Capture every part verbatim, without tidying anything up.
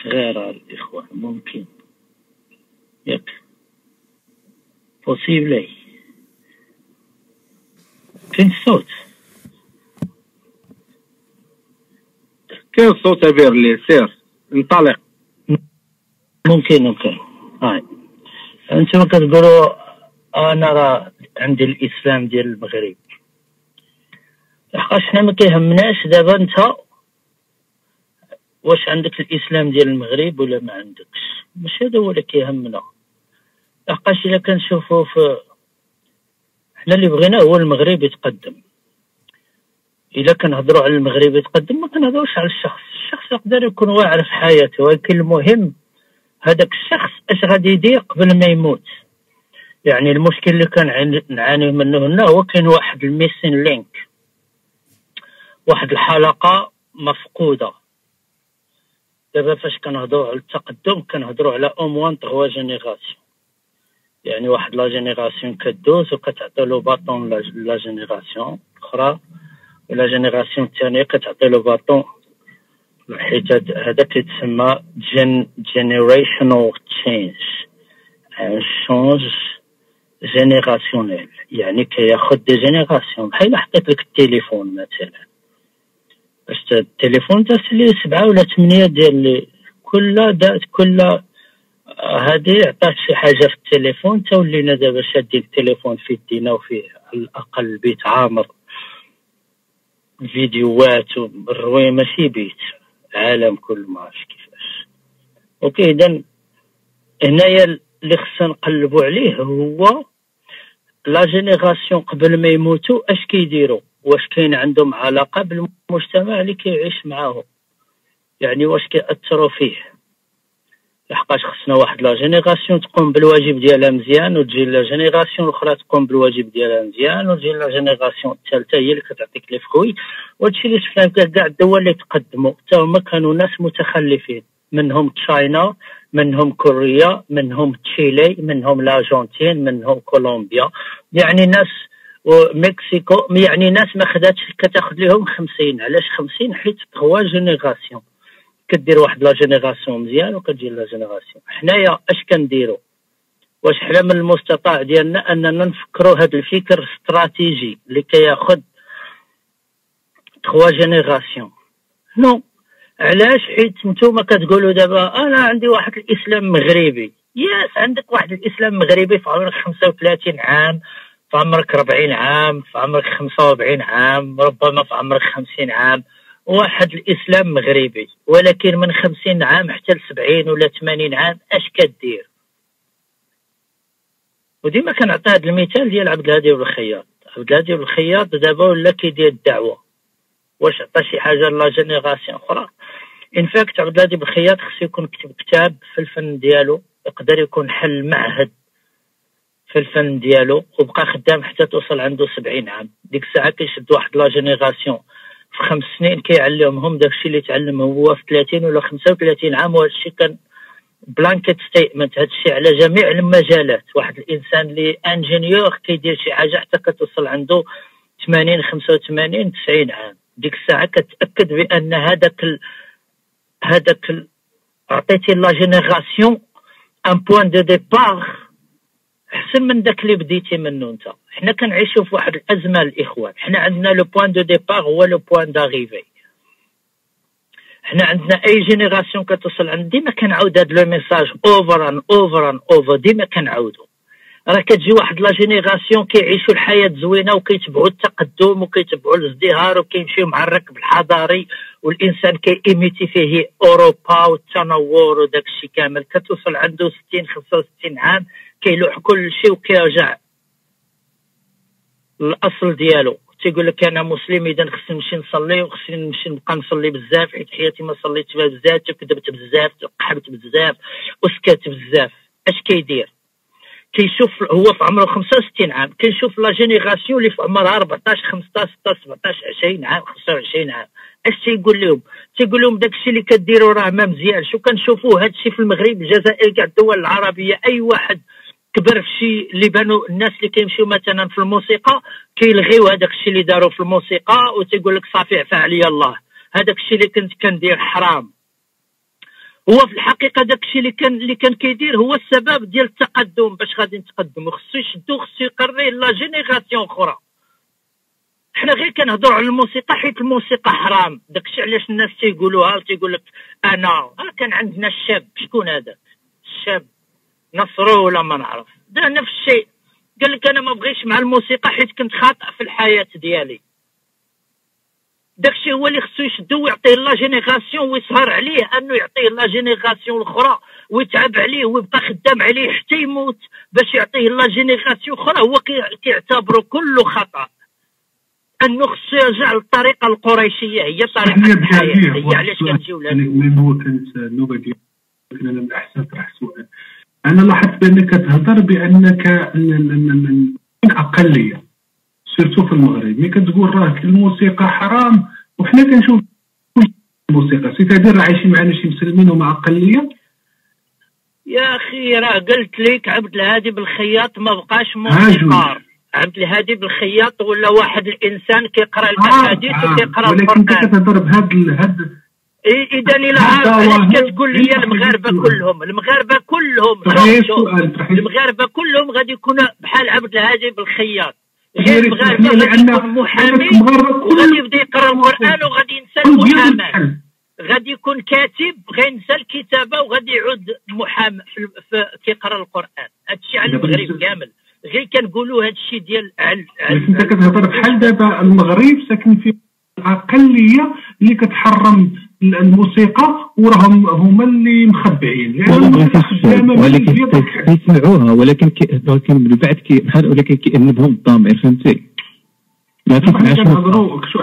صغيرة الإخوة ممكن ياك بوسيبلي. كاين صوت كاين صوت أبير لي سير انطلق. ممكن ممكن هاي انتم كتقولوا انا راه عندي الاسلام ديال المغرب، لحقاش حنا ما كيهمناش دابا انت واش عندك الاسلام ديال المغرب ولا ما عندكش، ماشي هذا هو اللي كيهمنا. لحقاش الا كنشوفوا في حنا اللي بغينا هو المغرب يتقدم. الا كنهضروا على المغرب يتقدم ما كنهضروش على الشخص، الشخص يقدر يكون واعر في حياته، ولكن المهم هذاك الشخص اش غادي يدير قبل ما يموت. يعني المشكل اللي كنعاني منه هنا هو كاين واحد الميسين لينك، واحد الحلقه مفقوده. دابا فاش كنهضروا على التقدم كنهضروا على اوموان تغوا جينيراسيون، يعني واحد لا جينيراسيون كدوز وكتعطي له باطون لا جينيراسيون اخرى، ولا جينيراسيون الثانيه كتعطي له باطون، حيت هذا كيتسمى جين جينيريشنال تشينج، شونج جينيراسيونيل، يعني كياخذ دي جينيراسيون. بحال حطيت لك التليفون مثلا، باش التليفون دازت لي سبعه ولا ثمانيه ديال لي كل دات كل هذه عطات شي حاجه في التليفون، تولينا دابا شادين التليفون في يدينا وفيه على الاقل بيت عامر الفيديوهات والروي، ماشي بيت العالم كله ما عرفتش كيفاش. اوكي اذا هنايا اللي خصنا نقلبوا عليه هو لا جينيراسيون قبل ما يموتوا اش كيديروا، واش كاين عندهم علاقه بالمجتمع اللي كيعيش معاهم، يعني واش كيأثروا فيه. لحقاش خصنا واحد لا جينيراسيون تقوم بالواجب ديالها مزيان، وتجي لا جينيراسيون الاخرى تقوم بالواجب ديالها مزيان، وتجي لا جينيراسيون الثالثه هي اللي كتعطيك لي فخوي. وهادشي اللي شفنا كاع الدول اللي تقدموا حتى هما كانوا ناس متخلفين، منهم تشاينا، منهم كوريا، منهم تشيلي، منهم الارجنتين، منهم كولومبيا، يعني ناس ومكسيكو، يعني ناس ما خداتش كتاخذ لهم خمسين. علاش خمسين؟ حيت تغوا جينيراسيون كدير واحد لا جينيراسيون مزيان وكتجي لا جينيراسيون. حنايا اش كنديروا؟ واش حنا من المستطاع ديالنا اننا نفكروا هذا الفكر استراتيجي اللي كياخذ تغوا جينيراسيون؟ نو. علاش؟ حيت نتوما كتقولوا دابا انا عندي واحد الاسلام مغربي. ياس عندك واحد الاسلام مغربي في عمرك خمسة وثلاثين عام، في عمرك أربعين عام، في عمرك خمسة وأربعين عام، ربما في عمرك خمسين عام، واحد الاسلام مغربي. ولكن من خمسين عام حتى لسبعين ولا ثمانين عام اش كدير؟ وديما كنعطي هذا المثال ديال عبد الهادي بن الخياط. عبد الهادي بن الخياط دابا ولا كيدير الدعوه، واش عطى شي حاجه لا جينيراسيون اخرى؟ ان فاكت عبد الهادي بن الخياط خصو يكون كتب كتاب في الفن ديالو، يقدر يكون حل معهد في الفن ديالو، وبقى خدام حتى توصل عنده سبعين عام. ديك الساعه كيشد واحد لا جينيراسيون في خمس سنين كيعلمهم داكشي اللي تعلم هو في ثلاثين ولا خمسة وثلاثين عام. وهذا الشيء كان بلانكيت ستيتمنت، هذا الشيء على جميع المجالات. واحد الانسان اللي انجينيور كيدير شي حاجه حتى كتوصل عنده ثمانين خمسة وثمانين تسعين عام. ديك الساعه كتاكد بان هذاك ال... هذاك ال... عطيتي لا جينيراسيون ان بوين دو ديبار احسن من داك اللي بديتي منه انت. حنا كنعيشوا في واحد الازمه الاخوان، حنا عندنا لو بوين دو ديبار هو لو بوين داريفي. حنا عندنا اي جينيراسيون كتوصل عند، ديما كنعاود هاد لو ميساج اوفر ان اوفر ان اوفر، ديما كنعاودو. راه كتجي واحد لا جينيراسيون كيعيشوا الحياه زوينه وكيتبعوا التقدم وكيتبعوا الازدهار وكيمشيو مع الركب الحضاري، والانسان كيميتي فيه اوروبا والتنور وداك الشيء كامل. كتوصل عنده ستين خمسة وستين عام كيلوح كل شيء وكيرجع الاصل ديالو. تيقول لك انا مسلم اذا خصني نمشي نصلي وخصني نمشي نبقى نصلي بزاف، حيت حياتي ما صليت فيها بزاف، كذبت بزاف، قحبت بزاف، وسكت بزاف. اش كيدير؟ كيشوف هو في عمره خمسة وستين عام، كيشوف لا جينيراسيون اللي في عمرها أربعطاش خمسطاش ستطاش سبعطاش عشرين عام خمسة وعشرين عام. اش تيقول لهم؟ تيقول لهم داك الشيء اللي كديروا راه ما مزيانش. وكنشوفوا هذا الشيء في المغرب، الجزائر، كاع الدول العربيه. اي واحد كبر في شي اللي بانوا الناس اللي كيمشيو مثلا في الموسيقى كيلغيو هذاك الشيء اللي داروا في الموسيقى، وتيقول لك صافي عفا عليا الله، هذاك الشيء اللي كنت كندير حرام. هو في الحقيقه داك الشيء اللي كان اللي كان كيدير هو السبب ديال التقدم. باش غادي نتقدموا خصو يشدو، خصو يقري لا جينيراسيون اخرى. حنا غير كنهضروا على الموسيقى حيت الموسيقى حرام، داكشي علاش الناس تيقولوها، تيقول لك انا ها كان عندنا الشاب، شكون هذا الشاب نصرو ولا ما نعرف، دا نفس الشيء، قال لك انا ما بغيتش مع الموسيقى حيت كنت خاطئ في الحياه ديالي. داكشي هو اللي خصو يشدو ويعطيه لا جينيراسيون ويسهر عليه انه يعطيه لا جينيراسيون الاخرى ويتعب عليه ويبقى خدام عليه حتى يموت باش يعطيه لا جينيراسيون اخرى. هو كيعتبروا كله خطا، انه خصو يرجع للطريقه القريشيه، هي طريقه الحياه، هي علاش كنجيو لهذا. من هو كانت النوبه ديالك انا من احسن طرح سؤال. انا لاحظت بانك تهضر بانك من اقليه سيرتو في المغرب، ملي كتقول راه الموسيقى حرام وحنا كنشوف الموسيقى سيتادير راه عايشين معنا شي مسلمين ومع اقليه. يا اخي راه قلت لك عبد الهادي بالخياط ما بقاش موسيقار، عبد الهادي بالخياط ولا واحد الانسان كيقرا الاحاديث آه وكيقرا آه القران. ولكن انت كتهضر بهذا الهد اذا الا عارف علاش كتقول لي المغاربه كلهم المغاربه كلهم المغاربه كلهم غادي يكونوا بحال عبد الهادي بالخياط، غير المغاربه غادي يكون محامي وغادي يبدا يقرا القران وغادي ينسى المحاماه، غادي يكون كاتب غينسى الكتابه وغادي يعود محامي في كيقرا القران. هادشي على المغرب كامل، غير كنقولوا هادشي ديال عل انت كتهضر بحال دابا المغرب ساكن في اقليه اللي كتحرم الموسيقى وراهم هما اللي مخبعين، لان ولكن كيسمعوها ولكن ولكن من بعد كي بحال ولكن كيأنبهم الضمير، فهمتي؟ ما كنسمعش. كنهضروا شو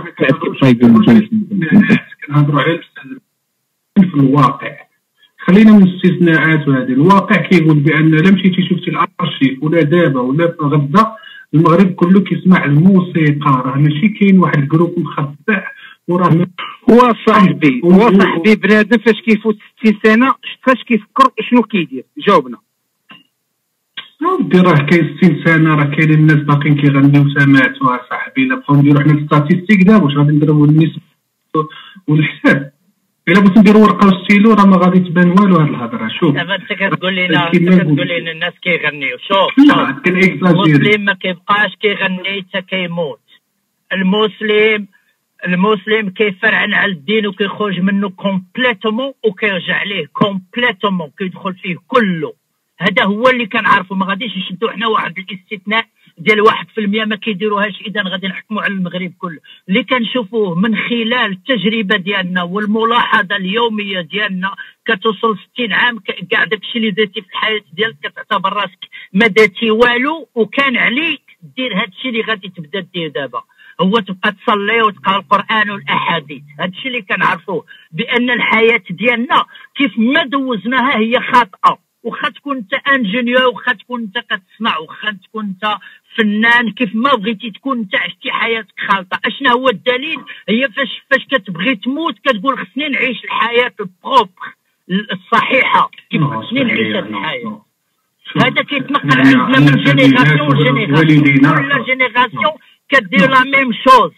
كنهضروا على في الواقع، خلينا من الاستثناءات. وهذه الواقع كيقول بان لا مشيتي شفتي الارشيف ولا دابا ولا في غدا المغرب كله كيسمع الموسيقى، راه ماشي كاين واحد الجروب مخبع وراه هو صاحبي هو صاحبي بنادم فاش كيفوت ستين سنه فاش كيفكر شنو كيدير؟ جاوبنا. ودي راه كاين ستين سنه راه كاين الناس باقيين كيغنيو سمعتوا صاحبي. الا بقاو نديرو حنا ستاتيستيك دابا واش غادي نضربوا النسبه والحساب؟ الا بغيت نديرو ورقه وستيلو راه ما غادي تبان والو هاد الهضره. شوف دابا انت كتقول لنا كتقول لنا الناس كيغنيو، شوف المسلم ما كيبقاش كيغني حتى كيموت. المسلم المسلم كيفرعن على الدين وكيخرج منه كومبليتومون وكيرجع ليه كومبليتومون، كيدخل فيه كله. هذا هو اللي كنعرفو، ما غاديش نشدو حنا واحد الاستثناء ديال واحد في المية ما كيديروهاش. اذا غادي نحكموا على المغرب كله. اللي كنشوفوه من خلال التجربه ديالنا والملاحظه اليوميه ديالنا كتوصل ستين عام كاع داكشي اللي درتي في الحياه ديالك كتعتبر راسك ما درتي والو، وكان عليك دير هادشي اللي غادي تبدا دير دابا، هو تبقى تصلي وتقرا القران والاحاديث. هادشي اللي كنعرفوه بان الحياه ديالنا كيف ما دوزناها هي خاطئه. وخا تكون انت انجينيور، وخا تكون انت كتسمع، وخا تكون انت فنان، كيف ما بغيتي تكون انت عشتي حياتك خالطه. اشنا هو الدليل؟ هي فاش فاش كتبغي تموت كتقول خصني نعيش الحياه البروبر الصحيحه، كيف خصني نعيش هذه الحياه. هذا كيتنقل عندنا من جينيراسيون لجينيراسيون، كل جينيراسيون كدير لا ميم شوز.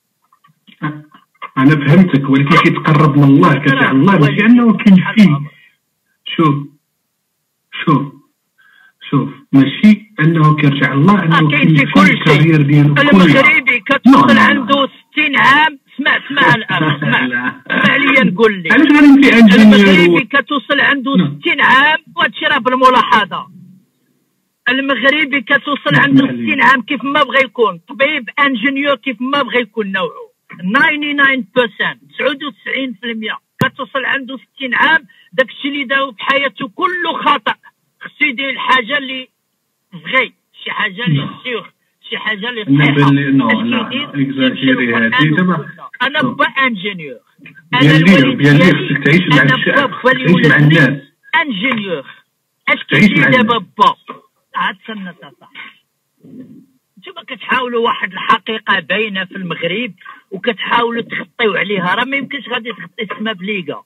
انا فهمتك، ولكن كيتقرب من الله كتاع الله ماشي انه كاين فيه. شوف شوف شوف ماشي انه كيرجع الله، انه كاين في الكارير ديالو. المغربي كتوصل عنده ستين عام، اسمع اسمع الان اسمع اسمع ليا نقول لك علاش غادي نمشي انجينيور. المغربي كتوصل عنده ستين عام، وهادشي راه بالملاحظه. المغربي كتوصل عنده ستين عام كيف ما بغى يكون طبيب انجينيور، كيف ما بغى يكون نوعه تسعة وتسعين بالمية تسعة وتسعين بالمية كتوصل عنده ستين عام داكشي اللي داو بحياته كله خطأ. خصو يدير الحاجه اللي فغي، شي حاجه اللي سيغ، شي حاجه اللي صحيحه. انا با انجينيور، انا الوالد ديالي خصك تعيش مع الشعب، تعيش مع الناس. انجينيور اش كيدير دابا با؟ عاد سنة صح. نتوما كتحاولوا واحد الحقيقه باينه في المغرب وكتحاولوا تخطيو عليها، راه ما يمكنش غادي تخطي السما بليقه.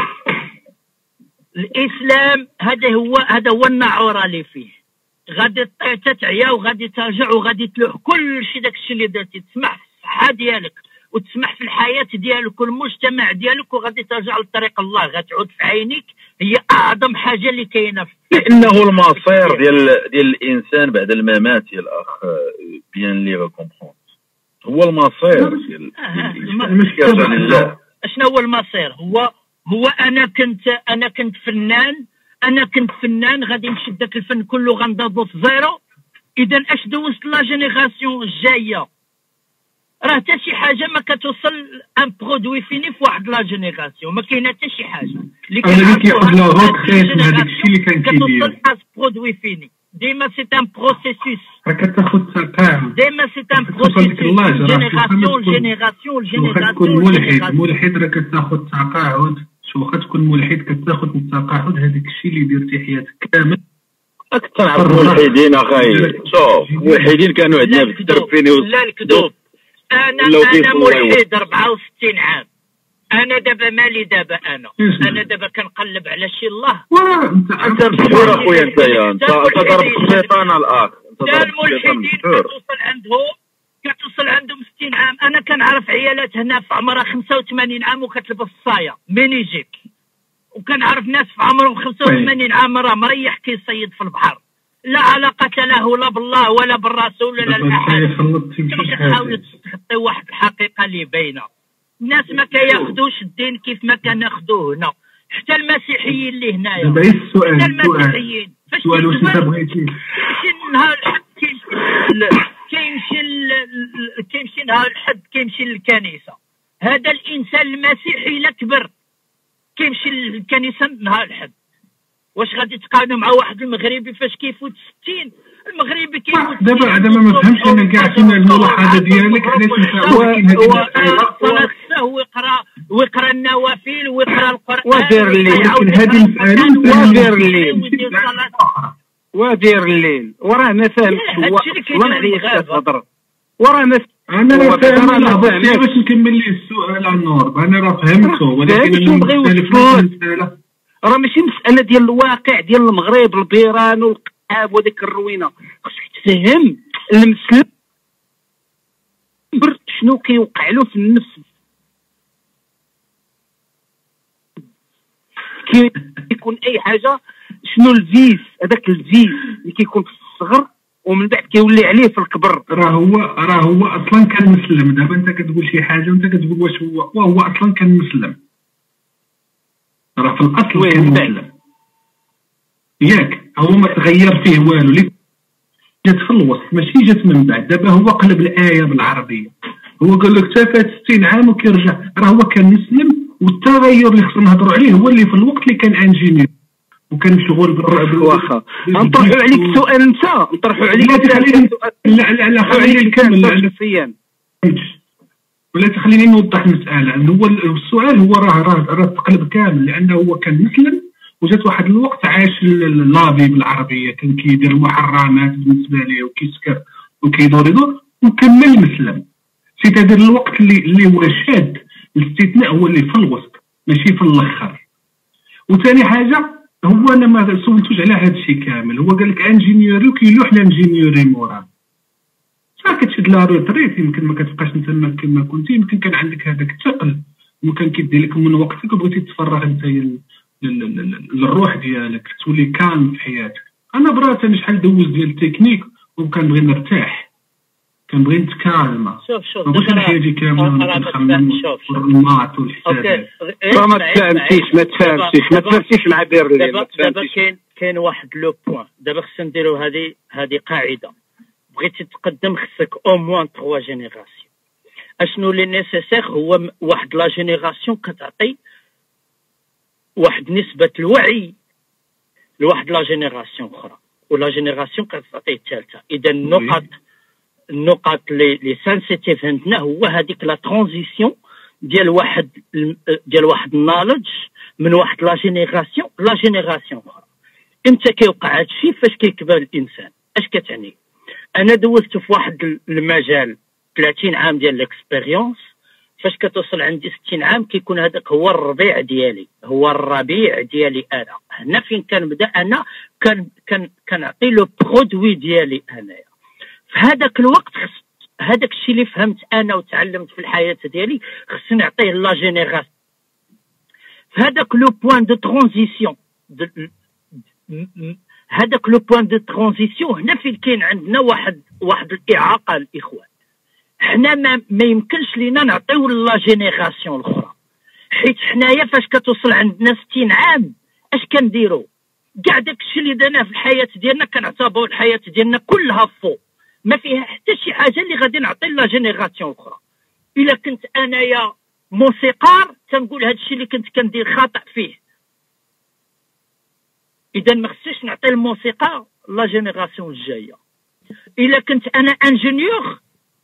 الاسلام هذا هو هذا هو الناعوره اللي فيه، غادي تطيح تعيا وغادي ترجع وغادي تلوح كل شيء داك الشيء اللي درتي، تسمع الصحه ديالك وتسمح في الحياه ديالك والمجتمع ديالك وغادي ترجع لطريق الله، غتعود في عينيك هي اعظم حاجه اللي كاينه. لانه المصير ديال ديال الانسان بعد الممات يا الاخ بيان لي كومبرون، هو المصير ديال المشكل. اشنو هو المصير؟ هو هو انا كنت انا كنت فنان انا كنت فنان غادي نشد داك الفن كله غنضربو في زيرو. اذا اش دوزت لا جينيراسيون الجايه؟ راه حتى شي حاجه ما كتوصل ان برودوي فيني في واحد لا جينيراسيون، ما كاينه حتى شي حاجه اللي كياخذ لا روتريت من هذاك الشيء اللي كان كيدير كتوصل ان برودوي فيني. ديما سي ان بروسيسوس، راه كتاخذ ساعه ديما سي ان بروسيسوس جينيراسيون جينيراسيون جينيراسيون. كتكون ملحد ملحد راه كتاخذ تقاعد، واخا تكون ملحد كتاخذ من التقاعد هذاك الشيء اللي درتي حياتك كامل. اكثر عرفوا الملحدين اخاي، شوف الملحدين كانوا عندنا في التربيني. لا الكذوب، انا انا ملحد أربعة وستين عام. انا دابا مالي دابا انا انا دابا كنقلب على شي الله. انت مسحور اخويا، انت يا انت ضرب الشيطان الاخ. انت الملحدين كتوصل عندهم كتوصل عندهم ستين عام. انا كنعرف عيالات هنا في عمرها خمسة وثمانين عام وكتلبس الصايه من يجيك، وكنعرف ناس في عمرهم خمسة وثمانين عام راه مريح كيصيد في البحر، لا علاقه له لا بالله ولا بالرسول ولا الاحد. كتحاول تخطي واحد الحقيقه اللي باينه. الناس ما كياخذوش الدين كيف ما كناخذوه هنا، حتى المسيحيين اللي هنايا. دابا السؤال حتى المسيحيين فاش السؤال واش انت بغيتي كاين نهار الحد كيمشي كيمشي نهار الحد كيمشي للكنيسه. هذا الانسان المسيحي لا كبر كيمشي للكنيسه نهار الحد، واش غادي تقارنوا مع واحد المغربي فاش كيفوت ستين؟ المغربي كيفوت دابا دابا ما فهمتش انا كاع فين الملاحظه ديالك علاش انت صلاه ويقرا ويقرا النوافل ويقرا القران ودير الليل. لكن هذه المساله ودير الليل ودير الليل وراه ما فهمتش. والله معليش تهضر وراه ما انا راه فاهم. انا باش نكمل لي السؤال على النور، انا راه فهمته، ولكن انا المساله راه ماشي مساله ديال الواقع ديال المغرب البيران والقحاب وديك الروينه. خصك تفهم المسلم شنو كيوقع له في النفس، كيكون اي حاجه شنو الفيس هذاك الفيس اللي كيكون في الصغر ومن بعد كيولي عليه في الكبر. راه هو راه هو اصلا كان مسلم. دابا انت كتقول شي حاجه وانت كتقول واش هو وهو اصلا كان مسلم. راه في الاصل كان مسلم ياك، هو ما تغير فيه والو، اللي جات في الوسط ماشي جات من بعد. دابا هو قلب الايه بالعربيه، هو قال لك تفات ستين عام وكيرجع. راه هو كان مسلم، والتغير اللي خصنا نهضروا عليه هو اللي في الوقت اللي كان انجينير وكان مشغول بالواخا. نطرحوا عليك سؤال انت نطرحوا عليك لا لا لا خليني نكمل شخصيا ولا تخليني نوضح المساله. هو السؤال هو راه راه راه تقلب كامل، لانه هو كان مسلم وجات واحد الوقت عاش اللافي بالعربيه، كان كيدير المحرمات بالنسبه ليه وكيسكر وكيدور يدور وكمل مسلم. سي تادير الوقت اللي اللي هو شاد، الاستثناء هو اللي في الوسط ماشي في الاخر. وثاني حاجه هو انا ما سولتوش على هذا الشيء كامل. هو قال لك انجينيوري وكيلوح لانجينيوري مورا صح كتشد لا روتريت، يمكن ما كتبقاش انت كما كنتي، يمكن كان عندك هذاك الثقل وكان كيدي لك من وقتك وبغيتي تفرغ انت للروح ديالك تولي كالم في حياتك. انا برات انا شحال دوز ديال التكنيك وكنبغي نرتاح، كنبغي نتكالم. شوف شوف دابا حياتي كامله نخمم الماط والحسابات. ما تفهمتيش ما تفهمتيش ما تفهمتيش مع بيرلين. دابا كاين كاين واحد لو بوين. دابا خصنا نديرو هذه هذه قاعده. بغيتي تقدم خصك او موان ثلاثة جينيراسيون. اشنو لي نيسيسير هو واحد لا جينيراسيون كتعطي واحد نسبه الوعي لواحد لا جينيراسيون اخرى، ولا جينيراسيون كتعطي الثالثه. اذا النقط النقط لي لي سانسيتيف عندنا هو هذيك لا ترانزيسيون ديال واحد ديال واحد النولج من واحد لا جينيراسيون لا جينيراسيون اخرى. امتى كيوقع هذا الشيء؟ فاش كيكبر الانسان. اش كتعني؟ انا دوزت في واحد المجال ثلاثين عام ديال ليكسبيريونس، فاش كتوصل عندي ستين عام كيكون هذاك هو الربيع ديالي، هو الربيع ديالي. انا هنا فين كنبدا انا كان كان كنعطي لو برودوي ديالي انايا. في هذاك الوقت هذاك الشيء اللي فهمت انا وتعلمت في الحياه ديالي خصني نعطيه لا جينيراسيون في هذاك لو بوين دو ترانزيسيون. هذاك لو بوين دو ترانزيسيون هنا فين كاين عندنا واحد واحد الاعاقه الاخوان. حنا ما, ما يمكنش لينا نعطيو لا جينيراسيون الاخرى، حيت حنايا فاش كتوصل عندنا ستين عام اش كنديروا؟ كاع داكشي اللي درنا في الحياه ديالنا كنعتبروا الحياه ديالنا كلها فوق، ما فيها حتى شي حاجه اللي غادي نعطي لا جينيراسيون اخرى. الا كنت انايا موسيقار تنقول هذا الشيء اللي كنت كندير خاطئ فيه، اذا ما خصنيش نعطي الموسيقى لا جينيراسيون الجايه. الا كنت انا انجينيور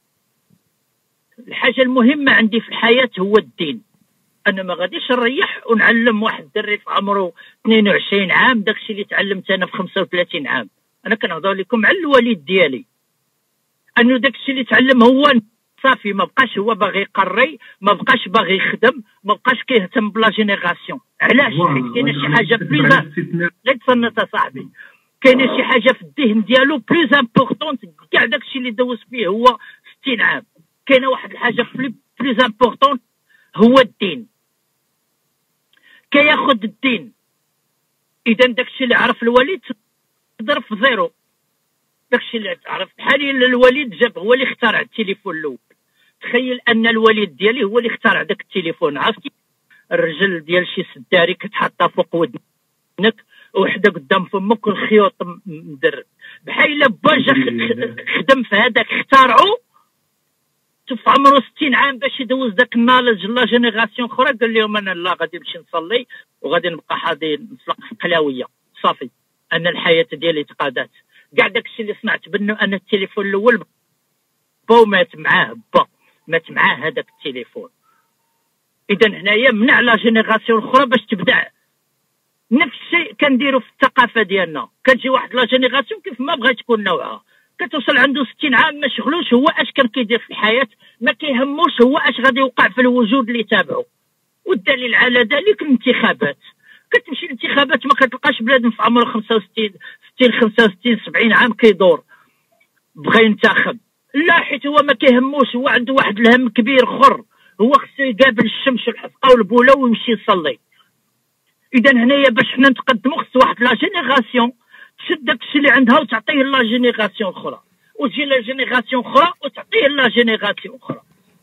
الحاجه المهمه عندي في الحياه هو الدين. انا ما غاديش نريح ونعلم واحد الدري في عمره اثنين وعشرين عام داكشي اللي تعلمت انا في خمسة وثلاثين عام. انا كنهضر لكم على الوالد ديالي انه داكشي اللي تعلم هو صافي، ما بقاش هو باغي يقري، ما بقاش باغي يخدم، ما بقاش كيهتم بلا جينيراسيون. علاش؟ حيت كاينه شي حاجه بليز غير تصنت صاحبي، كاينه شي حاجه في الذهن ديالو بليز امبورطونت كاع داكشي اللي دوز فيه هو ستين عام. كاينه واحد الحاجه بليز امبورطونت هو الدين، كياخذ الدين. اذا داكشي اللي عرف الوالد ضرب في زيرو. داكشي اللي عرف بحال الوالد جاب هو اللي اخترع التليفون الاول. تخيل ان الوالد ديالي هو اللي اخترع داك التليفون. عرفتي الرجل ديال شي سداري كتحطها فوق ودنك وحده قدام فمك والخيوط مدرب، بحال الا با جا خدم في هذاك اخترعو في عمره ستين عام باش يدوز داك النالج لا جينيراسيون اخرى. قال لهم انا لا غادي نمشي نصلي وغادي نبقى حاضي نفلق في قلاويه صافي، ان الحياه ديالي تقادات. كاع داكشي اللي صنعت بنو انا التليفون الاول با مات معاه با مات معاه هذاك التليفون. اذا هنايا منع لا جينيراسيون الاخرى باش تبدع. نفس الشيء كنديروا في الثقافه ديالنا، كتجي واحد لا جينيراسيون كيف ما بغات تكون نوعها، كتوصل عنده ستين عام ما شغلوش هو اش كان كيدير في الحياه، ما كيهموش هو اش غادي يوقع في الوجود اللي تابعه. والدليل على ذلك الانتخابات. كتمشي الانتخابات ما كتلقاش بنادم في عمره خمسة وستين ستين خمسة وستين سبعين عام كيدور بغى ينتخب، لا حيت هو ما كيهموش، هو عنده واحد الهم كبير اخر، هو خصو يقابل الشمس والحفقه والبوله ويمشي يصلي. اذا هنايا باش حنا نتقدموا خص واحد لا جينيراسيون تشد داكشي اللي عندها وتعطيه لا جينيراسيون اخرى، وتجي لا جينيراسيون اخرى وتعطيه لا جينيراسيون اخرى.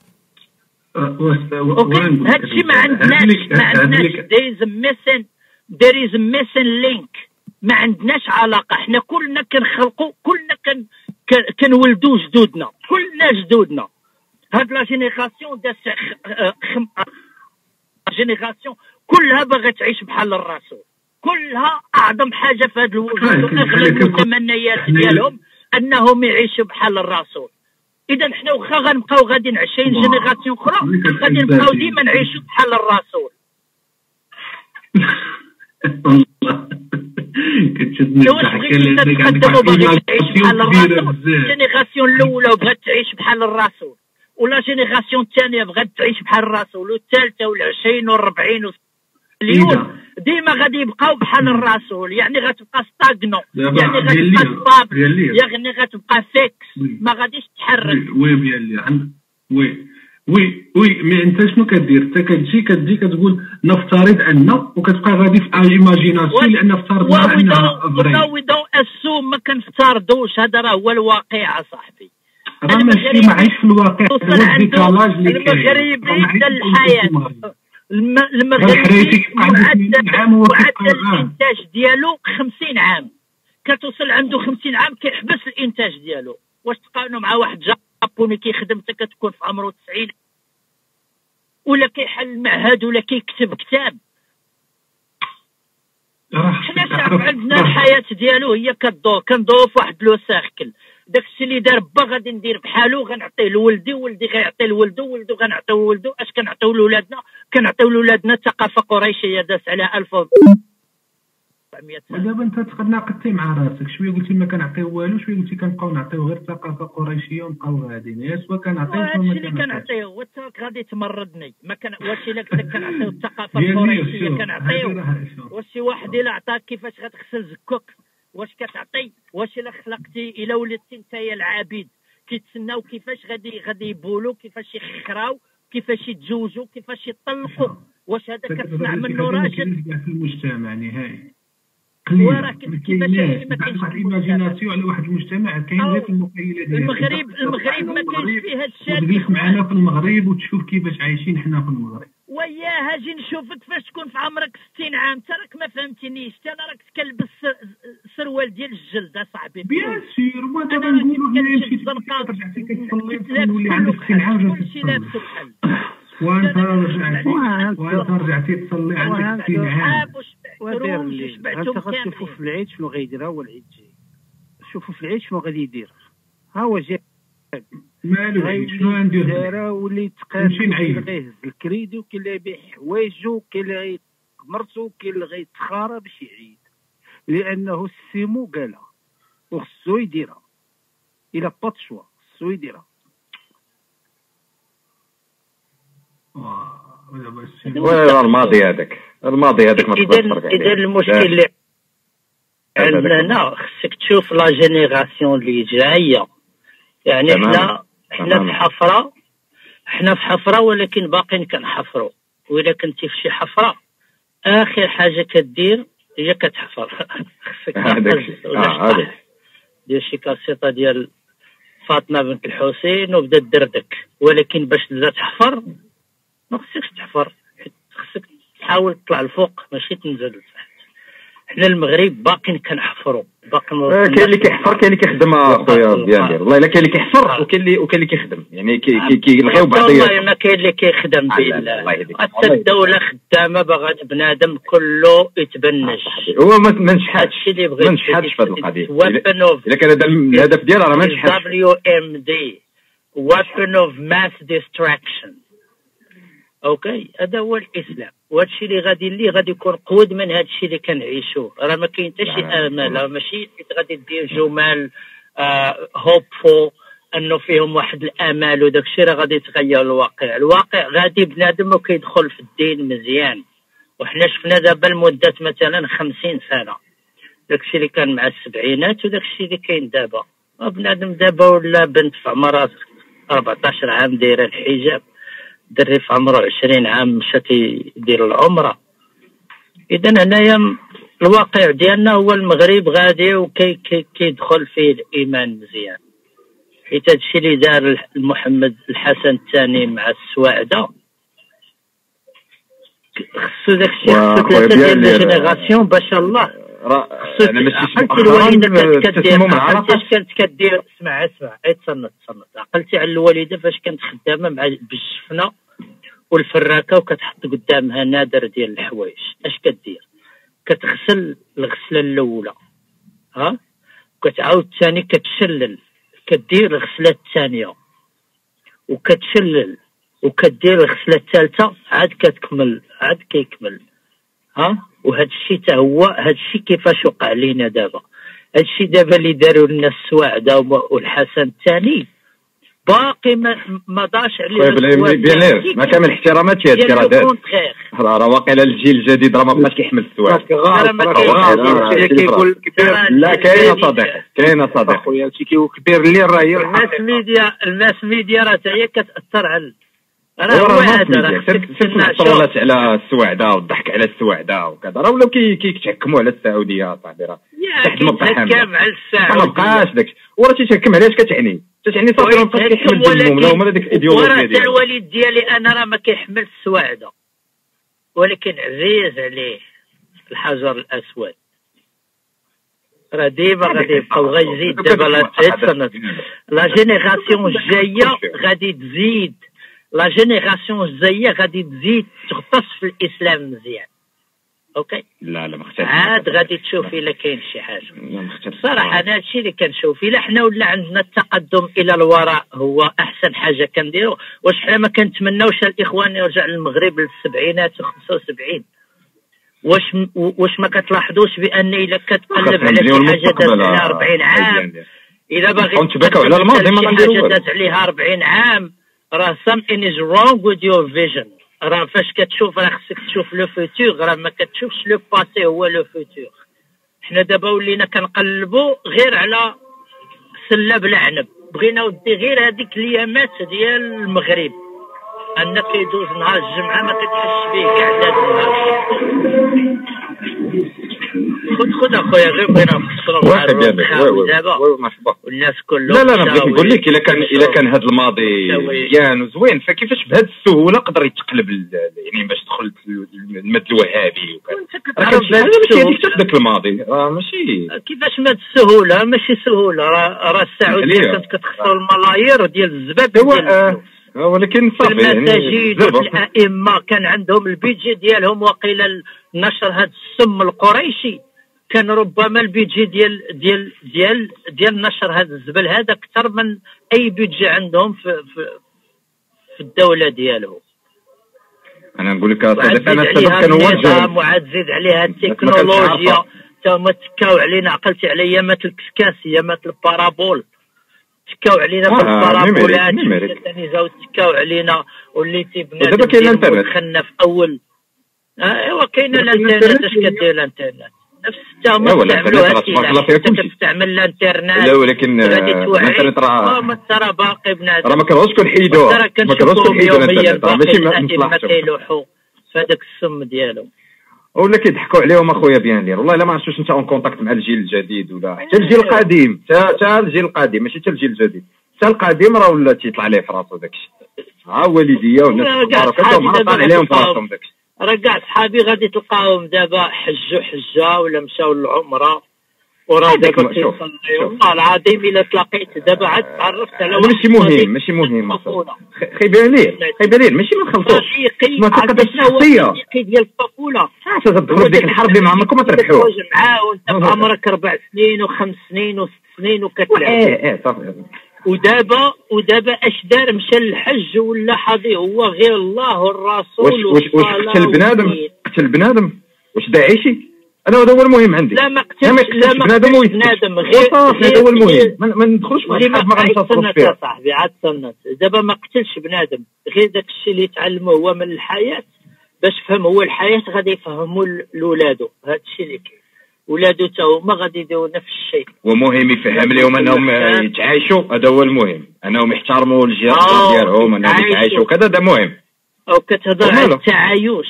هادشي ما عندناش ما عندناش there is a missing there is a missing link. ما عندناش علاقه. حنا كلنا كنخلقوا، كلنا كن كنولدوا جدودنا، كلنا جدودنا. هاد لا جينيراسيون دا جينيراسيون كلها باغا تعيش بحال الرسول، كلها اعظم حاجه في هذا الوجود واغلى التمنيات ديالهم انهم يعيشوا بحال الرسول. اذا حنا واخا غنبقاو غادي عشرين جينيراسيون اخرى غادي نبقاو ديما نعيشوا بحال الرسول. كتشدني الضحكه لانك عندك تعيش بحال الرسول. الجينيراسيون الاولى بغات تعيش بحال الرسول، ولا جينيراسيون الثانيه بغات تعيش بحال الرسول، والثالثه والعشرين والربعين اليوم ديما غادي يبقاو بحال الرسول. يعني غتبقى ستاغنو، يعني غتبقى ستابل، يعني غتبقى فيكس، ما غاديش تتحرك. وي بيان وي وي وي مي انت شنو كدير؟ انت كتجي كتجي كتقول نفترض ان، وكتبقى غادي في ايماجيناسيون لان افترضنا انها وي دون اسوم. ما كنفترضوش، هذا راه هو الواقع صاحبي. راه ماشي معيش في الواقع، هو الديكالاج اللي كاين. المغربي ديال الحياه، المغربي معدل معدل الانتاج ديالو خمسين عام، كتوصل عنده خمسين عام كيحبس الانتاج ديالو. واش تقارنوا مع واحد جابوني كيخدم حتى كتكون في عمره تسعين، ولا كيحل معهد، ولا كيكتب كتاب؟ حنا شعب عندنا الحياه ديالو هي كدور، كندورو في واحد لو سيركل. داكشي اللي دار با غادي ندير بحالو، غنعطيه لولدي، ولدي غيعطيه لولدو، ولدو غنعطيو لولدو. اش كنعطيو لولادنا؟ كنعطيو لولادنا ثقافه قريشيه داس على ألف وأربعمية سنه. ودابا انت تناقضتي مع راسك، شويه قلتي ما كنعطيو والو، شويه قلتي كنبقاو نعطيو غير ثقافه قريشيه ونبقاو غاديين. يا سوا كنعطيو شنو ما كنعطيو، كنعطيو وانت غادي تمرضني. ما كان واش الا قلت لك كنعطيو الثقافه القريشيه كنعطيو، واش شي واحد الا عطاك كيفاش غتغسل زكوك واش كتعطي؟ واش الا خلقتي الا ولدتي انت يا العبيد كيتسناو كيفاش غادي غادي يبولوا، كيفاش يخراو، كيفاش يتزوجوا، كيفاش يطلقوا. واش هذا كتصنع منه راجل في المجتمع نهائي؟ وراه كيفاش ما كاينش واحد الايماجيناسيون على واحد المجتمع كاين غير في المخيله ديالك. المغرب المغرب ما كاينش فيه هذا الشيء. تجلس معنا في المغرب وتشوف كيفاش عايشين حنا في المغرب. وياه اجي نشوفك فاش تكون في عمرك ستين عام، انت راك ما فهمتنيش، انا راك تكلبس سروال ديال الجلد اصاحبي. بيان سير ما دابا نقولوا هنا مشيت رجعتي كتصلي تولي عندك ستين عام كلشي لابسو بحال وانت رجعتي وانت رجعتي تصلي عندك ستين عام. ودير اللي انت غتشوفوا في العيد شنو غيدير. ها هو العيد جاي، شوفوا في العيد شنو غادي يدير. ها هو جاي مالو شنو غندير دايره ولي تقاد كاين اللي غيهز الكريدي وكاين اللي يبيع حوايجو وكاين اللي غيطلق مرتو وكاين اللي غيتخارى باش يعيد، لانه السيمو قالها وخصو يديرها. الى بات شوا خصو يديرها. واه الماضي هذاك الماضي هذاك ما تقدرش تفرق عليه. اذا المشكل اللي عندنا خصك تشوف لا جينيراسيون اللي جايه. يعني حنا حنا في حفره حنا في حفره ولكن باقيين كنحفروا. واذا كنتي في شي حفره اخر حاجه كدير هي كتحفر. خصك تهز دير شي كاسيطه ديال فاطمه بنت الحسين وبدا دردك. ولكن باش تبدا تحفر ما خصكش تحفر، خصك تحاول تطلع الفوق ماشي تنزل لتحت. حنا المغرب باقيين كنحفروا باقي. كاين اللي كيحفر كاين اللي كيخدم اخويا ديال والله الا كاين اللي كيحفر وكاين اللي وكاين اللي كيخدم. يعني كيلغيو بعضياتهم. والله ما كاين اللي كيخدم بالله. حتى الدوله خدامه باغا بنادم كله يتبنج. هو ما نشحاتش ما نشحاتش في هذه القضيه. الا كان هذا الهدف ديالها راه ما نشحاتش. دبليو ام دي weapon of mass destruction. اوكي هذا هو الاسلام، وهذا الشيء اللي غادي اللي غادي يكون قود من هذا الشيء اللي كنعيشوه. راه ما كاين حتى شي امل، راه ماشي غادي دير جمل هوبفول انه فيهم واحد الامل وداك الشيء راه غادي يتغير الواقع. الواقع غادي بنادم وكيدخل في الدين مزيان. وحنا شفنا دابا لمده مثلا خمسين سنه داك الشيء اللي كان مع السبعينات وداك الشيء اللي كاين دابا. بنادم دابا ولا بنت في عمرها أربعطاش عام دايره الحجاب، دري في عمره عشرين عام مشات يدير العمره. اذا هنايا الواقع ديالنا هو المغرب غادي وكي كي كيدخل فيه الايمان مزيان. حيت هذا الشيء اللي دار محمد الحسن الثاني مع السواعده خصو داك الشيء خصو ثلاثه ديال الجينيراسيون باش الله. انا ماشي عقلتي الوالده كانت كدير عقلتي اش كانت كدير. اسمع اسمع عيد تصنت تصنت عقلتي على الوالده فاش كانت خدامه مع بالجفنه والفراكه وكتحط قدامها نادر ديال الحوايج. اش كدير؟ كتغسل الغسله الاولى ها وكتعاود ثاني كتشلل، كدير الغسله الثانيه وكتشلل وكدير الغسله الثالثه عاد كتكمل عاد كيكمل ها. وهذا الشيء حتى هو هذا الشيء كيفاش وقع لينا دابا. هذا الشيء دابا اللي داروا لنا السواعده والحسن الثاني باقي ما ما داش عليه. بيان ما كامل احترامات هادشي راه دار راه واقيلا الجيل الجديد راه ما بقاش كيحمل السواعد. لا كاين صديق كاين صديق خويا هادشي كبير اللي راه هي الماس ميديا. الماس ميديا راه حتى هي كتاثر على راه هو هذا راه التصورات على السواعده والضحك على السواعده وكذا راه ولاو كيتحكموا على السعوديه صاحبي. راه كيتحكم على السعوديه ما بقاش داكشي. وراه تيتحكم علاش كتعني تتعني صافي ما بقاش كيحمل الجمله وما ديك الايديولوجيا ديالو. وراه الوالد ديالي انا راه ما كيحمل السواعده ولكن عزيز عليه الحجر الاسود. راه ديما غادي يبقى غيزيد دابا لا جينيراسيون الجايه غادي تزيد. لا جينيراسيون الجايه غادي تزيد تغطس في الاسلام مزيان. اوكي لا لا ما اختلفش. عاد غادي تشوف الا كاين شي حاجه. صراحه انا هادشي اللي كنشوف. الا حنا ولا عندنا التقدم الى الوراء هو احسن حاجه كنديروا. واش حنا ما كنتمناوش الاخوان يرجع للمغرب للسبعينات وخمسة وسبعين؟ واش م... واش ما كتلاحظوش بان الا كتقلب على شي حاجه دازت عليها أربعين عام الا باغي تبكاو على الماضي ما نديروش دازت عليها أربعين عام راه something is wrong with your vision. راه فاش كتشوف راه خصك تشوف لو فوتور راه ما كتشوفش لو باسي هو لو فوتور. حنا دابا ولينا كنقلبوا غير على سله بلا عنب بغينا ودي غير هذيك اليامات ديال المغرب ان كيدوز نهار الجمعه ما كتحسش به كاع هذا النهار. خذ خذ اخويا غير بغينا نفصلوا مع دابا والناس كلهم. لا لا انا بغيت نقول لك الا كان الا كان هذا الماضي مزيان وزوين فكيفاش بهذه السهوله قدر يتقلب يعني باش دخلت المد الوهابي وكذا. راه ماشي هذيك حتى ذاك الماضي راه ماشي كيفاش ماد السهوله ماشي سهوله. راه راه السعوديه كانت كتخسر الملايير ديال الزباب ديال ولكن صافي المساجد والائمه كان عندهم البيدجي ديالهم وقيل نشر هذا السم القريشي كان ربما البيدجي ديال ديال ديال ديال نشر هذا الزبل هذا اكثر من اي بيدجي عندهم في في, في الدوله ديالهم. انا نقول لك صديقي انا السبب كان هو الجهل وعاد زيد عليها التكنولوجيا تما تكاو علينا. عقلتي على ايامات الكسكاس ايامات البارابول تكاو علينا في البارابولات ثاني جاو تكاو علينا وليتي بنادم دابا كاين الانترنت خلنا في اول ايوا كاين الانترنت. اش كدير الانترنت نفس حتى هما كيعملوها كتستعمل الانترنت. لا ولكن الانترنت راه ما ترى باقي بنادم راه ما كنبغوش كنحيدوه ما كنبغوش كنحيدوا الانترنت راه ماشي ما كيلوحوا في هذاك السم ديالهم ولا كيضحكوا عليهم اخويا بيان لير. والله الا ما عرفتش انت اون كونتاكت مع الجيل الجديد ولا حتى الجيل القديم حتى الجيل القديم ماشي حتى الجيل الجديد حتى القديم راه ولا تيطلع ليه في راسو داكشي. ها والديه والناس كبار ما طالع عليهم في راسهم داكشي. راه كاع صحابي غادي تلقاهم دابا حجوا حجه ولا مشاو للعمره وراه دابا كيصليو. والله العظيم الا تلاقيت دابا عاد تعرفت على واحد ماشي مهم ماشي مهم خي بالي خي بالي ماشي ما نخلطوش ما تقدرش الشخصيه ديال الطفوله اش تدخلوا ديك الحرب اللي ما عمركم ما تربحوا معاه وانت عمرك اربع سنين وخمس سنين وست سنين وكتلعب. ايه ايه صافي. ودابا ودابا اش دار مشى للحج ولا حاضي هو غير الله والرسول. واش واش قتل بنادم قتل بنادم واش داعشي؟ انا هذا هو المهم عندي. لا ما قتلش لا ما بنادم بنادم غير هذا هو المهم ما ندخلوش في الحرب ما غنتصلوش فيها صاحبي. عاد صنت دابا ما قتلش بنادم غير داك الشيء اللي تعلمه هو من الحياه باش فهم هو الحياه غادي يفهموا لولادو. هذا الشيء اللي كاين ولادو حتى هما غادي يديروا نفس الشيء. ومهم يفهم لهم انهم يتعايشوا. هذا هو المهم انهم يحترموا الجيران ديالهم انهم يتعايشوا كذا. هذا مهم. او كتهضر على التعايش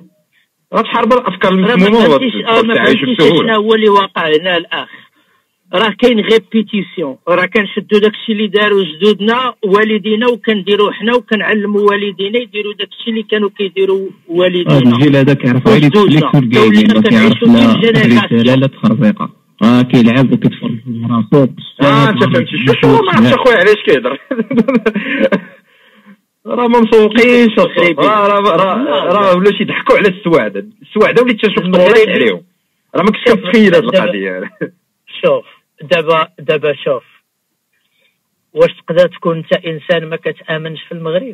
راه تحارب الافكار المسمومه والتعايش بسهوله. شنو هو اللي واقع هنا الاخ؟ راه كاين غير بيتيسيون. راه كنشدوا داكشي اللي داروا جدودنا والدينا وكنديروا حنا وكنعلموا والدينا يديروا داكشي اللي كانوا كيديروا والدينا. الجيل هذا كيعرف غير يتفلكسوا الكاينين ما كيعرف لا لا تخربيقه. راه كيلعب وكيتفرج في راسو. اه انت فهمتي شو ما عرفتش اخويا علاش كيهضر. راه ما مسوقينش راه راه راه ولاش يضحكوا على السواعد. السواعد وليت تشوف طولات عليهم. راه ما كنتش كتخيل هذه القضيه. شوف دابا دابا شوف واش تقدر تكون انت انسان ما كتامنش في المغرب؟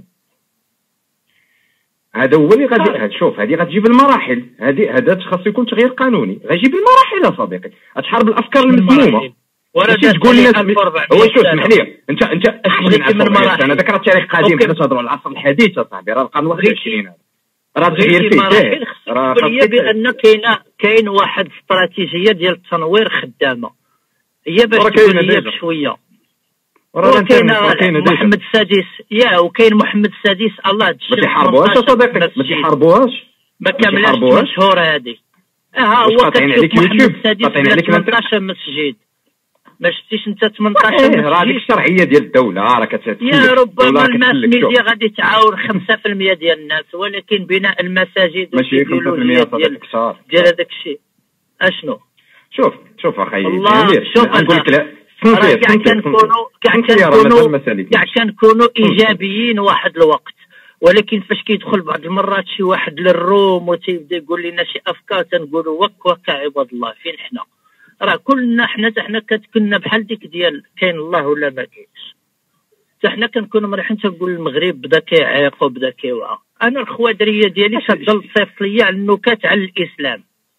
هذا هو اللي غادي شوف هذه غتجي بالمراحل. هذه هذا خاصو يكون تغيير قانوني غيجي بالمراحل يا صديقي. غتحارب الافكار المسمومه. ماشي تقول لي هو شوف اسمح لي انت انت احسن من المراحل. انا ذكرت التاريخ القديم كنا تهضروا على العصر الحديث يا صاحبي. راه القرن واحد وعشرين هذا راه تغيير فيه. راه خاص بان كاينه كاين واحد استراتيجيه ديال التنوير خدامه هي باش تكون هي بشويه. راه كاين محمد السادس يا وكاين محمد السادس الله تشوف ما تيحاربوهاش يا صديقي ما تيحاربوهاش ما كاملاش مشهوره هذه. ها هو كتشوف محمد السادس ثمنطاش مسجد ما شفتيش انت ثمنطاش مسجد. راه هذيك الشرعيه ديال الدوله راه كتسير يا ربما الماس ميديا غادي تعاون خمسة في المية ديال الناس ولكن بناء المساجد ماشي خمسة في المية ديال ديال هذاك الشيء اشنو. شوف شوف اخي شوف نقول لك لا كاع كنكونوا كاع كنكونوا كاع كنكونوا ايجابيين واحد الوقت ولكن فاش كيدخل بعض المرات شي واحد للروم وتيبدا يقول لنا شي افكار تنقولوا وك وك عباد الله فين حنا. راه كلنا حنا حتى حنا كنا بحال ديك ديال كاين الله ولا ما كاينش. حتى حنا كنكونوا مريحين تنقول المغرب بدا كيعيق وبدا كيوعى. انا الخوادريه ديالي كتضل تصيفط ليا على النكات على الاسلام.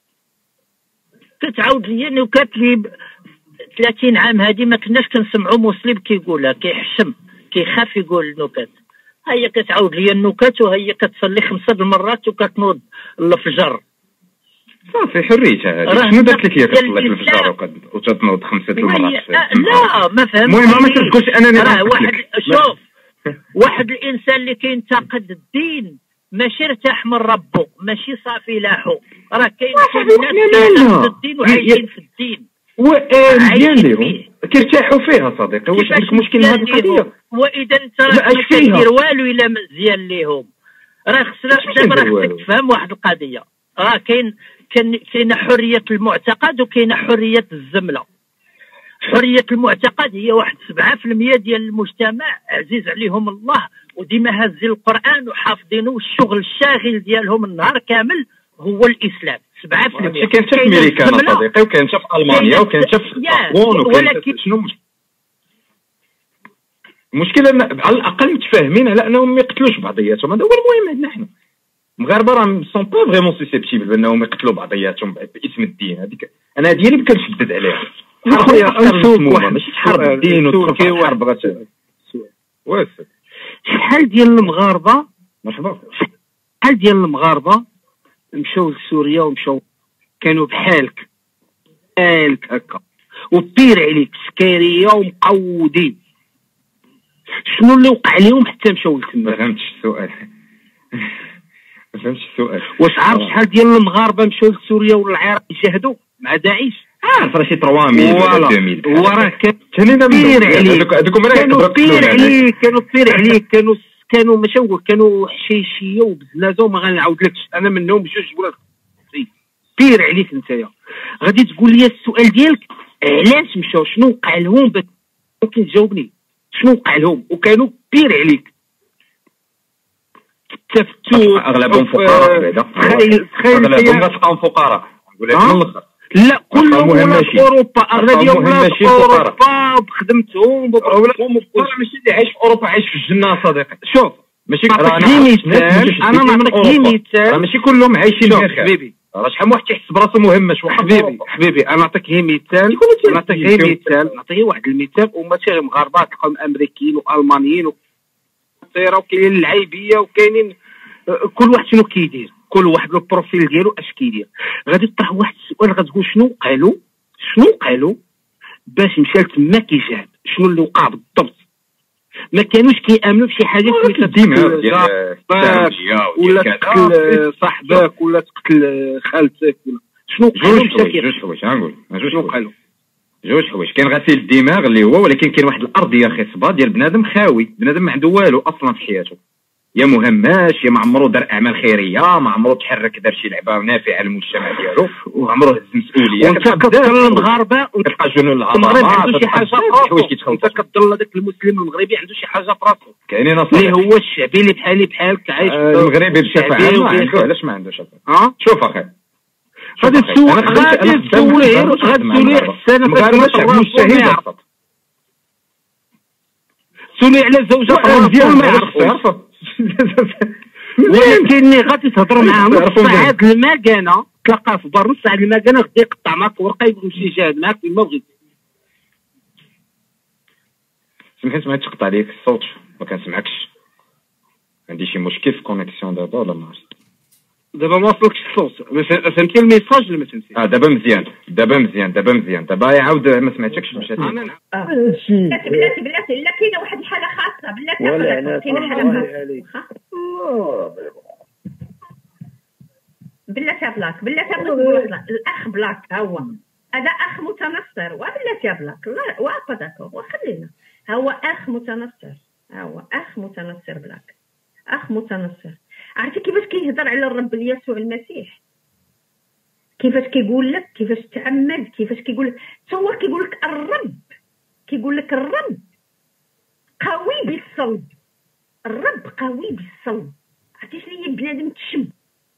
كتعاود ليا نكات اللي ثلاثين عام هذه ما كناش كنسمعوا مسلم كيقولها كيحشم كيخاف يقول النكات. هي كتعاود ليا النكات وهي كتصلي خمسه د المرات وكتنوض الفجر صافي حريتها هذه. شنو درت لك هي كتصلي في الفجر وتتنوض خمسه المرات؟ لا ما فهمت. المهم ما تقولش انني راه واحد شوف واحد الانسان اللي كينتقد الدين ماشي ارتاح من ربه، ماشي صافي لاحو. راه كاين ناس كينتقدوا الدين وعايشين في الدين مزيان ليهم كيرتاحوا فيها صديقي. واش عندك مشكل مع هذه القضيه؟ واذا انت راه ما كدير والو الا مزيان ليهم. راه خصنا دابا راه خصك تفهم واحد القضيه. راه كاين كاينه حريه المعتقد وكاينه حريه الزمله. حريه المعتقد هي واحد سبعة في المية ديال المجتمع عزيز عليهم الله وديما هازين القران وحافظينه، والشغل الشاغل ديالهم النهار كامل هو الاسلام. سبعة في المية كاين حتى في امريكا صديقي، وكاين حتى في المانيا، وكاين حتى في اليابان، وكاين شنو المشكله؟ على الاقل متفاهمين على انهم ما يقتلوش بعضياتهم. هذا هو المهم عندنا حنا المغاربه. راه سون با فريمون سوسيبتيبل بانهم يقتلوا بعضياتهم باسم الدين. هذيك انا هذه اللي كنشدد عليها. خويا واحد ماشي تحارب الدين وتدخل في حرب. غير واش شحال ديال المغاربه مرحبا شحال ديال المغاربه مشاو لسوريا ومشاو كانوا بحالك بحالك هكا وطير عليك سكاريه ومقودين. شنو اللي وقع لهم حتى مشاو لتما؟ ما فهمتش السؤال. ما فهمتش السؤال. واش عارف شحال ديال المغاربه مشاو لسوريا ولا العراق يجاهدوا مع داعش؟ عارف راه شي ثلاثة مية ولا اثنين مية. وراه كانوا طير عليك كانوا طير عليك كانوا طير عليك كانوا كانوا مشاو كانوا حشيشيه وبزنازه وما غنعاودلكش. انا منهم بجوج ولا طير عليك نتايا. غادي تقول لي السؤال ديالك علاش مشاو، شنو وقع لهم؟ ممكن تجاوبني شنو وقع لهم وكانوا طير عليك؟ تفتوا اغلبهم فقراء بعدا. تخيل تخيل اغلبهم تلقاهم فقراء. نقول لك من الاخر لا كلهم ولاد اوروبا، اغلبيه ولاد اوروبا بخدمتهم ببراسهم. ماشي اللي عايش في اوروبا عايش في الجنه صديقي. شوف ماشي مثال، انا نعطيك مثال. ماشي كلهم عايشين بخير حبيبي. راه شحال من واحد تيحس براسو مهمش. حبيبي حبيبي انا نعطيك غير مثال، نعطيك غير مثال، نعطيك واحد المثال. وماشي غير مغاربه، تلقاهم امريكيين والمانيين وطيره وكاينين اللعيبيه وكاينين كل واحد شنو كيدير، كل واحد له البروفيل ديالو اش كيدير. غادي تطرح واحد السؤال غتقول شنو وقع له شنو وقع له باش مشى لتما كيجاهد. شنو اللي وقع بالضبط؟ ما كانوش كيامنوا بشي حاجه سميتها الدماء ولا تقتل صاحبك ولا تقتل خالتك ولا شنو وقع له. جوج حوايج غنقول جوج حوايج جوج حوايج كاين غسيل الدماغ اللي هو، ولكن كاين واحد الارضيه خصبه ديال بنادم خاوي. بنادم ما عنده والو اصلا في حياته، يا مهماش يا ما عمرو دار اعمال خيريه، ما عمرو تحرك دار شي لعبه نافعه للمجتمع ديالو، وعمرو هز مسؤوليه. وانت كتظن المغاربه كتلقى جنون المغرب عنده شي حاجه في راسو. انت كتظن هذاك المسلم المغربي عنده شي حاجه في راسو كاينين اللي هو الشعبي اللي بحالي بحالك عايش المغربي بصفه عامه. علاش ما عندوش؟ ها شوف اخي غادي تسول غادي تسوليه غادي تسوليه السنه المغاربه شعب مجتهد. سولي على زوجة ديالو ما يعرفوش، ولكن غادي تهضر معاه نص ساعه د المكانه تلقاه في بار نص ساعه د المكانه غادي يقطع معاك ورقه يمشي يجاهد معاك فيما بغيت. سمحت ما تقطع ليك الصوت، ما كنسمعكش. عندي شي مشكل في كونيكسيون دابا ولا ما عرفتش. دابا ما وصلكش الصوت، فهمتي الميساج ولا ما فهمتيش؟ اه دابا مزيان دابا مزيان دابا مزيان دابا يعاود ما سمعتكش باش انا بلاتي بلاتي بلاتي لا كاينه واحد الحاله خاصه بلاتي كاينه حاله خاصه بلاتي بلاك بلاتي بلاك الاخ بلاك ها هو هذا اخ متنصر وبلاتي بلاك لا واقف داكو وخلينا ها هو اخ متنصر ها هو اخ متنصر بلاك اخ متنصر. عرفتي كيفاش كيهضر على الرب يسوع المسيح؟ كيفاش كيقول لك كيفاش تعمد كيفاش كيقول لك تصور كيقول لك الرب كيقول لك الرب قوي بالصلب الرب قوي بالصلب. عرفتي شنو هي بنادم تشم؟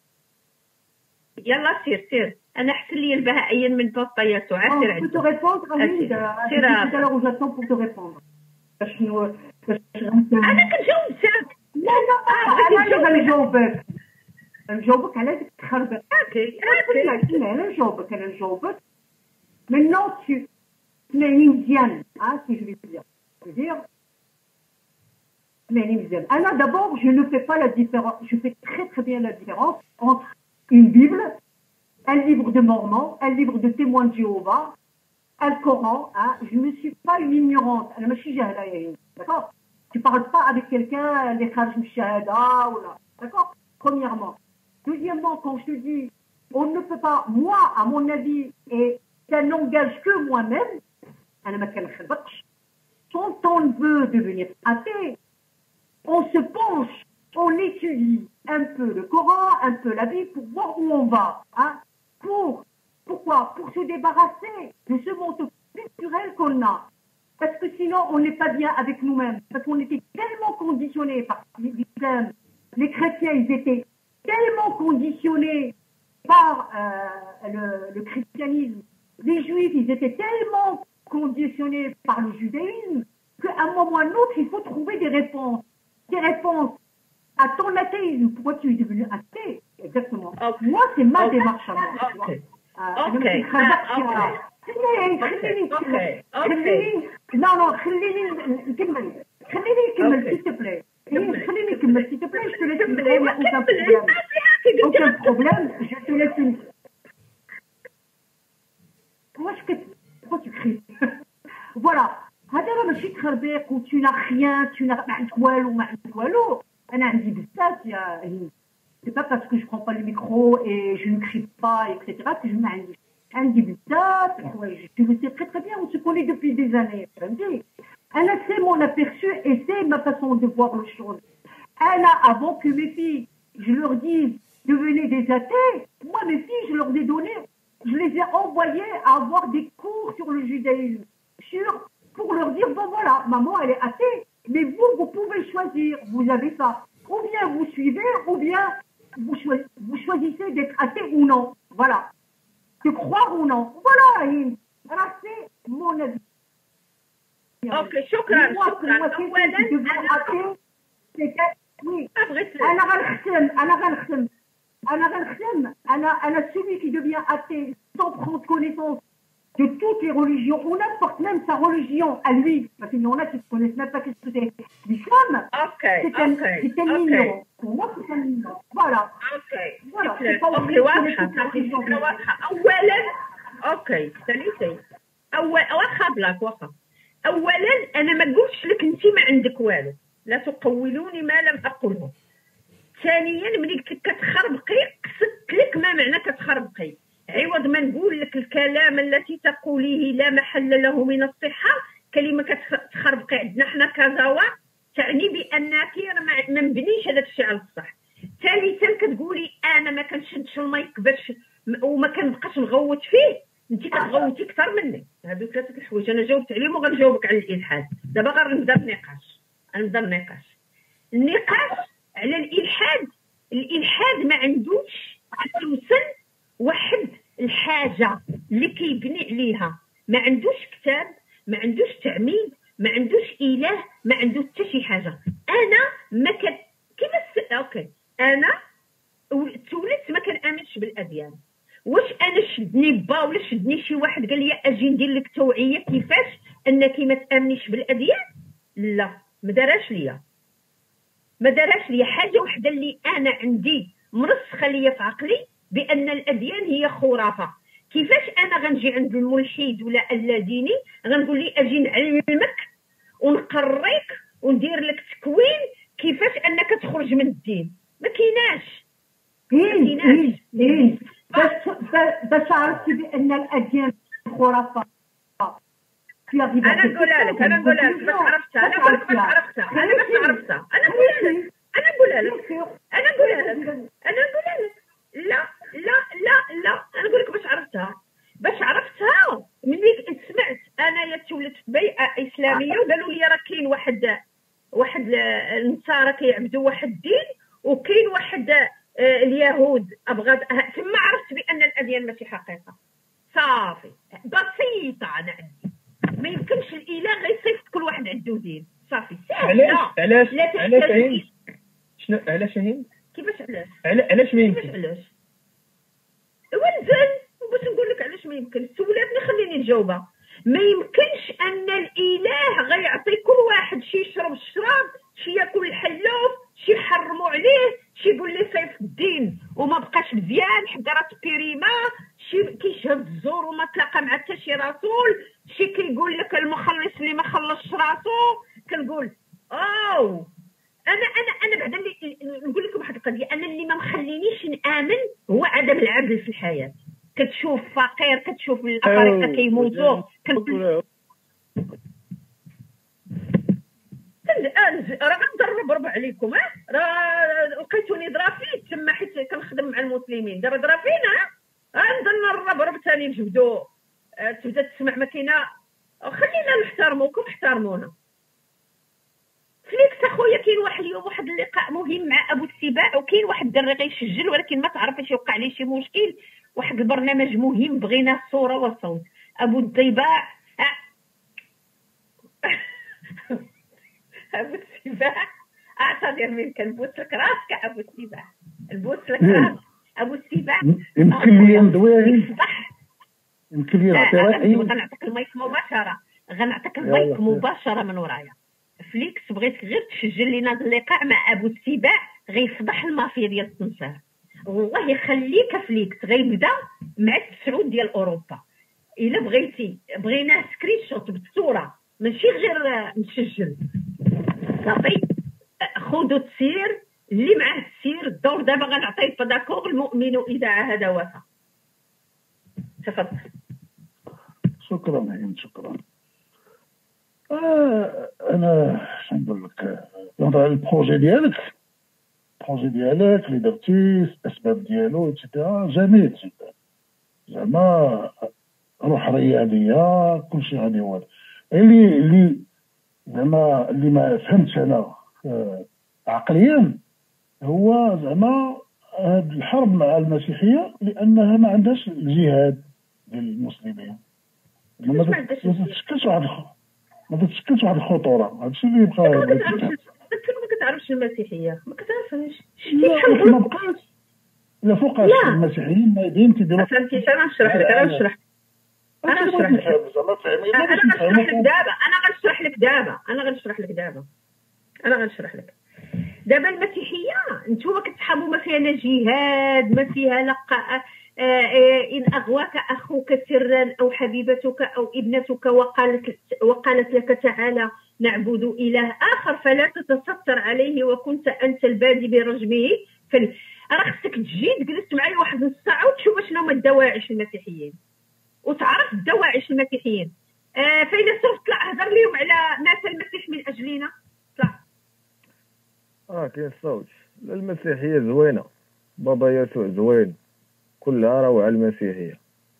يلا سير سير انا احسن لي البهائيا من بابا يسوع. سير عندي انا كنجاوب سير. لا لا انا اللي غنجاوبك نجاوبك على ديك التخربيق. اوكي اوكي انا نجاوبك انا نجاوبك مينو tu سمعني مزيان ها سي جو فيدير دير سمعني مزيان. انا دابور جو نو في با لا ديفيرونس جو في تري تري بيان لا ديفيرونس entre une bible un livre de Mormon, un livre de témoins de Jéhovah, un Coran. Hein. Je ne suis pas une ignorante. D'accord? Tu ne parles pas avec quelqu'un, les Kharj Mshahada, ou là. D'accord? Premièrement. Deuxièmement, quand je te dis, on ne peut pas, moi, à mon avis, et ça n'engage que moi-même, quand on veut devenir athée, on se penche, on étudie un peu le Coran, un peu la Bible pour voir où on va. Hein? Pour, pourquoi? Pour se débarrasser de ce monde culturel qu'on a. Parce que sinon, on n'est pas bien avec nous-mêmes. Parce qu'on était tellement conditionnés par l'islam. Les chrétiens, ils étaient tellement conditionnés par euh, le, le christianisme. Les juifs, ils étaient tellement conditionnés par le judaïsme qu'à un moment ou à un autre, il faut trouver des réponses. Des réponses à ton athéisme. Pourquoi tu es devenu athée? Exactement. Okay. Moi, c'est ma okay. démarche à moi. Okay. Euh, okay. Non, non, خليني نكمل. خليني نكمل, s'il te plaît. خليني نكمل, s'il te plaît. Je te laisse une aucun problème. Aucun problème. Je te laisse une. Pourquoi je Pourquoi tu cries? Voilà. هذا راه ماشي تخربيق و tu n'as rien, tu n'as ما عندك والو ما عندك والو. أنا عندي بزاف يا هند. C'est pas parce que je prends pas le micro et je ne crie pas, et cetera que je m'en عندي. عندي بزاف حوايج. Tu le sais très très bien, on se connaît depuis des années. فهمتي؟ أنا c'est mon aperçu et c'est ma façon de voir les choses. أنا avant que mes filles, je leur dise devenez des athées, moi mes filles je leur ai donné, je les ai envoyées à avoir des cours sur le judaïsme, sur pour leur dire bon voilà, maman elle est athée, mais vous vous pouvez choisir, vous avez ça, ou bien vous suivez, ou bien vous, choi vous choisissez d'être athée ou non, voilà, de croire ou non, voilà, alors c'est mon avis. Ok, شكرا شكرا. اولا oui, انا غنختم انا غنختم انا غنختم انا انا celui qui devient athée sans prendre connaissance de toutes les religions, ou n'importe même sa religion à lui, parce qu'il y en a qui ne connaissent même pas ce que c'est l'islam. Okay, c'est un, okay, c'est un okay. ignorant. Pour moi, c'est un ignorant. Voilà. Okay. Voilà. اوكي واضحه واضحه. اولا اوكي ثالثا اول واخا بلاك واخا. اولا انا ما نقولش لك انت ما عندك والو، لا تقولوني ما لم اقله. ثانيا ملي قلت لك كتخربقي قصدت لك ما معنى كتخربقي، عوض ما نقول لك الكلام التي تقوليه لا محل له من الصحه. كلمه كتخربقي عندنا حنا كزاوا تعني بانك ما مبنيش هذاك الشيء على الصح. ثالثا كتقولي انا ما كنشدش المايك باش وما كنبقاش نغوت فيه، انت كتغوتي اكثر مني. هادو ثلاثه الحوايج انا جاوبت عليهم وغنجاوبك على الالحاد. دابا غنبدا النقاش، غنبدا النقاش النقاش على الالحاد. الالحاد ما عندوش توصل واحد الحاجه اللي كيبني عليها، ما عندوش كتاب، ما عندوش تعميد، ما عندوش اله، ما عنده حتى شي حاجه. انا ما كان كيفاش اوكي انا تولدت ما كنامنش بالاديان. واش انا شدني با ولا شدني شي واحد قال لي اجي ندير لك توعيه كيفاش انك ما تامنيش بالاديان؟ لا، ما داراش ليا ما داراش ليا حاجه وحده اللي انا عندي مرسخه ليا في عقلي بان الاديان هي خرافه. كيفاش انا غنجي عند الملحد ولا الذيني غنقول لي اجي نعلمك ونقريك وندير لك تكوين كيفاش انك تخرج من الدين؟ ما كايناش ما كايناش بس بس عرفتي بان الاديان خرافه. انا نقولها لك انا نقولها لك باش عرفتها انا نقول لك باش عرفتها انا باش عرفتها انا نقولها لك انا نقولها لك انا نقولها لك انا نقولها لك لا لا لا لا انا نقول لك باش عرفتها باش عرفتها ملي سمعت انا يا تولدت في بيئه اسلاميه وقالوا لي راه كاين واحد واحد النصارى كيعبدوا واحد الدين وكاين واحد اليهود ابغى ثم عرفت بان الاديان ماشي حقيقه. صافي بسيطه انا عندي ما يمكنش الاله غيصيفط كل واحد عنده دين. صافي علاش علاش علاش هند شنو علاش هند كيفاش علاش علاش ما يمكنش علاش ونزل باش نقول لك علاش ما يمكنش. سولاتني خليني نجاوبها. ما يمكنش ان الاله غيعطي كل واحد شي يشرب الشراب، شي ياكل الحلوف، شي يحرموا عليه، شي يقول لي صيف الدين وما بقاش مزيان حضرت بيريما الرسول، شي كيقول لك المخلص اللي ما خلصش راسو، كنقول اوه انا انا انا بعدا اللي نقول لكم واحد القضيه، انا اللي ما مخلينيش نامن هو عدم العدل في الحياه. كتشوف فقير، كتشوف الافارقه كيموتوا، كنقول راه غنضرب ربع عليكم. ها راه لقيتوني ضرافيت تما حيت كنخدم مع المسلمين، دابا ضرافينا غنضل نضرب ربع ثاني نجبدو. تبدا تسمع ماكينه، خلينا نحترموكم احترمونا. فليكس اخويا كاين واحد اليوم واحد اللقاء مهم مع ابو السباع، وكاين واحد الدري غيسجل ولكن ما تعرف اش يوقع ليه شي مشكل. واحد البرنامج مهم بغينا الصوره والصوت. ابو الضباع ابو السباع اعتذر منك، نبوس لك راسك ابو السباع، نبوس لك راسك ابو السباع. يمكن لي ندوي، يمكن لي نعطي رايي. غنعطيك المايك مباشره، غنعطيك المايك مباشره من ورايا. فليكس بغيتك غير تسجل لينا اللقاء مع ابو السباع، غيفضح المافيا ديال التمساح. والله يخليك فليكس غيبدا مع التسعود ديال اوروبا. الا بغيتي بغينا سكرين شوت بالصوره ماشي غير مسجل. صافي خذوا التسير اللي معاه التسير. الدور دابا غنعطيه فداكوغ المؤمن اذا عاهد وفى. تفضل. شكرا هين شكرا. آه انا شنقول لك، نهضر على البروجي ديالك، البروجي ديالك اللي درتي، الاسباب ديالو اكسيتيرا، جميل جدا. زعما روح رياضيه كلشي غادي هو اللي اللي زعما اللي ما فهمتش انا آه عقليا، هو زعما هاد الحرب مع المسيحيه لانها ما عندهاش الجهاد ديال المسلمين. ما تتشكلش واحد ما تتشكلش واحد الخطوره. هادشي اللي يبقى. ما كتعرفش المسيحيه، ما كتعرفش كيف ما بقاش. لا فوقاش المسيحيين ما يدين تيديروا. فهمتي؟ انا نشرح لك انا نشرح انا نشرح لك انا غنشرح لك دابا انا غنشرح لك دابا انا غنشرح لك دابا انا غنشرح لك دابا. المسيحيه نتوما كتحابوا ما فيها لا جهاد، ما فيها لا إن أغواك أخوك سرا أو حبيبتك أو ابنتك وقالت وقالت لك تعالى نعبد إله آخر فلا تتستر عليه وكنت أنت البادي برجمه. راه خصك تجي تجلس معايا واحد نص ساعة وتشوف شنو هما الدواعش المسيحيين وتعرف الدواعش المسيحيين. آه فيلسوف طلع هضر لهم على مات المسيح من أجلنا. طلع اه كاين الصوت. المسيحية زوينة، بابا يسوع زوين، كلها روعة المسيحية.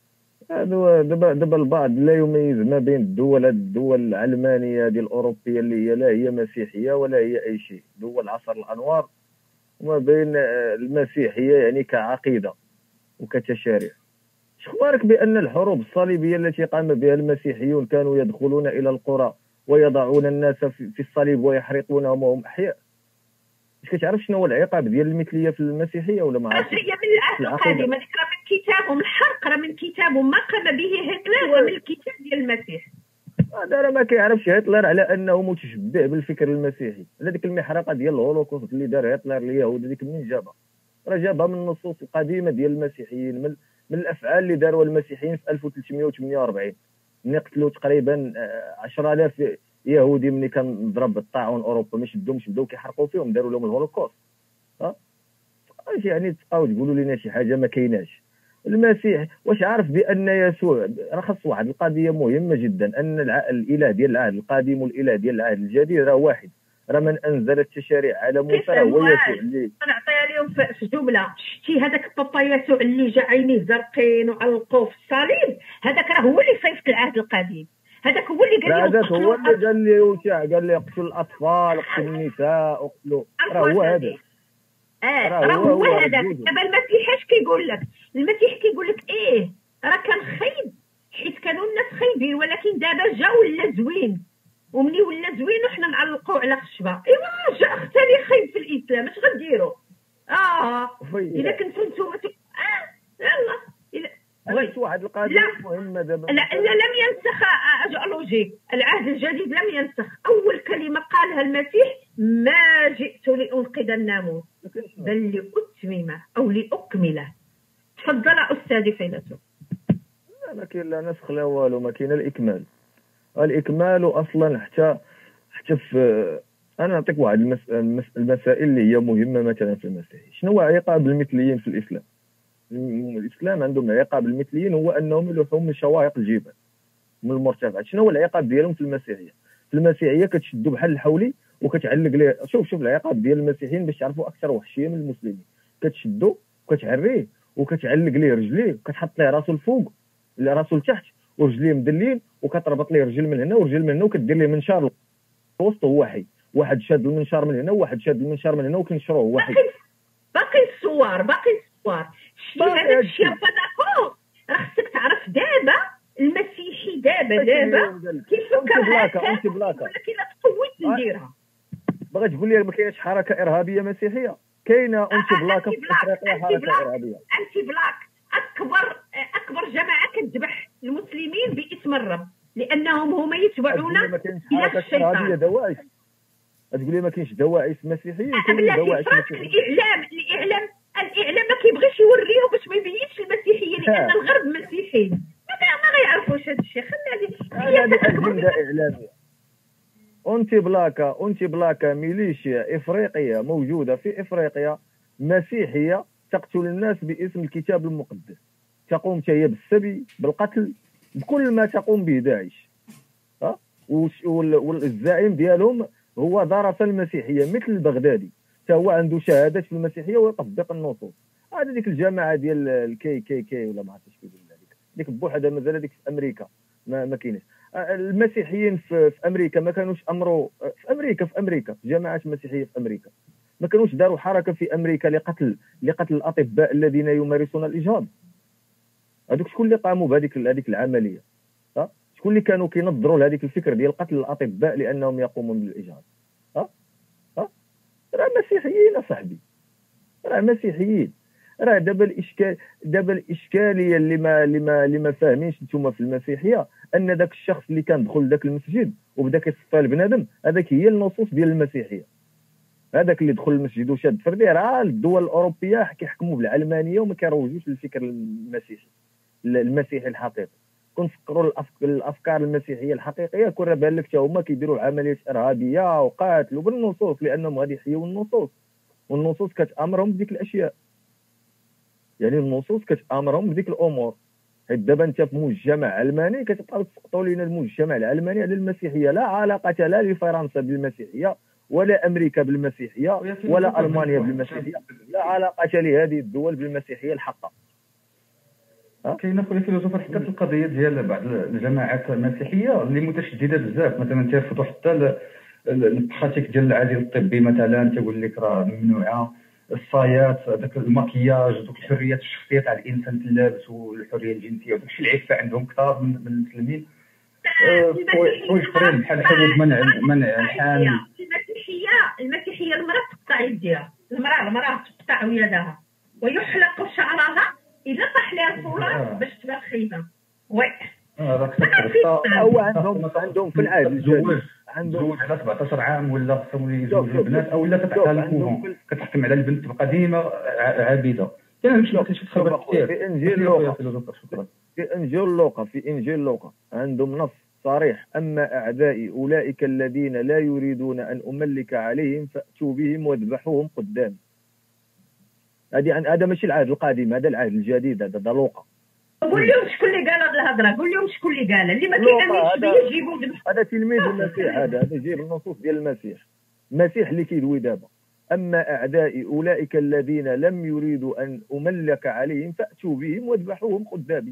هذا دابا دابا البعض لا يميز ما بين الدول الدول العلمانية ديال الأوروبية اللي هي لا هي مسيحية ولا هي أي شيء، دول عصر الأنوار، وما بين المسيحية يعني كعقيدة وكتشاريع. شخبارك بأن الحروب الصليبية التي قام بها المسيحيون كانوا يدخلون إلى القرى ويضعون الناس في الصليب ويحرقونهم وهم أحياء؟ مش كتعرف شنو هو العقاب ديال المثليه في المسيحيه ولا ما عرفتش؟ هي من العهد القديم، هذيك راه من كتابهم، الحرق راه من كتابهم ما قام به هتلر ومن الكتاب ديال المسيح. هذا راه ما كيعرفش هتلر على انه متشبع بالفكر المسيحي. هذيك المحرقه ديال الهولوكوست اللي دار هتلر اليهود هذيك منين جابها؟ راه جابها من النصوص القديمه ديال المسيحيين، من من الافعال اللي داروها المسيحيين في ألف وثلاثمائة وثمانية وأربعين. ملي قتلوا تقريبا عشرة آلاف يهودي ملي كان ضرب الطاعون اوروبا، ما شدهمش بداو كيحرقوا فيهم، داروا لهم الهولوكوست. ها يعني تبقاو تقولوا لنا شي حاجه ما كايناش. المسيح واش عارف بان يسوع راه خاص واحد القضيه مهمه جدا، ان الاله ديال العهد القديم والاله ديال العهد الجديد راه واحد. راه من انزل التشريع على موسى هو يسوع. اللي نعطيها لهم في جمله، شتي هذاك بابا يسوع اللي جا عينيه زرقين وعلقوه في الصليب، هذاك راه هو اللي صيفط العهد القديم. هذاك هو اللي قال لي هذاك هو اللي قال لي وشاع قال لي اقتلوا الاطفال، اقتلوا النساء، اقتلوا. راه هو هذا. اه راه هو هذاك. دابا المسيح اش كيقول لك؟ المسيح كيقول لك ايه راه كان خايب حيت كانوا الناس خايبين، ولكن دابا جا ولا زوين، ومني ولا زوين وحنا نعلقوا على خشبه. ايوا جا ثاني خايب في الاسلام، اش غديروا؟ اه الا كنتو نتوما اه يلا بغيت واحد القضيه مهمه دابا. لا لا لم ينسخ اجيولوجي، العهد الجديد لم ينسخ. اول كلمه قالها المسيح ما جئت لانقذ الناموس بل لاتممه او لاكمله. تفضل استاذي فيلسوف. ما كاين لا نسخ لا والو، ما كاين الاكمال. الاكمال اصلا حتى حتى في، انا نعطيك واحد المس... المس... المسائل اللي هي مهمه مثلا في المسيحيه. شنو هو عقاب المثليين في الاسلام؟ الاسلام عندهم عقاب المثليين هو انهم يلوحون من شواهق الجبال من المرتفعات. شنو هو العقاب ديالهم في المسيحيه؟ في المسيحيه كتشدوا بحال الحولي وكتعلق ليه. شوف شوف العقاب ديال المسيحيين باش تعرفوا اكثر وحشيه من المسلمين. كتشدوا وكتعريه وكتعلق ليه رجليه وكتحط ليه راسو الفوق راسو لتحت ورجليه مدلين وكتربط ليه رجل من هنا ورجل من هنا وكدير ليه منشار وسط هو حي. واحد شاد المنشار من هنا وواحد شاد المنشار من هنا وكينشروه هو حي. باقي الصور باقي الصور شتي هذاك الشيء با داكور. راه خصك تعرف دابا المسيحي دابا دابا كيفكر هكا ولكن لا تقويت نديرها. بغيت تقول لي ما كاينش حركه ارهابيه مسيحيه؟ كاينه انت بلاك في افريقيا حركه ارهابيه. انت بلاك اكبر اكبر جماعه كتذبح المسلمين باسم الرب لانهم هما يتبعون الى الشيطان. دواعش تقول لي ما كاينش دواعش مسيحيين؟ كاين دواعش مسيحيين. الاعلام الاعلام الاعلام ما كيبغيش يوريهم باش ما يبينش المسيحيه لان الغرب مسيحي ما غيعرفوش هذا الشيء. خلي هذه اجنده اعلاميه. أنتي بلاكا أنتي بلاكا ميليشيا إفريقية موجودة في إفريقيا مسيحية تقتل الناس باسم الكتاب المقدس، تقوم هي بالسبي بالقتل بكل ما تقوم به داعش. ها والزعيم ديالهم هو درس المسيحية مثل البغدادي، هو عنده شهادات في المسيحية ويطبق النصوص. هذه ديك الجماعة ديال الكي كي كي ولا ما عرفتش كيقولوا هذيك ديك بوحدها مازال هذيك في أمريكا ما ما كاينش. المسيحيين في, في امريكا ما كانوش امروا في امريكا في امريكا جماعات مسيحيه في امريكا ما كانوش داروا حركه في امريكا لقتل لقتل الاطباء الذين يمارسون الاجهاض. هذوك شكون اللي قاموا بهذيك هذيك العمليه؟ ها شكون اللي كانوا كينظروا لهذيك الفكر ديال قتل الاطباء لانهم يقومون بالاجهاض؟ ها ها راه مسيحيين اصاحبي، راه مسيحيين. راه دابا الاشكال دابا الاشكاليه اللي ما اللي ما اللي ما فاهمينش نتوما في المسيحيه ان ذاك الشخص اللي كان دخل لذاك المسجد وبدا كيصفى البنادم هذاك هي النصوص ديال المسيحيه. هذاك اللي دخل المسجد وشاد فرديه راه الدول الاوروبيه كيحكموا بالعلمانيه وما كيروجوش للفكر المسيحي المسيحي الحقيقي. كنفكروا الافكار المسيحيه الحقيقيه كون راه بان لك حتى هما كيديروا عمليات ارهابيه وقاتل بالنصوص لانهم غادي يحيوا النصوص والنصوص كتامرهم بديك الاشياء. يعني النصوص كتامرهم بديك الامور. حيت دابا انت في مجتمع علماني كتبقاو تسقطوا لنا المجتمع العلماني على المسيحيه. لا علاقه لا لفرنسا بالمسيحيه ولا امريكا بالمسيحيه ولا المانيا بالمسيحيه، لا علاقه لهذه الدول بالمسيحيه الحقه. كاينه خويا فيلوزوف حتى في القضيه ديال بعض الجماعات المسيحيه اللي متشدده بزاف، مثلا تيرفضوا حتى البراتيك ديال العزل الطبي، مثلا تيقول لك راه ممنوعه الصايات، هذاك المكياج، دوك الحريات الشخصيه تاع الانسان في اللبس والحريه الجنسيه وداك الشيء العفه عندهم كثار من المسلمين. حوايج اخرين بحال حدود منع منع الحامل. المسيحيه المسيحيه المراه تقطع يديها، المراه المراه تقطع يدها ويحلق شعرها اذا طاح لها الفولاذ باش تبان خايبه. وي هذاك هو عندهم عندهم في العهد الجديد عندهم على سبعطاش عام ولا خصهم يزوجوا البنات او لا تتعطى الكوفون كتحكم على البنت تبقى ديما عابده. كاين مش كاين شي خبر كثير في انجيل لوقا في انجيل لوقا في انجيل لوقا عندهم نص صريح: اما اعدائي اولئك الذين لا يريدون ان املك عليهم فاتوا بهم واذبحوهم قدامي. هذه هذا ماشي العهد القديم، هذا العهد الجديد، هذا ده لوقا. قول لهم شكون اللي قال هذه الهضره، قول لهم شكون اللي قالها. اللي ما كيامنش بيه يجيبوا هذا تلميذ المسيح، هذا هذا جايب النصوص ديال المسيح. المسيح اللي كيدوي دابا: اما اعدائي اولئك الذين لم يريدوا ان املك عليهم فاتوا بهم واذبحوهم قدامي.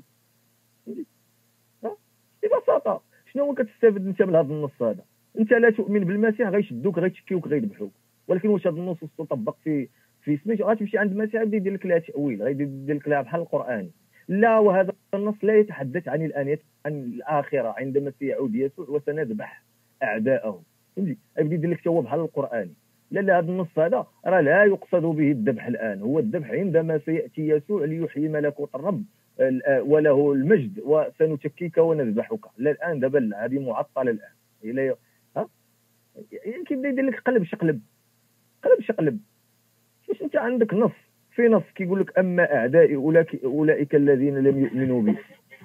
ببساطه شنو هو كتستافد انت من هذا النص هذا؟ انت لا تؤمن بالمسيح، غيشدوك غيتشكيوك غيذبحوك. ولكن واش هذا النصوص تطبق في في سميتو؟ غتمشي عند المسيح غادي يدير لك لها تاويل، غادي يدير لك لها بحال القران. لا، وهذا النص لا يتحدث عن الآنية، عن الآخرة عندما سيعود يسوع وسنذبح أعداءه. فهمتي؟ غادي يدير لك هو بحال القرآن. لا لا، هذا النص هذا راه لا يقصد به الذبح الآن، هو الذبح عندما سيأتي يسوع ليحيي ملكوت الرب وله المجد وسنتكيك ونذبحك. لا الآن، دابا لا، هذه معطلة الآن. إلى ها يعني كيبدا يدير لك قلب شقلب قلب شقلب. واش انت عندك نص في نص كيقول لك: اما اعدائي اولئك اولئك الذين لم يؤمنوا بي.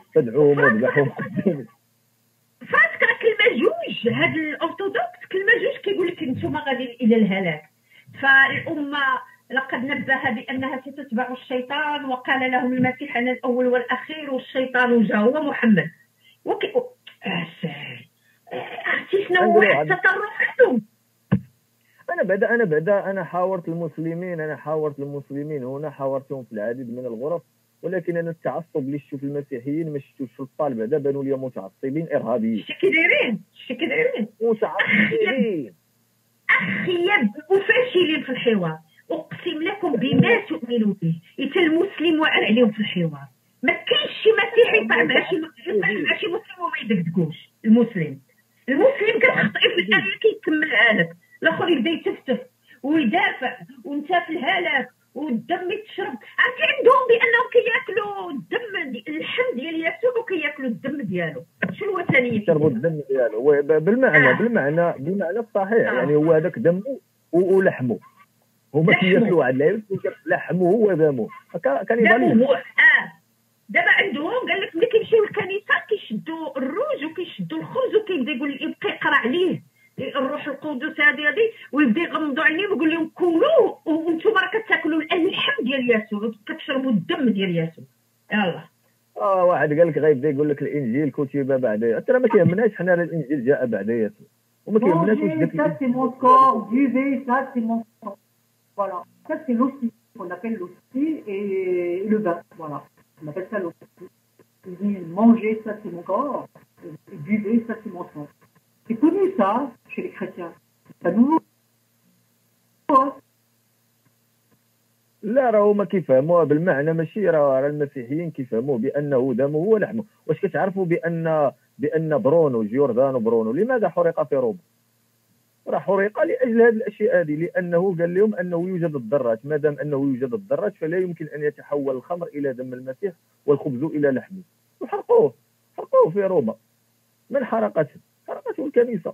فدعوهم وذبحوهم قدامك. فاتك راه كلمه جوج، هاد الارثوذكس كلمه جوج كيقول لك نتوما غادي الى الهلاك. فالامه لقد نبه بانها ستتبع الشيطان، وقال لهم المسيح انا الاول والاخير والشيطان جاء هو محمد. وكي اه عرفتي شنو هو التطرف عندهم؟ انا بعدا انا بعدا انا حاورت المسلمين انا حاورت المسلمين هنا، حاورتهم في العديد من الغرف، ولكن انا التعصب اللي شفتو في المسيحيين ما شفتوش في الطالب. بعدا بانوا لي متعصبين ارهابيين. شي كيدايرين شي كيدايرين متعصبين اخيب وفاشلين في الحوار. اقسم لكم بما تؤمنوا به، حتى المسلم واعر عليهم في الحوار. ما كاينش شي مسيحي يطلع مع شي مع شي مسلم وما يدقدقوش. المسلم المسلم كتخطئي في الآية كيكملها لك، الاخر يبدا يتفتف ويدافع وانت في الهلاك والدم يتشرب. عرفتي عندهم بانهم كياكلوا الدم اللحم ديال يسوع وكياكلوا الدم ديالو. شنو الوثنيه؟ يشربوا الدم ديالو بالمعنى آه. بالمعنى بالمعنى الصحيح. آه. يعني هو هذاك دمه ولحمه، هما كياكلوا واحد العيب لحمه هو دمه كانيباليزم. اه دابا عندهم قال لك ملي كيمشيو للكنيسه كيشدوا الروج وكيشدوا الخبز وكيبدا يقول يبقى يقرا عليه الروح القدس هذه هذه ويبدا يغمضوا عليه ويقول لهم كلوا وانتم راه كتاكلوا اللحم ديال يسوع كتشربوا الدم ديال يسوع. يلا اه واحد قال لك غيبدا يقول لك الانجيل كتب بعد، ترى ما كيهمناش حنا الانجيل جاء بعد يسوع وما كيهمناش واش داك ça c'est mon corps, buvez, ça c'est mon sang. Voilà, ça c'est l'hostie qu'on appelle l'hostie et le vin. Voilà, on appelle ça l'hostie. Il dit mangez, ça c'est mon corps, et buvez, ça c'est mon sang. C'est connu ça chez les chrétiens. C'est pas nouveau. لا راهو ما كيفهموها بالمعنى، ماشي راه المسيحيين كيفهموه بانه دمه ولحمه. واش كتعرفوا بان بان برونو جيوردانو برونو لماذا حرق في روما؟ راه حرق لاجل هذه الاشياء هذه، لانه قال لهم انه يوجد الذرات، ما دام انه يوجد الذرات فلا يمكن ان يتحول الخمر الى دم المسيح والخبز الى لحمه، وحرقوه حرقوه في روما. من حرقته؟ حرقته الكنيسه.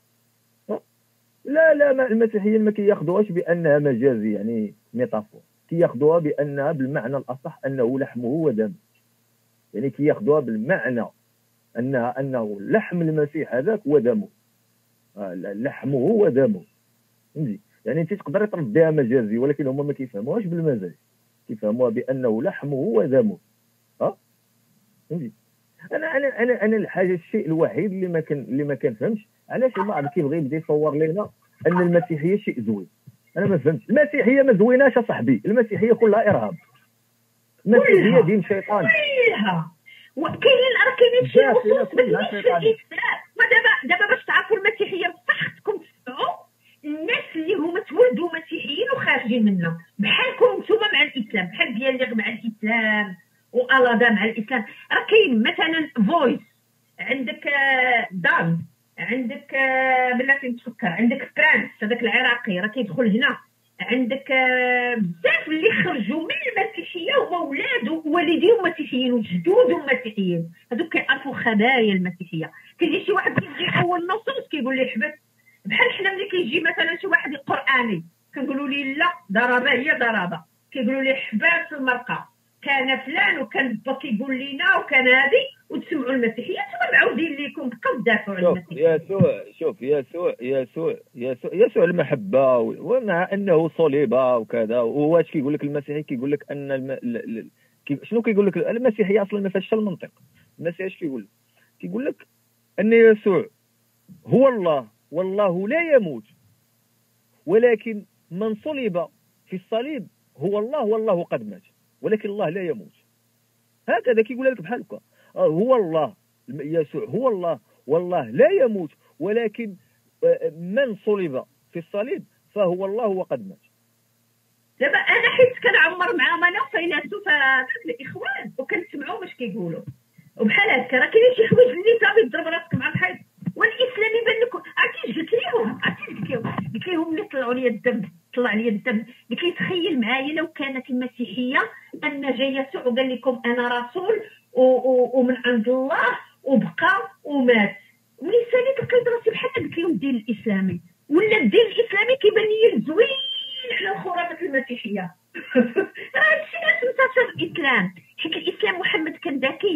لا لا ما المسيحيين ما كياخذوهاش بانها مجازي يعني ميتافور، كياخذوها بانها بالمعنى الاصح انه لحمه ودمه. يعني كياخذوها بالمعنى انها انه لحم المسيح هذاك ودمه، آه لحمه ودمه. فهمتي؟ يعني انت تقدري ترديها مجازي، ولكن هما ما كيفهموهاش بالمجاز، كيفهموها بانه لحمه ودمه. ها فهمتي؟ انا انا انا انا الحاجه الشيء الوحيد اللي ما كان اللي ما كنفهمش علاش البعض كيبغي يبدا يصور لنا ان المسيحيه شيء زوين. انا ما فهمتش، المسيحيه ما زويناش اصاحبي، المسيحيه كلها ارهاب، المسيحيه دين شيطان كلها. وكاينين راه كاينين شي نصوص في الاسلام. ودابا دابا باش تعرفوا المسيحيه بصح خصكم تسمعوا الناس اللي هما تولدوا مسيحيين وخارجين منها، بحالكم نتوما مع الاسلام، بحال ديالي مع الاسلام والادا مع الاسلام. راه كاين مثلا فويس، عندك دان، عندك بلاتي نتفكر، عندك فرانس هذاك العراقي راه كيدخل هنا، عندك بزاف اللي خرجوا من المسيحيه وهما ولاد ووالديهم مسيحيين وجدودهم مسيحيين، هذوك كيعرفوا خبايا المسيحيه. كيجي شي واحد كيجي اول نصوص كيقول لي حبس، بحال حنا ملي كيجي مثلا شي واحد قراني كنقولوا لي لا ضربه هي ضربه، كيقولوا لي حباس المرقه كان فلان وكان با كيقول لينا وكان هذه، وتسمعوا المسيحيه انتم معودين ليكم بقاو تدافعوا على المسيحيه. يسوع شوف يسوع يسوع يسوع يسوع المحبه، ومع انه صليب وكذا، وهو اش كيقول لك المسيحي؟ كيقول لك ان الم... ل... ل... كي... شنو كيقول لك المسيحيه اصلا؟ ما فيهاش المنطق. المسيحي اش كيقول؟ كيقول لك ان يسوع هو الله والله لا يموت، ولكن من صلب في الصليب هو الله والله قد مات، ولكن الله لا يموت. هكذا كيقول لك بحال هكا، هو الله يسوع هو الله والله لا يموت، ولكن من صلب في الصليب فهو الله وقد مات. دابا انا حيت كنعمر معاهم انا فيلسوف الاخوان وكنسمعوا واش كيقولوا وبحال هكا، راه كاينين شي حوايج اللي صافي تضرب راسك مع الحيط. والاسلام يبان لكم عرفتي قلت لهم عرفتي قلت لهم قلت لهم اللي طلعوا لي الدم طلع لي الدم. قلت لي تخيل معايا لو كانت المسيحيه ان جاي يسوع وقال لكم انا رسول ومن عند الله وبقى ومات، ملي ساليت لقيت راسي بحال قلت لهم الدين الاسلامي ولا الدين الاسلامي كيبان لي زوين على خرافه المسيحيه. راه هادشي علاش انتشر الاسلام، حيت الاسلام محمد كان ذكي، حيد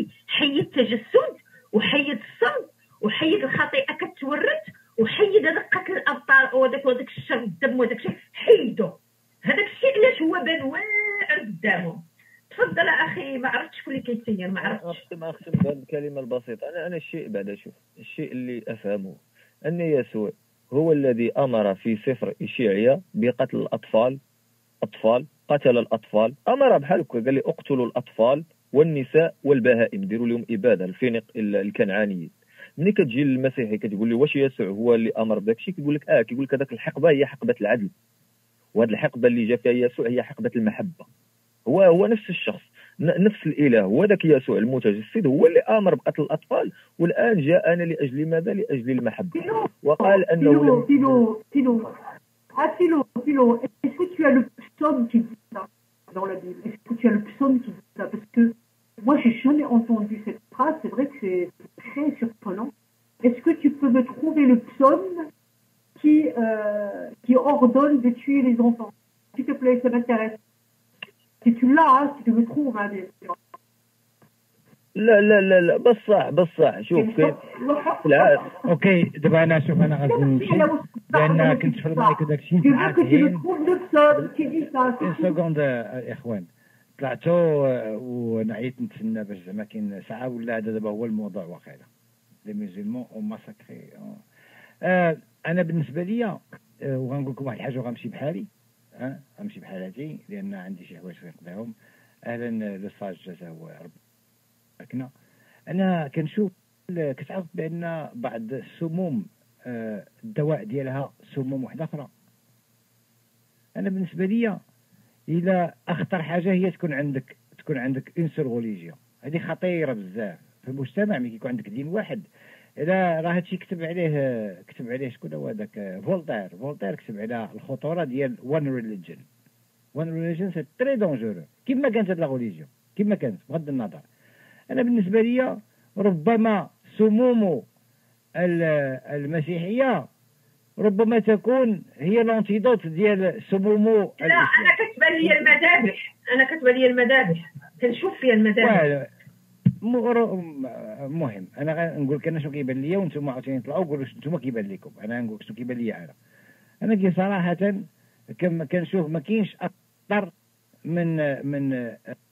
حيد التجسد وحيد الصمت وحيد الخطيئه كتورد وحيد دقه الابطال وداك وداك الشر الدم وداك الشيء حيدو. هذاك الشيء علاش هو بان واعر قدامهم. تفضل اخي، ما عرفتش شكون اللي كيتسير، ما عرفتش. اختم اختم بهذه الكلمه البسيطه. انا انا الشيء بعد شوف الشيء اللي افهمه ان يسوع هو الذي امر في سفر اشعياء بقتل الاطفال. اطفال قتل الاطفال، امر بحال هكا قال لي اقتلوا الاطفال والنساء والبهائم، ديروا لهم اباده الفينق الكنعانيين. ملي كتجي للمسيحي كتقول لي واش يسوع هو اللي امر بداك الشيء، كيقول لك اه كيقول لك هذاك الحقبه هي حقبه العدل، وهذه الحقبه اللي جا فيها يسوع هي حقبه المحبه. هو هو نفس الشخص نفس الاله، هو ذاك يسوع المتجسد هو اللي امر بقتل الاطفال، والان جاءنا لاجل ماذا؟ لاجل المحبه. وقال انه Philo, Philo, Philo. Ah, Philo, Philo, est-ce que tu as le psaume qui dit ça dans la Bible? Est-ce que tu as le psaume qui dit ça? Parce que moi, j'ai jamais entendu cette phrase. C'est vrai que c'est très surprenant. Est-ce que tu peux me trouver le psaume qui, euh, qui ordonne de tuer les enfants? S'il te plaît, ça m'intéresse. Si tu l'as, hein, si tu me trouves, hein, bien sûr. لا لا لا لا بصح بصح شوف كيف. لا اوكي دابا انا شوف انا غادي نمشي لان كنت في المايك وداك الشيء عارفين. سكوند اخوان طلعتوا وانا عييت نتسنى باش زعما كاين ساعه ولا هذا دابا هو الموضوع واقيلا لي ميزيلمون او ماساكري. آه انا بالنسبه لي آه وغنقول لكم واحد الحاجه وغنمشي بحالي اه غنمشي بحالاتي لان عندي شي حوايج نقضيهم. اهلا لو ساج جزاه هو ربي. لكن انا كنشوف كتعرف بان بعض السموم آه الدواء ديالها سموم واحده اخرى. انا بالنسبه لي الى اخطر حاجه هي تكون عندك تكون عندك اون سول ريليجيون. هذه خطيره بزاف في المجتمع. ملي كيكون عندك دين واحد الا راه هادشي كتب عليه كتب عليه شكون هو هذاك فولتير. فولتير كتب على الخطوره ديال وان ريليجن. وان ريليجن سي تري دونجورو كما كانت هاد لا ريليجيون كما كانت بغض النظر. أنا بالنسبة لي ربما سموم المسيحية ربما تكون هي الانتيدوت ديال سموم. لا أنا كتبان لي المذابح، أنا كتبان لي المذابح كنشوف فيها المذابح. مهم أنا نقول لك أنا شنو كيبان لي وأنتم عاوتاني طلعوا قولوا أنتم كيبان لكم. أنا نقول شنو كيبان لي أنا. أنا كي صراحة كنشوف ما كاينش أكثر من من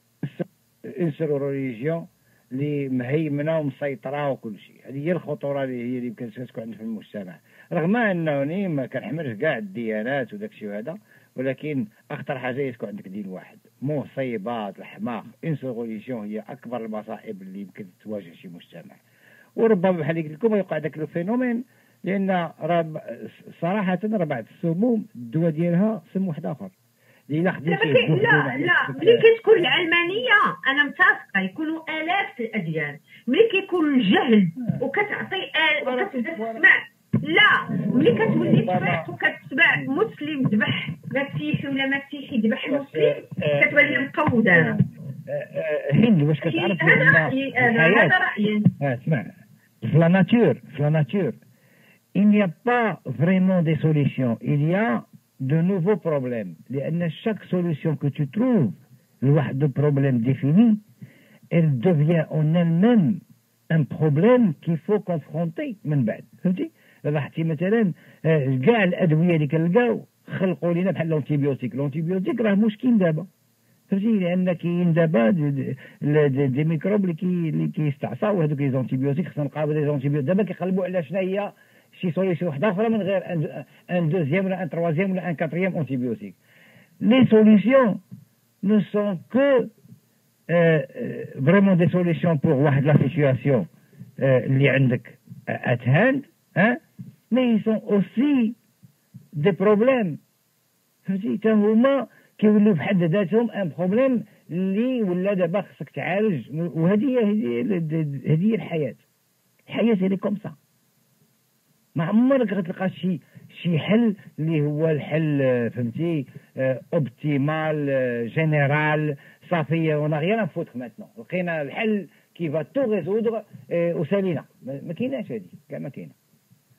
انسر ريليجيون اللي مهيمنه ومسيطره وكل شيء. هذه هي الخطوره اللي هي اللي يمكن تكون عندنا في المجتمع، رغم انني ما كنحملش كاع الديانات وداك الشيء هذا، ولكن اخطر حاجه هي تكون عندك دين واحد. مصيبات الحماق انسر ريليجيون هي اكبر المصائب اللي يمكن تواجه شي مجتمع. وربما بحال قلت لكم يوقع ذاك الفينومين لان راه صراحه راه بعض السموم الدواء ديالها سم واحد اخر. لا لا لا ملي كتكون العلمانيه انا متفقه يكونوا الاف الاديان. ملي كيكون الجهل وكتعطي وكتبدا تسمع لا ملي كتولي تفرح وكتتبع مسلم ذبح مسيحي ولا مسيحي ذبح مسلم كتولي مقوده. انا هند واش كتعرف هذا رايي انا هذا رايي. اه اسمع في لا ناتور في لا ناتور il n'y a pas vraiment des solutions, il y a de nouveaux problèmes. لأن chaque solution que tu trouves لواحد de problème défini, elle devient en elle-même un problème qu'il faut confronter من بعد. فهمتي؟ لاحظتي مثلا كاع الأدوية اللي كنلقاو خلقوا لنا بحال الانتيبيوتيك. الانتيبيوتيك راه مشكل دابا فهمتي، لأن كاين دابا دي ميكروب اللي كي اللي كيستعصاو هذوك لي زانتيبيوتيك. خصنا نلقاو دي زانتيبيوتيك دابا كيقلبوا على شنو هي شي سوليسيون وحده اخرى من غير ان دوزيام ولا ان تروازيام ولا ان كاتريام انتيبيوتيك. لي سوليسيون ne sont que vraiment des solutions pour واحد لا سيتوياسيون اللي عندك at hand hein, mais ils sont aussi des problèmes. فهمتي حتى هما كيوليو بحد ذاتهم ان بروبليم اللي ولا دابا خصك تعالج. وهذه هي هذه هي الحياه. الحياه هي كوم سا. ما عمرك غتلقى شي شي حل اللي هو الحل فهمتي اوبتيمال جينيرال صافي ونا غير نفوت ماتنو لقينا الحل كي فا تو ريزودر وسالينا. ما كايناش هذه كاع ما كاينه.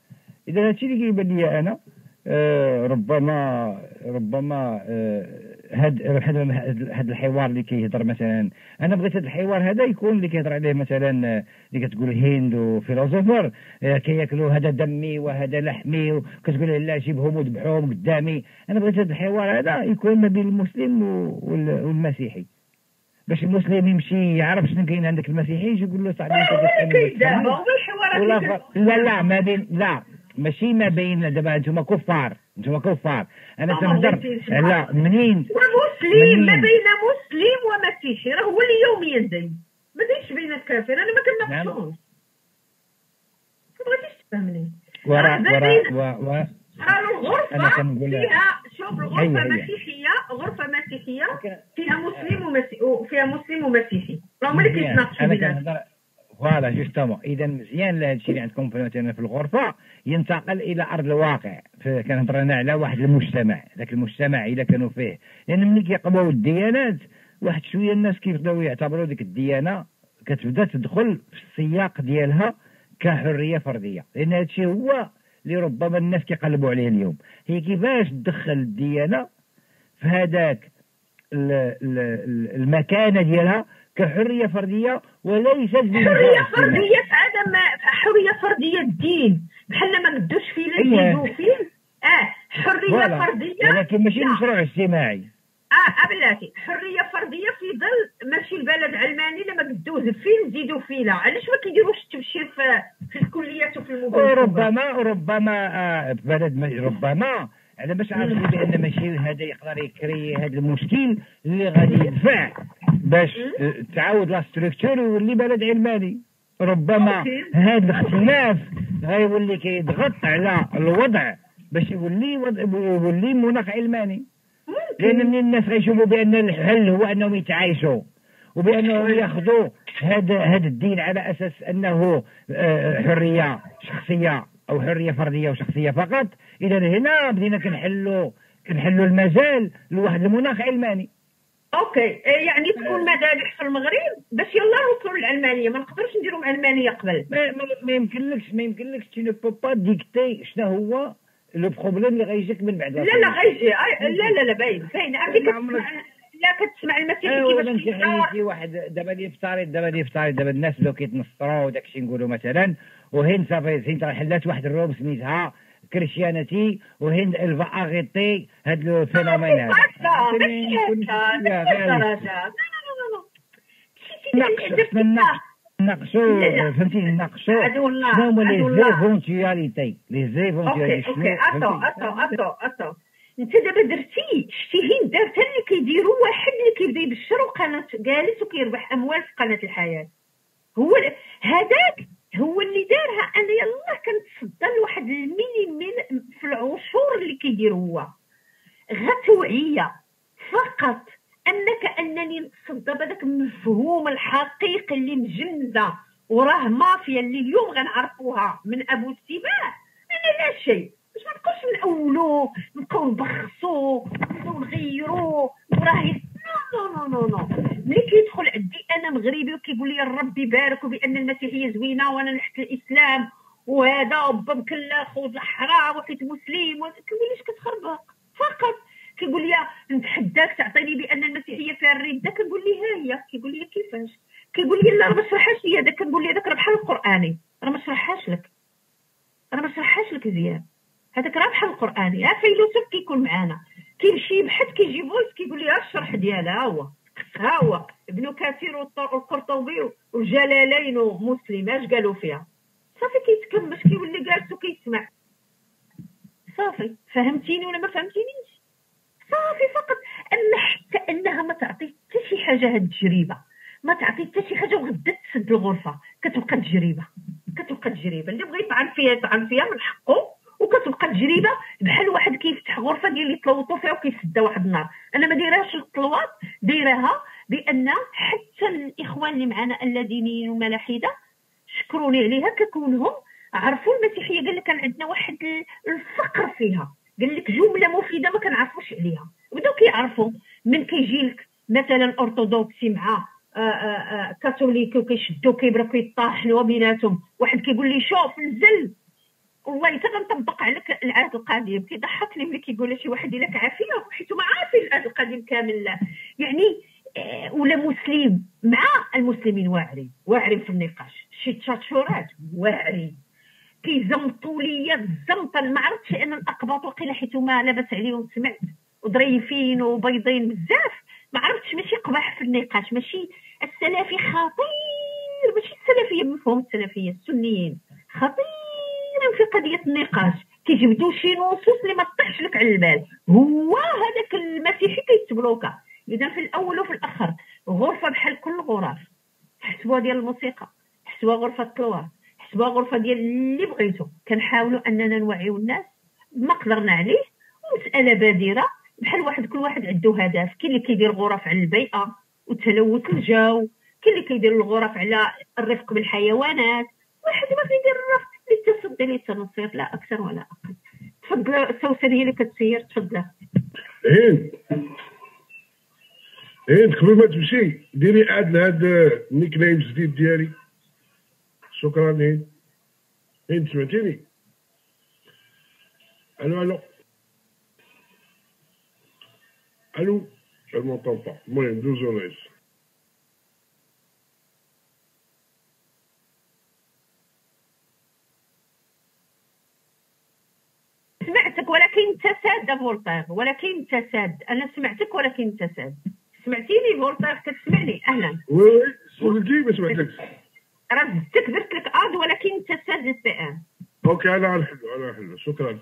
اذا هادشي اللي كيبان لي انا آه ربما ربما آه هاد هاد الحوار اللي كيهضر مثلا، انا بغيت هاد الحوار هذا يكون اللي كيهضر عليه مثلا اللي كتقول هند وفيلوزوفر كياكلوا هذا دمي وهذا لحمي، وكتقول له لا جيبهم وذبحوهم قدامي. انا بغيت هاد الحوار هذا يكون ما بين المسلم والمسيحي، باش المسلم يمشي يعرف شنو كاين عندك المسيحي، يجي يقول له صاحبي انت لا لا ما بين لا ماشي ما بين دابا انتم كفار انتم كفار انا تنهضر لا منين مسلم ما بين مسلم ومسيحي، راه هو اللي يوميا زي ما زيدش بين الكافر. انا ما كنناقشوش، ما بغيتيش تفهمني. ورا ورا و الغرفه فيها شوف الغرفه مسيحيه غرفه مسيحيه فيها مسلم ومسيحي وفيها مسلم ومسيحي، راهم اللي كيتناقشوا بيناتهم. فوالا جوستومون، اذا مزيان هذا الشيء اللي عندكم مثلا في الغرفه ينتقل الى ارض الواقع. كنهضر انا على واحد المجتمع، ذاك المجتمع اذا كانوا فيه، لان ملي كيقبوا الديانات واحد شويه الناس كيبداو يعتبروا ديك الديانه كتبدا تدخل في السياق ديالها كحريه فرديه، لان هذا الشيء هو اللي ربما الناس كيقلبوا عليه اليوم، هي كيفاش تدخل الديانه في هذاك المكانه ديالها كحريه فرديه وليست حريه فرديه في عدم حريه فرديه الدين، بحال ما قدوش فيه لا يزيدوا فيه اه حريه فرديه ولكن ماشي مشروع اجتماعي. اه بلاتي حريه فرديه في ظل ماشي البلد علماني لما قدوه فيه نزيدوا فيه. لا علاش ما كيديروش التبشير في في الكليات وفي المدن؟ ربما ربما آه بلد ربما على باش عارفين بان ماشي هذا يقدر يكري هذا المشكل اللي غادي يدفع باش تعاود لا ستركتور ويولي بلد علماني. ربما هذا الاختلاف غيولي كيضغط على الوضع باش يولي يولي مناخ علماني، لان من الناس غيشوفوا بان الحل هو انهم يتعايشوا وبانهم ياخذوا هذا هذا الدين على اساس انه حريه شخصيه او حريه فرديه وشخصيه فقط. اذا هنا بدينا كنحلوا كنحلوا المجال لواحد المناخ علماني. اوكي يعني تكون مذابح في المغرب باش يلا نوصلوا للعلمانيه، ما نقدرش نديروا علمانيه قبل. ما, ما يمكنلكش ما يمكنلكش تي نو بو با ديكتي شنو هو لو بروبليم اللي غيجيك من بعد. لا لا غيجي لا لا لا باين باين عرفتي لا كتسمع المسيحي كيفاش كيحيي واحد دابا اللي يفترض دابا اللي يفترض دابا الناس بداو كيتنصروا وداكشي نقولوا مثلا، وهند صافي هند حلات واحد الروم سميتها كريستيانيتي وهند الفا اغيتي هذا الفينومين هذا. ناقشوا فهمتي ناقشوا شنو هما لي زيفونتياليتي لي زيفونتياليتي. اوكي اوكي اتو اتو اتو اتو انت دابا درتي شتي هند دارت اللي كيديروا واحد اللي كيبدا يبشر قناه جالس وكيربح اموال في قناه الحياه، هو هذاك هو اللي دارها. انا يلاه كنتصدى لواحد الميني من في العشور اللي كيدير هو غير توعيه فقط، انك انني نتصدى بهذاك المفهوم الحقيقي اللي مجمده وراه مافيا اللي اليوم غنعرفوها من ابو السباع. انا لا شيء باش ما نبقاوش نأولو نبقاو نبخصو نبقاو نغيرو وراه نو نو نو نو. ملي كيدخل عندي انا مغربي وكيقول لي الرب يبارك وبان المسيحيه زوينه وانا نحت الاسلام وهذا وبا مكلخ وزحرا وحيت مسلم، كيقول ليش كتخربق فقط. كيقول لي نتحداك تعطيني بان المسيحيه فيها الرده، كنقول لي ها هي. كيقول لي كيفاش؟ كيقول لي لا راه ما شرحهاش لي هذاك. كنقول لي هذاك راه بحال القراني، راه ما شرحهاش لك، راه ما شرحهاش لك مزيان. هذاك راه بحال القراني. ها فيلسوف كيكون معانا كيمشي يبحث كيجي فويس كيقول لي ها الشرح ديالها ها هو ها هو ابن كثير والقرطبي والجلالين ومسلم اش قالوا فيها. صافي كيتكمش كيولي جالس وكيسمع. صافي فهمتيني ولا ما فهمتينيش؟ صافي فقط. اما حتى انها ما تعطي حتى شي حاجه هاد التجربه، ما تعطي حتى شي حاجه وغدا تسد الغرفه، كتبقى تجربه كتبقى تجربه اللي بغى يطعن فيها يطعن فيها من حقه، وكتبقى تجربه بحال واحد كيفتح غرفه ديال اللي يطلوطوا فيها وكيسدها واحد النار. انا ما دايرهاش الطلوات، دايرها بان حتى الاخوان اللي معنا الذين والملاحده شكروني عليها ككونهم عرفوا المسيحيه. قال لك كان عندنا واحد الفقر فيها، قال لك جمله مفيده ما كنعرفوش عليها، بداو كيعرفوا من كيجي لك مثلا ارثوذكسي مع آآ آآ كاثوليك وكيشدوا كيبراو كيطاحنوا بيناتهم. واحد كيقول لي شوف نزل والله حتى غنطبق عليك العهد القديم. كيضحكني ملي كيقول شي واحد لك عافيه حيت ما عارفين العهد القديم كامل يعني. آه ولا مسلم مع المسلمين واعرين واعرين في النقاش، شي تشاتشورات واعرين كيزمطوا ليا الزمطه. ما عرفتش ان الاقباط وقيله حيت ما لاباس عليهم سمعت وظريفين وبيضين بزاف. ما عرفتش ماشي قبح في النقاش، ماشي السلفي خطير، ماشي السلفيه بمفهوم السلفيه، السنيين خطير في قضيه النقاش. كيجبدوا شي نصوص اللي ما تطيحش لك على البال، هو هذاك المسيحي كيتبلوكا. اذا في الاول وفي الاخر غرفه بحال كل غرف، حسبوها ديال الموسيقى، حسبوها غرفه التلوار، حسبوها غرفه ديال اللي بغيتو. كنحاولوا اننا نوعيو الناس بما قدرنا عليه، ومساله بادره بحال واحد كل واحد عنده هدف. كاين اللي كيدير غرف على البيئه وتلوث الجو، كاين اللي كيدير الغرف على الرفق بالحيوانات، واحد ما كيدير الرفق للتصدي للتنصير، لا اكثر ولا اقل. تفضل السوسه هي اللي كتسير، تفضل. هند هند قبل ما تمشي ديري اد لهاد النيك نيم الجديد ديالي. شكرا هند. هند سمعتيني؟ الو الو الو je ne m'entends pas. المهم دوزو نايس. سمعتك ولكن انت ساد فولتير، ولكن انت ساد. انا سمعتك ولكن انت ساد. سمعتيني فولتير؟ كتسمعني؟ اهلا. وي وي قلتي ما سمعتكش. راه زدتك درت لك اد ولكن انت ساد البي ان. اوكي انا على الحلو على الحلو. شكرا.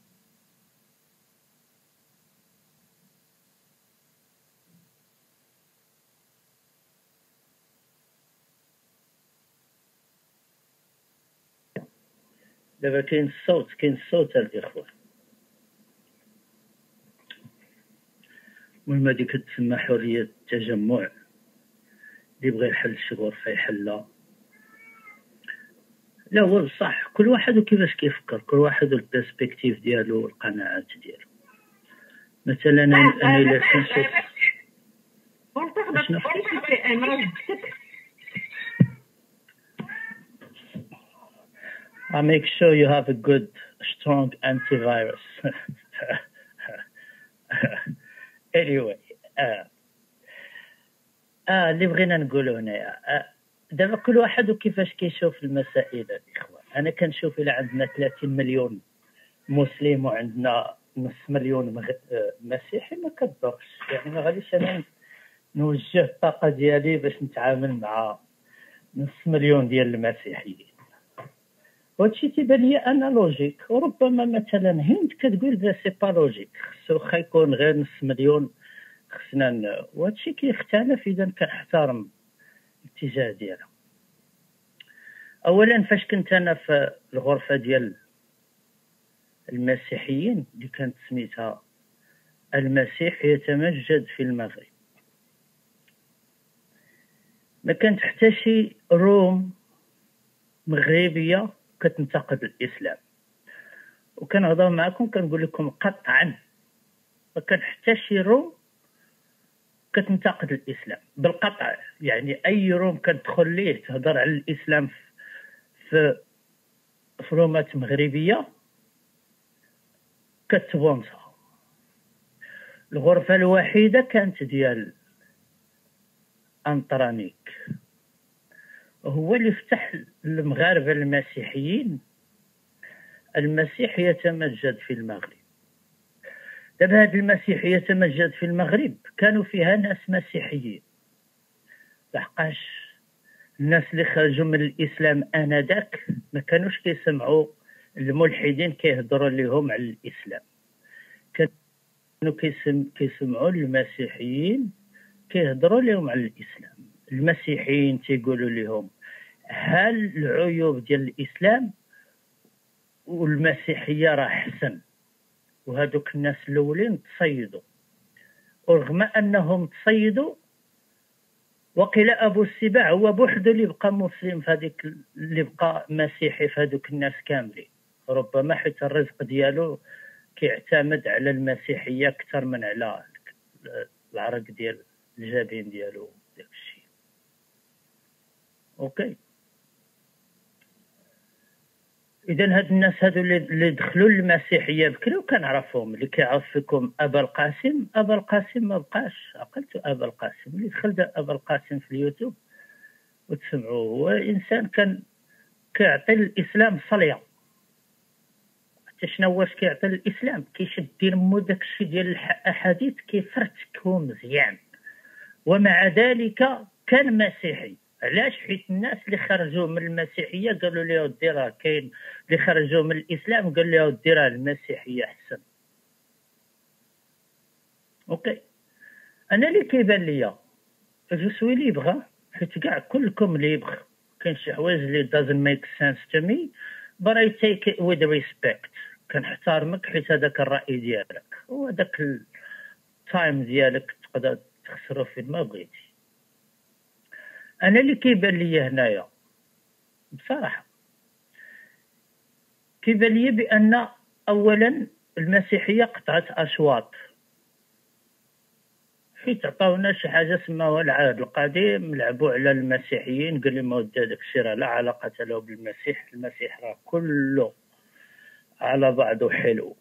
دابا كاين الصوت، كاين الصوت الاخوه. المهم هذيك كتسمى حريه التجمع، اللي بغى يحل شي غرفه يحلها. لا هو بصح كل واحد وكيفاش كيفكر، كل واحد والبيرسبكتيف ديالو والقناعات ديالو. مثلا انا الا كنشوف I make sure you have a good, strong antivirus. anyway, آه آه اللي بغينا نقولوا هنايا آه دابا كل واحد وكيفاش كيشوف المسائل الإخوة. أنا كنشوف إلا عندنا ثلاثين مليون مسلم وعندنا نص مليون مغ... آه مسيحي ما كدورش. يعني ما غاديش أنا نوجه الطاقة ديالي باش نتعامل مع نص مليون ديال المسيحيين. وهادشي تيبان لي انا لوجيك، وربما مثلا هند كتقول لا سي با لوجيك، خصو واخا يكون غير نص مليون خصنا. وهادشي كيختلف. اذا كنحترم الاتجاه ديالها. اولا فاش كنت انا في الغرفه ديال المسيحيين اللي كانت سميتها المسيح يتمجد في المغرب، ما كانت حتى شي روم مغربيه كتنتقد الاسلام. وكنهضر معكم كنقول لكم قطعا ما كان حتى شي روم كتنتقد الاسلام بالقطع. يعني اي روم كتدخل ليه تهضر على الاسلام في في رومات مغربيه كتبونصها. الغرفه الوحيده كانت ديال انطرانيك، هو اللي فتح المغاربه المسيحيين المسيح يتمجد في المغرب. دابا هذا المسيح يتمجد في المغرب كانوا فيها ناس مسيحيين، لحقاش الناس اللي خرجوا من الاسلام انذاك ما كانوش كيسمعوا الملحدين كيهضروا لهم على الاسلام، كانوا كيسم كيسمعوا المسيحيين كيهضروا لهم على الاسلام. المسيحيين تيقولوا لهم هل العيوب ديال الاسلام والمسيحيه راه حسن. وهذوك الناس الاولين تصيدوا، ورغم انهم تصيدوا وقيل ابو السباع هو بوحده اللي بقى مسلم في هذيك، اللي بقى مسيحي في هذوك الناس كاملين، ربما حيت الرزق ديالو كيعتمد على المسيحيه اكثر من على العرق ديال الجبين ديالو داك الشيء. اوكي اذا هاد الناس هادو اللي دخلوا للمسيحيه بكري وكنعرفهم، اللي كيعرف فيكم ابا القاسم، ابا القاسم ما بقاش، عقلتوا ابا القاسم اللي دخل ابا القاسم في اليوتيوب وتسمعوه، هو انسان كان كيعطي الاسلام صليه. حتى شنو واش كيعطي الاسلام؟ كيشد دينمو داكشي ديال الاحاديث كيفرتكهم مزيان، ومع ذلك كان مسيحي. علاش؟ حيت الناس اللي خرجوا من المسيحيه قالوا لي ودي راه كاين اللي خرجوا من الاسلام قال لي ودي راه المسيحيه احسن. اوكي، انا اللي كيبان ليا جو سوي ليبغ، حيت كاع كلكم ليبغ، كاين شي حوايج اللي doesn't make sense to me but I take it with respect. كنحترمك حيت هذاك الراي ديالك وهذاك التايم ديالك تقدر تخسرو فين ما بغيتي. انا اللي كيبان ليا هنايا بصراحه كيبان ليا بان اولا المسيحيه قطعت اشواط، حيت عطاونا شي حاجه سماوها العهد القديم، لعبوا على المسيحيين، قال لي ما ودي هذاك الشيء راه لا علاقه له بالمسيح، المسيح راه كله على بعضه حلو،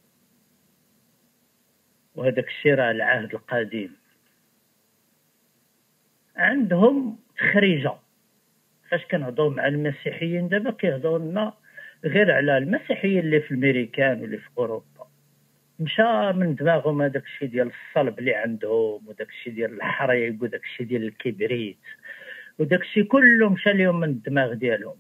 وهذاك الشيء راه العهد القديم. عندهم تخريجه فاش كنهضروا مع المسيحيين دابا كيهضروا لنا غير على المسيحيين اللي في الامريكان واللي في اوروبا، مشى من دماغهم هذاك الشيء ديال الصلب اللي عندهم، وداك الشيء ديال الحريق، وداك الشيء ديال الكبريت، وداك الشيء كله مشى لهم من الدماغ ديالهم.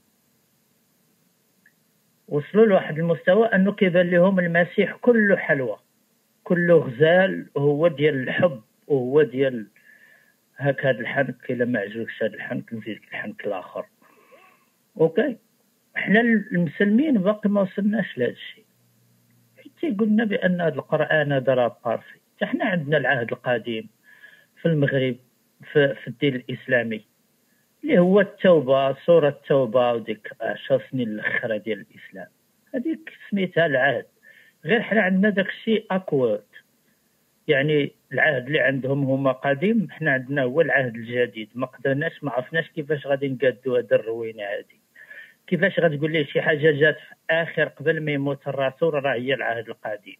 وصلوا لواحد المستوى انه كيبان لهم المسيح كله حلوى، كله غزال، وهو ديال الحب، وهو ديال هاك هاد الحنك، الا ما عجبكش هاد الحنك نزيد الحنك الاخر. اوكي، حنا المسلمين باقي ما وصلناش لهذا الشيء، حيت تيقولنا بان هذا القران هذا راه بارفي. حتى حنا عندنا العهد القديم في المغرب في, في الدين الاسلامي اللي هو التوبه، سوره التوبه، وديك عشر سنين الاخرى ديال الاسلام هذيك سميتها العهد. غير حنا عندنا داك الشيء اكورد، يعني العهد اللي عندهم هما قديم، حنا عندنا هو العهد الجديد. ما قدرناش، ما عرفناش كيفاش غادي نقادوا هذه الروينه هذه. كيفاش غتقول لي شي حاجه جات في اخر قبل ما يموت الرسول راه هي العهد القديم؟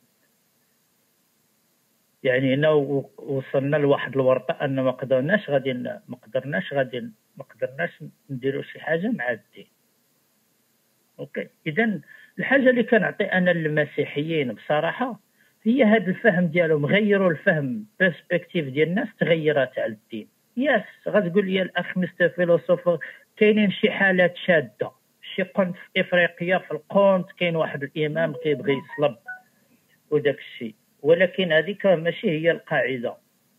يعني هنا وصلنا لواحد الورطه ان ما قدرناش غادي ما قدرناش غادي ما قدرناش نديروا شي حاجه مع الدين. اوكي، اذا الحاجه اللي كنعطي انا للمسيحيين بصراحه هي هذا الفهم ديالهم، غيروا الفهم، برسبكتيف ديال الناس تغيرت على الدين. ياس غتقول لي الاخ مستر فيلوسوف كاينين شي حالات شاده، شي قنت في افريقيا في القنت كاين واحد الامام كيبغي يصلب وداك الشيء، ولكن هذيك ماشي هي القاعده.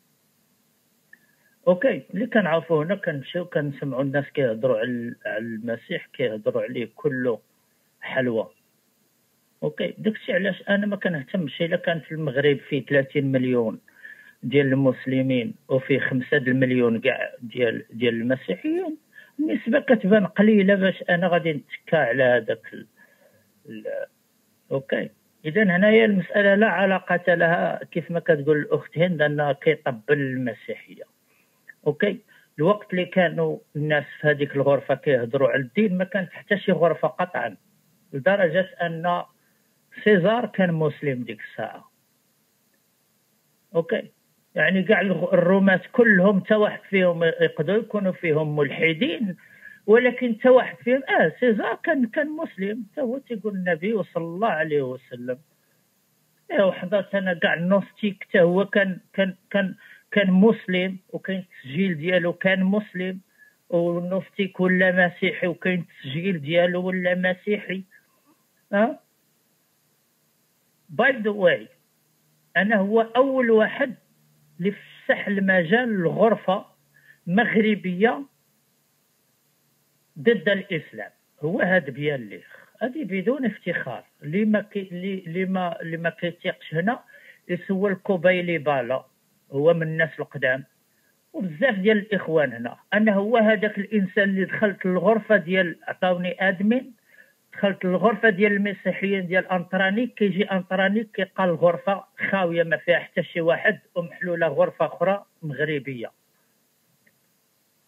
اوكي، اللي كنعرفوا هنا كنمشيو كنسمعوا الناس كيهضروا على المسيح، كيهضروا عليه كله حلوه. اوكي، داكشي علاش انا ما كنهتمش الا كان في المغرب فيه ثلاثين مليون ديال المسلمين وفيه خمسة المليون كاع ديال ديال المسيحيين، النسبه كتبان قليله باش انا غادي نتكا على هذاك ال... ال... اوكي، اذا هنايا المساله لا علاقه لها كيف ما كتقول الاخت هند انها كيطبل المسيحيه. اوكي، الوقت اللي كانوا الناس في هذيك الغرفه كيهضروا على الدين ما كانت حتى شي غرفه قطعا، لدرجه ان سيزار كان مسلم ديك الساعه. اوكي، يعني كاع الرومات كلهم تا واحد فيهم يقدروا يكونوا فيهم ملحدين، ولكن تا واحد فيهم اه سيزار كان كان مسلم، تا هو تيقول النبي صلى الله عليه وسلم. ايه وحضرت انا كاع النوستيك تا هو كان كان كان كان مسلم، وكاين التسجيل ديالو كان مسلم، والنوستيك ولا مسيحي وكاين التسجيل ديالو ولا مسيحي. ها باي ذا واي، انا هو اول واحد اللي فسح المجال لغرفه مغربيه ضد الاسلام، هو هذا بياليخ، هذه بدون افتخار. اللي ما كي اللي ما اللي ما كيتيقش هنا يسول الكوبايلي بالا، هو من الناس القدام وبزاف ديال الاخوان هنا. انا هو هذاك الانسان اللي دخلت الغرفه ديال عطاوني ادمين، دخلت الغرفه ديال المسيحيين ديال انطرانيك، كيجي انطرانيك كيلقى الغرفه خاويه ما فيها حتى شي واحد، ومحلوله غرفه اخرى مغربيه.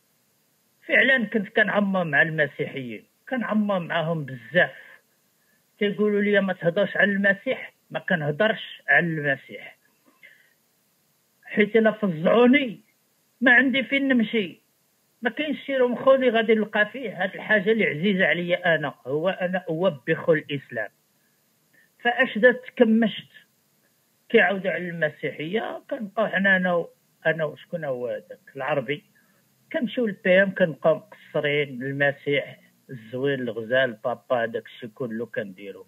فعلا كنت كنعمم مع المسيحيين، كنعمم معاهم بزاف، كيقولوا لي ما تهضرش على المسيح، ما كنهضرش على المسيح، حيت الا فزعوني ما عندي فين نمشي. ما كاينش شي رمخو اللي غادي نلقى فيه هاد الحاجه اللي عزيزه عليا انا، هو انا اوبخ الاسلام. فاش درت كمشت كيعاودوا على المسيحيه، كنبقاو حنا انا انا وشكون هو هذاك العربي كنمشيو للبيام كنبقاو مقصرين المسيح الزوين الغزال بابا هذاك الشيء كله كنديرو.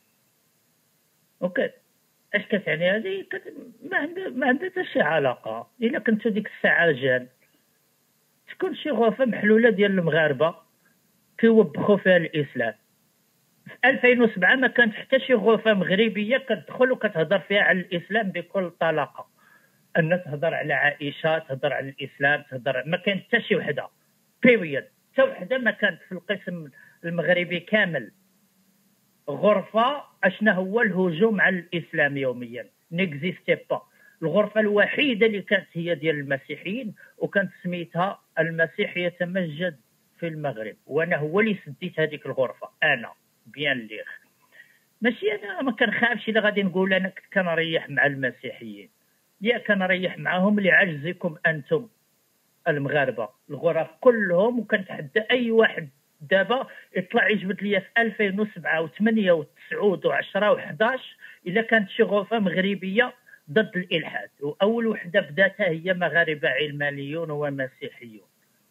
اوكي اش كتعني هذه؟ ما عندها ما عندها حتى شي علاقه. الا كنتو ديك الساعه رجال تكون شي غرفه محلوله ديال المغاربه كيوبخوا فيها الاسلام. في ألفين وسبعة ما كانت حتى شي غرفه مغربيه كتدخل وكتهضر فيها على الاسلام بكل طلاقه، ان تهضر على عائشه، تهضر على الاسلام، تهضر ما كانت حتى شي وحده بيريد، حتى وحده ما كانت في القسم المغربي كامل غرفه اشنا هو الهجوم على الاسلام يوميا. نيكزيستي با. الغرفه الوحيده اللي كانت هي ديال المسيحيين، وكانت سميتها المسيح يتمجد في المغرب، وانا هو اللي سديت هذيك الغرفه انا بيان ليغ. ماشي انا ما كنخافش الا غادي نقول انا كنت كنريح مع المسيحيين، يا كنريح معاهم لعجزكم انتم المغاربه. الغرف كلهم، وكنتحدى اي واحد دابا يطلع يجبد ليا في ألفين وسبعة و8 و9 و10 و11 الا كانت شي غرفه مغربيه ضد الالحاد، واول وحده بداتها هي مغاربه علمانيون ومسيحيون.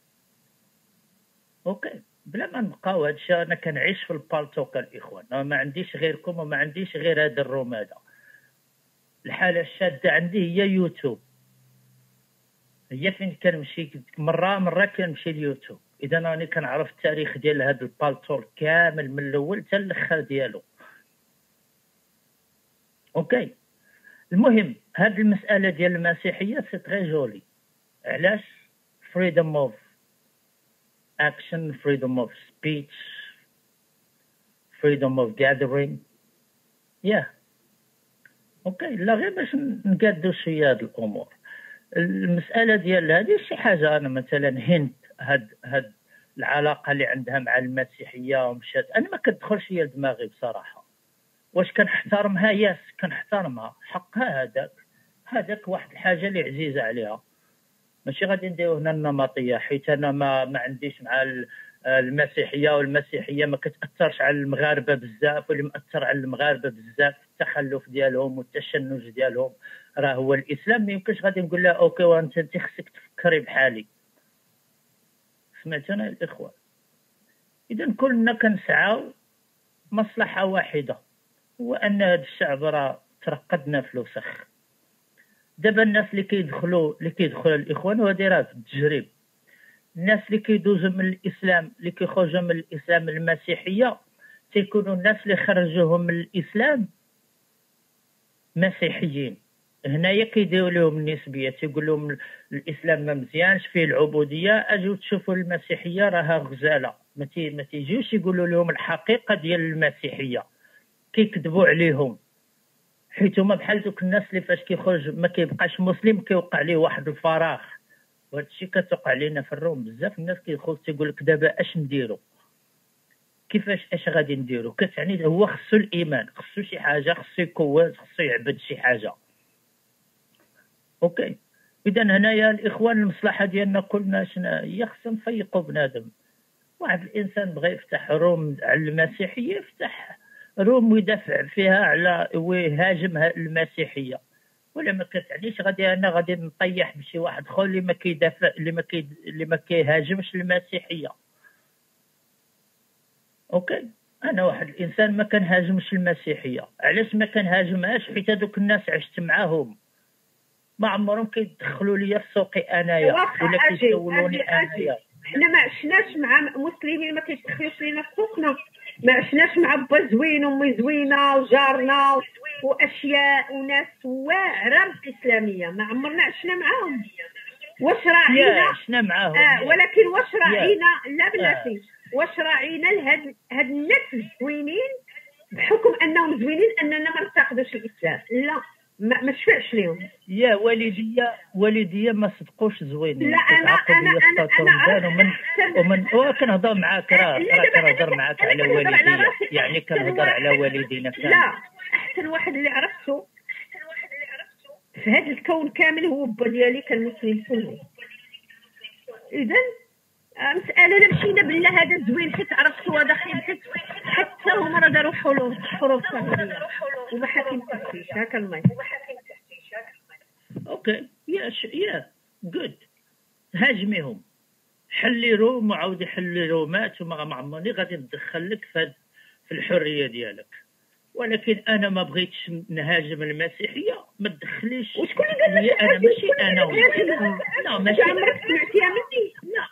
اوكي بلا ما نبقاو هادشي، انا كنعيش في البالتوك الاخوان، انا ما عنديش غيركم وما عنديش غير هذا الروم هذا. الحاله الشاده عندي هي يوتيوب، هي فين كنمشي مره مره كنمشي اليوتيوب. اذا راني كنعرف التاريخ ديال هذا البالتوك كامل من الاول حتى الاخر ديالو. اوكي المهم هذه المساله ديال المسيحيه سي تري جولي. علاش؟ فريدم اوف اكشن، فريدم اوف سبيتش، فريدم اوف جاذرينغ. يا اوكي لا غير باش نقادو شويه هاد الامور. المساله ديال هذه شي حاجه انا مثلا هند هاد هاد العلاقه اللي عندها مع المسيحيه ومشات، انا ما كتدخلش هي دماغي بصراحه. واش كنحترمها؟ ياس كنحترمها، حقها هذاك هذاك واحد الحاجه اللي عزيزه عليها. ماشي غادي نديرو هنا النمطيه، حيت انا ما ما عنديش مع المسيحيه، والمسيحيه ما كتاثرش على المغاربه بزاف، واللي مأثر على المغاربه بزاف التخلف ديالهم والتشنج ديالهم راه هو الاسلام. ما يمكنش غادي نقول لها اوكي وانت انت خصك تفكري بحالي. سمعتونا الاخوان؟ اذا كلنا كنسعاو مصلحه واحده، هو ان هذا الشعب راه ترقدنا في الوسخ. دابا الناس اللي كيدخلوا اللي كيدخلوا الاخوان وهذه راه في التجريب، الناس اللي كيدوزوا من الاسلام اللي كيخرجوا من الاسلام المسيحيه تيكونوا الناس اللي خرجوهم من الاسلام مسيحيين. هنايا كيديروا لهم النسبيه، تيقول لهم الاسلام ما مزيانش فيه العبوديه، اجوا تشوفوا المسيحيه راها غزاله. ما تي ما تيجيوش يقولوا لهم الحقيقه ديال المسيحيه، كيكذبوا عليهم. حيت هما بحال دوك الناس اللي فاش كيخرج ما كيبقاش مسلم كيوقع ليه واحد الفراغ، وهذا الشيء كتوقع لينا في الروم بزاف. الناس كيدخل تيقول لك دابا اش نديرو، كيفاش اش غادي نديرو؟ كتعني هو خصو الايمان، خصو شي حاجه، خصو يكوز، خصو يعبد شي حاجه. اوكي اذا هنايا الاخوان المصلحه ديالنا كلنا شنو هي؟ خصنا نفيقوا بنادم. واحد الانسان بغى يفتح روم على المسيحيه يفتح روم ويدافع فيها على ويهاجم المسيحيه، ولا ما كتعنيش غادي انا غادي نطيح بشي واحد اخر اللي ما كيدافع اللي ما كي اللي ما كيهاجمش المسيحيه. اوكي انا واحد الانسان ما كنهاجمش المسيحيه. علاش ما كنهاجمهاش؟ حيت هذوك الناس عشت معاهم، ما عمرهم كيدخلوا ليا في سوقي انايا ولا كيسولوني انايا. حنا ما عشناش مع مسلمين ما كيدخلوش لينا في سوقنا، ما عشناش مع با زوين وامي زوينه وجارنا واشياء وناس واعره الاسلاميه، ما عمرنا عشنا معاهم. واش راعينا؟ عشنا معاهم آه ولكن واش راعينا؟ لا بلاتي، واش راعينا لهاد هاد الناس الزوينين بحكم انهم زوينين اننا ما ننتقدوش الاسلام؟ لا، ما ما شفعش لهم. يا والديا والديا ما صدقوش زوينين. لا انا انا انا انا ومن ومن وكنهضر معاك راه راه كنهضر معاك على والديا، يعني كنهضر على والدينا كامل. لا احسن واحد اللي عرفته في هذا الكون كامل هو با ديالي كان مسلم سني. اذا مساله لا مشينا بالله هذا زوين حيت عرفتو هذا خير، حيت حتى هما راه داروا حروف حروف صغيره وما حاكم تفتيش هكا الماء. اوكي يا يا جود، هاجميهم، حلي روم وعاودي حلي رومات وما عمرني غادي ندخل لك في في الحريه ديالك، ولكن انا ما بغيتش نهاجم المسيحيه. ما تدخليش. وشكون اللي قال لك انا ماشي انا لا ماشي عمرك سمعتيها مني؟ لا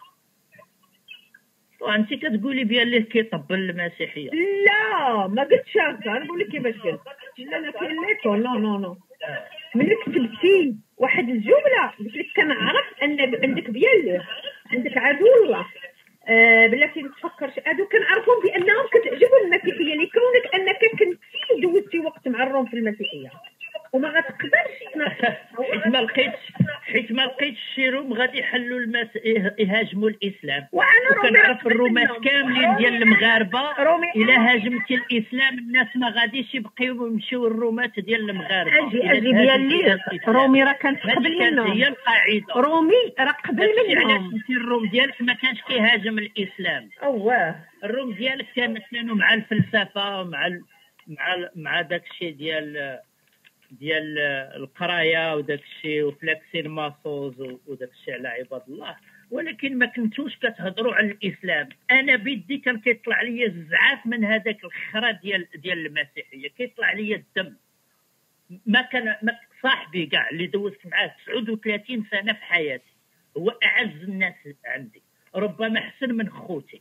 وانت كتقولي بيان ليه كيطبل المسيحيه. لا ما قلتش هكا، نقول لك كيفاش قلت. لا لا كاين ليكو لا لا لا ملي كتبتي واحد الجمله قلت لك كنعرف ان عندك بيان ليه عندك عدو الله. آه بلاتي ما تفكرش هادو كنعرفهم بانهم كتعجبهم المسيحيه لكونك انك كنتي دوزتي وقت مع الروم في المسيحيه وما غتقدرش حيت ما لقيتش حيت ما لقيتش شي روم غادي يحلوا المس... يهاجموا الاسلام. وانا وكنعرف الرومات كاملين ديال المغاربه الا هاجمتي الاسلام الناس ما غاديش يبقيو يمشيو الرومات ديال المغاربه. اجي اجي ديال لي رومي راه كانت قبل منهم. هي القاعده رومي راه قبل منهم. علاش انت الروم ديالك ما كانش كيهاجم الاسلام؟ اواه الروم ديالك كان كانوا مع الفلسفه ومع ال... مع ال... مع داك الشيء ديال ديال القرايه وداك الشيء وفلاكسين ماسوز وداك الشيء على عباد الله، ولكن ما كنتوش كتهضروا على الاسلام. انا بيدي كان كيطلع لي الزعاف من هذاك الخرا ديال ديال المسيحيه، كيطلع لي الدم. ما كان ما صاحبي كاع اللي دوزت معاه تسعة وثلاثين سنه في حياتي هو اعز الناس عندي، ربما احسن من خوتي.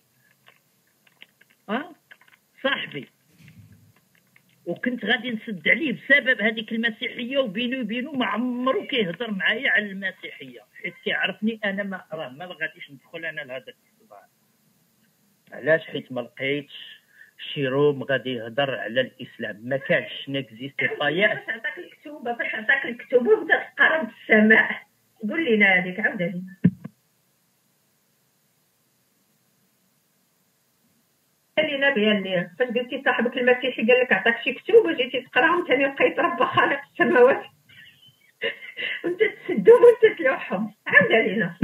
اه صاحبي، وكنت غادي نسد عليه بسبب هذيك المسيحيه، وبيني وبينه ما عمرو كيهضر معايا على المسيحيه حيت كيعرفني انا ما راه ما غاديش ندخل انا لهذا الصباح. علاش؟ حيت ما لقيتش شي روم غادي يهضر على الاسلام، ما كانش نكزيستي طايا. باش عطاك الكتوبه باش عطاك الكتوبه وبدا تقرا بالسماع. قول لنا هذيك عاودها لي. خلينا بيان ليه فاش قلتي صاحبك المسيحي قال لك عطاك شي كتب وجيتي تقراهم ثاني لقيت رب خالق السماوات وانت تسدهم وانت تلوحهم. عاودها لينا.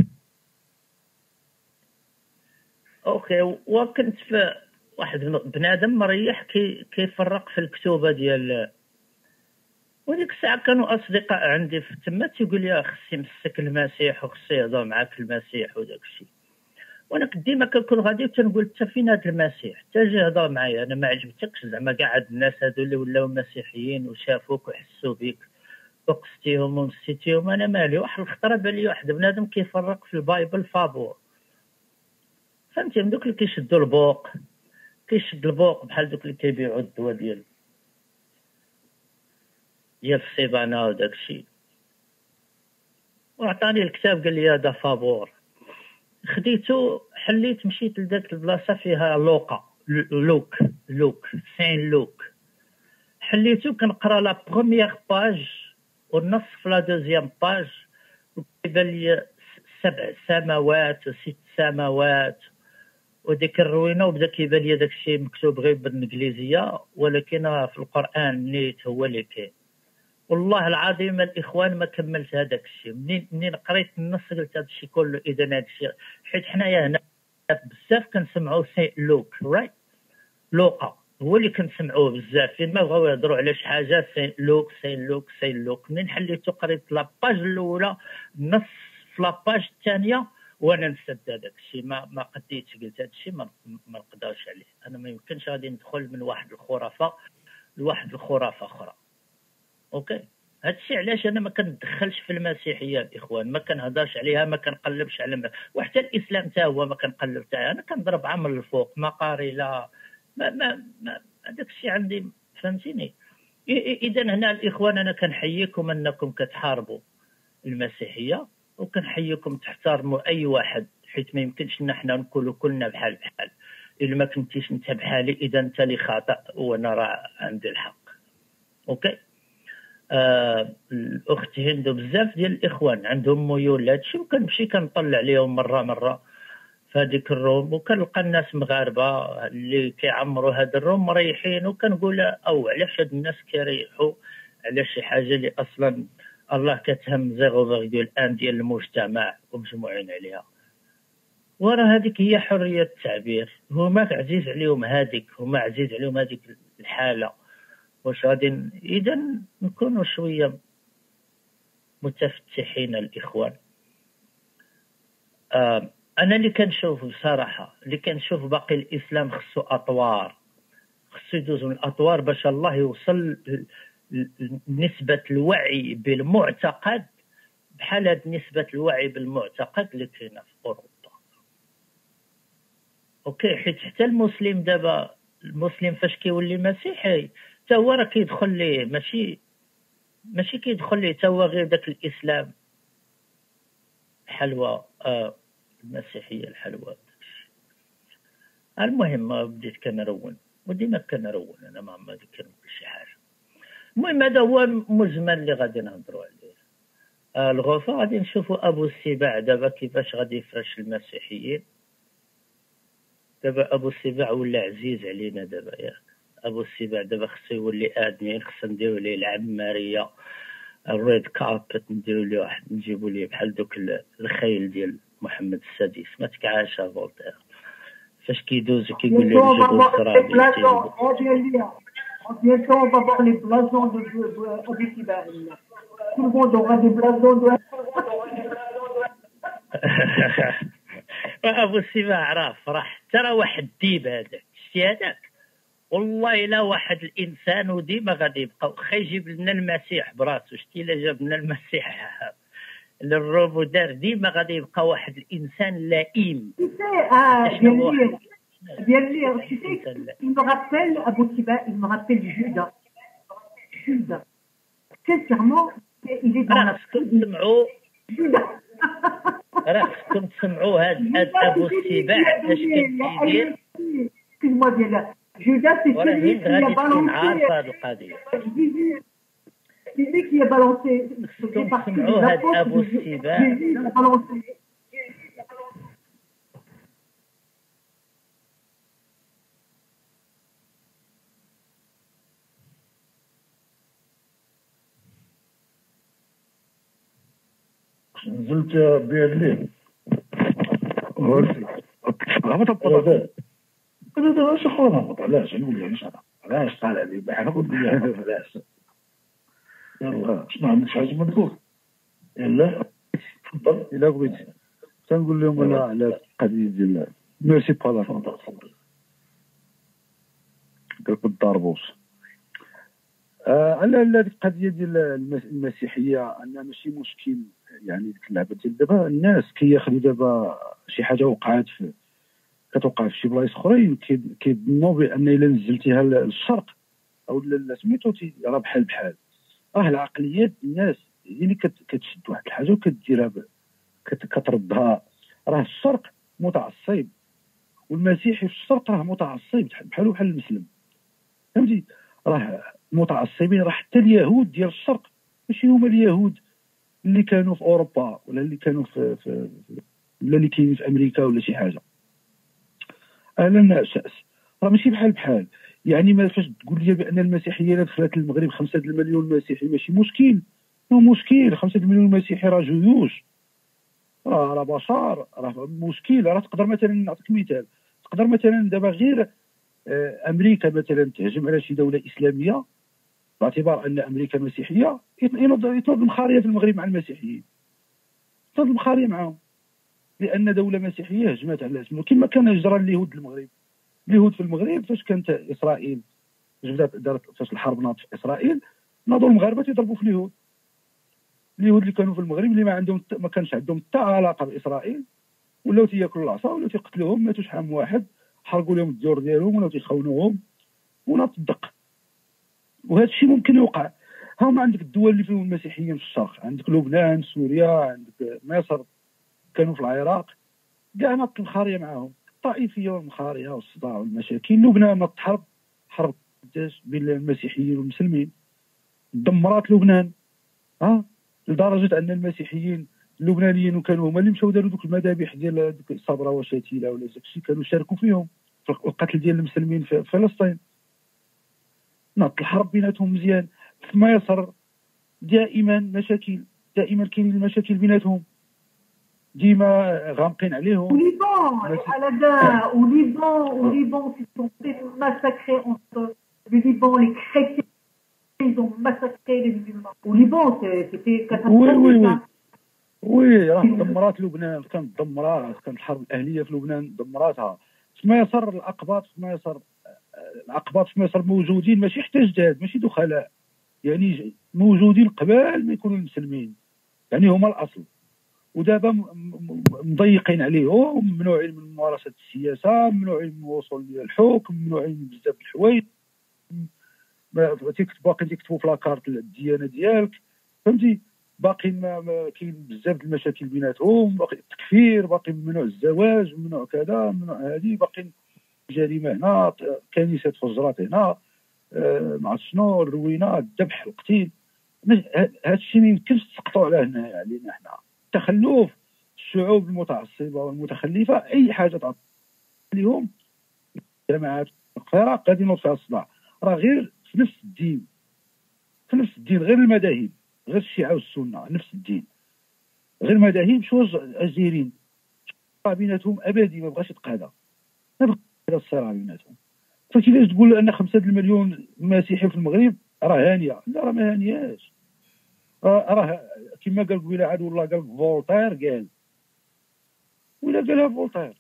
اوكي، وكنت في واحد بنادم مريح كي كيفرق في الكتوبه ديال، وديك الساعه كانوا اصدقاء عندي في تما تيقول لي خصي مسك المسيح وخصي يهضر معاك المسيح وداك الشيء. وانا ديما كنكون غادي تنقول حتى فين هذا المسيح، حتى جا هضر معايا انا ما عجبتكش زعما كاع هاد الناس هادو اللي ولاو مسيحيين وشافوك وحسوا بك وقستيهم ونسيتيهم. انا مالي. واحد الخطره بان لي واحد بنادم كيفرق في البايبل فابور، فهمتي؟ من دوك اللي كيشدوا البوق كيشد البوق بحال دوك اللي كيبيعوا الدواء ديال ديال الصيبانه وداك الشيء. وعطاني الكتاب قال لي هذا فابور، خديته حليت مشيت لذاك البلاصه فيها لوقا لوك لوك سين لوك، حليته كنقرا لا بروميير باج والنص في لا دوزيام باج وكيبان لي سبع سماوات وست سماوات وديك الروينه، وبدا كيبان لي داك الشيء مكتوب غير بالانجليزيه ولكن في القران نيت هو اللي كاين. والله العظيم الاخوان ما كملت هذاك الشيء. منين منين قريت النص قلت هذا الشيء كله اذا هذا الشيء، حيت حنايا هنا بزاف كنسمعوا سي لوك رايت لوقا هو اللي كنسمعوه بزاف فين ما بغاو يهضروا على شي حاجه سي لوك سي لوك سي لوك. منين حليتو قريت لاباج الاولى النص في لاباج الثانيه وانا نسد هذاك الشيء. ما ما قديتش قلت هذا الشيء ما, ما نقدرش عليه. انا ما يمكنش غادي ندخل من واحد الخرافه لواحد الخرافه اخرى. اوكي، هذا الشيء علاش انا ما كندخلش في المسيحيه الاخوان، ما كنهضرش عليها، ما كنقلبش على ما. وحتى الاسلام حتى هو ما كنقلب حتى انا كنضرب عمل الفوق ما قاري لا ما ما, ما هذاك الشيء عندي. فهمتيني؟ اذا هنا الاخوان انا كنحييكم انكم كتحاربوا المسيحيه وكنحييكم تحترموا اي واحد، حيت ما يمكنش ان حنا نكونوا كلنا بحال بحال. الا ما كنتيش انت بحالي اذا انت اللي خاطئ وانا راه عندي الحق. اوكي، آه الاخت هند بزاف ديال الاخوان عندهم ميول هادشي، وكنمشي كنطلع عليهم مره مره في هذيك الروم، وكنلقى الناس مغاربه اللي كيعمروا هذا الروم مريحين، وكنقول او علاش هاد الناس كيريحوا على شي حاجه اللي اصلا الله كتهم صفر فاصلة واحد ديال المجتمع ومجموعين عليها. ورا هذيك هي حريه التعبير، هما عزيز عليهم هذيك، هما عزيز عليهم هذيك الحاله. واش غادي اذا نكونوا شويه متفتحين الاخوان؟ آه انا اللي كنشوف بصراحه، اللي كنشوف باقي الاسلام خصو اطوار، خصو يدوز من الاطوار باش الله يوصل نسبه الوعي بالمعتقد بحال هاد نسبه الوعي بالمعتقد اللي كاينه في اوروبا. اوكي، حيت حتى المسلم دابا، المسلم فاش كيولي مسيحي حتى هو راه كيدخل ليه، ماشي ماشي كيدخل ليه حتى هو غير داك الاسلام حلوى، آه المسيحيه الحلوى. المهم بديت كنرون وديما كنرون انا ما ما كنقول شي حاجه. المهم هذا هو المجمل اللي غادي نهضروا عليه. آه الغرفه غادي نشوفوا ابو السباع دابا كيفاش غادي يفرش المسيحيين. دابا ابو السباع ولا عزيز علينا دابا، ياك ابو السباع دابا خصو يولي ادمين، خصنا نديرو ليه العماريه الريد كاربت، نديرو ليه واحد، نجيبو ليه بحال دوك الخيل ديال محمد السادس، ما تكعاشا فولتير فاش كيدوز وكيقول لي جيبو التراب. Bientôt, on va voir les blasons de Abu Siba. Tout le monde aura des blasons de ابو السباع راه فرح، ترى واحد الديب هذاك، شتي هذاك والله الا واحد الانسان وديما غادي يبقى، واخا يجيب لنا المسيح براسو، شتي الا جاب لنا المسيح للروب دار، ديما غادي يبقى واحد الانسان لئيم. Bien sûr, tu sais, il me rappelle, Abou Siba, il me rappelle Judas. Judas. Sincèrement, il est dans la... Judas. راه خصكم تسمعوا هاد ابو السباع اش كيدير. Excuse-moi bien là. Judas, c'est celui qui a balancé... هاد القضيه. C'est lui qui a balancé... تسمعوا هاد ابو السباع. نزلت برلين هورسي هبط الطلاب قلت له اش خويا هبط، علاش نقول له علاش علاش طالع لي بحال نقول له علاش يلا شنو عندك شي حاجه ما تقول يلا تفضل الا بغيتي. تنقول لهم انا على القضيه ديال ميرسي بالا تفضل تفضل قالك الضربوس آه على هذيك القضيه ديال المسيحيه، ان ماشي مشكل يعني ديك اللعبه ديال دابا الناس كياخذوا دابا شي حاجه وقعات في كتوقع في شي بلايص اخرين كيظنوا بان الا نزلتيها للشرق او سميتو راه بحال بحال. راه العقليات الناس هي اللي كتشد واحد الحاجه وكديرها كتردها. راه الشرق متعصب والمسيحي في الشرق راه متعصب بحالو بحال المسلم، فهمتي؟ راه متعصبين. راه حتى اليهود ديال الشرق ماشي هما اليهود اللي كانوا في اوروبا ولا اللي كانوا في, في ولا اللي كاينين في امريكا ولا شي حاجه. اهلا شأس، راه ماشي بحال بحال. يعني ما فاش تقول لي بان المسيحيه الا دخلت للمغرب خمسة المليون مسيحي ماشي مشكل، هو مشكل. خمسة المليون مسيحي راه جيوش، راه راه بشر، راه مشكل. راه تقدر مثلا نعطيك مثال، تقدر مثلا دابا غير امريكا مثلا تهجم على شي دوله اسلاميه باعتبار ان امريكا مسيحيه، يتنظم مخاريه في المغرب مع المسيحيين، تنظم مخاريه معاهم، لان دوله مسيحيه هجمت على اسمه كما كان يجرى اليهود المغرب. اليهود في المغرب فاش كانت اسرائيل جبدات دارت فاش الحرب ناضت في اسرائيل، ناضوا المغاربه يضربوا في اليهود. اليهود اللي كانوا في المغرب اللي ما عندهم ما كانش عندهم حتى علاقه باسرائيل ولاو تياكلوا العصا ولاو تيقتلوهم، ماتوا شحال من واحد، حرقوا لهم الديور ديالهم ولاو تيخونوهم وناض الدق. وهذا الشيء ممكن يوقع. هما عندك الدول اللي فيهم المسيحيين في الشرق، عندك لبنان، سوريا، عندك مصر، كانوا في العراق، كاع ناضت الخاريه معاهم، الطائفيه والمخاريه والصداع والمشاكل. لبنان ناضت حرب حرب بين المسيحيين والمسلمين، دمرات لبنان، ها لدرجه ان المسيحيين اللبنانيين وكانوا هما اللي مشاو داروا دوك المذابح ديال صبرا وشتيله ولا داكشي، كانوا شاركوا فيهم في القتل ديال المسلمين في فلسطين. ناض الحرب بيناتهم مزيان. في مصر دائما مشاكل، دائما كاينين المشاكل بيناتهم، ديما غامقين عليهم. وليبان على كاع وليبان وليبان سي سون ماساكري اونتر لي ليبان لي كريتيان ils ont massacré les musulmans. Au Liban, c'était catastrophique. وي وي وي راه دمرات لبنان، كانت دمرات، كانت الحرب الاهليه في لبنان دمراتها. في مصر الاقباط في مصر الأقباط في مصر موجودين، ماشي حتى جداد، ماشي دخلاء، يعني موجودين قبل ما يكونوا المسلمين، يعني هما الأصل. ودابا مضيقين عليهم، ممنوعين من ممارسة السياسة، ممنوعين من الوصول للحكم، ممنوعين من بزاف د الحوايج، تكتب باقي تكتبوا في لاكارت الديانة ديالك، فهمتي؟ باقي ما كاين بزاف د المشاكل بيناتهم، باقي التكفير، باقي ممنوع الزواج، ممنوع كذا، ممنوع هذه، باقي جريمه هنا، كنيسه فجرات هنا، آه ما عرفت شنو، الروينه، الذبح، القتيل. هذا الشيء ما يمكنش تسقطوا على هنا علينا حنا. تخلف الشعوب المتعصبه والمتخلفه، اي حاجه تعطي لهم جماعات القراء غادي ينوض فيها الصداع. راه غير في نفس الدين، في نفس الدين، غير المذاهب، غير الشيعه والسنه، نفس الدين، غير المذاهب شوز ازيرين بيناتهم ابدي، ما بغاش يتقادا، ما بغاش الصراع بيناتهم. فكيفاش تقول ان خمسة المليون مسيحي في المغرب راه هانيه؟ لا راه ما هانياش. راه كما قال قبيله عاد والله قال فولتير، قال ولا قالها فولتير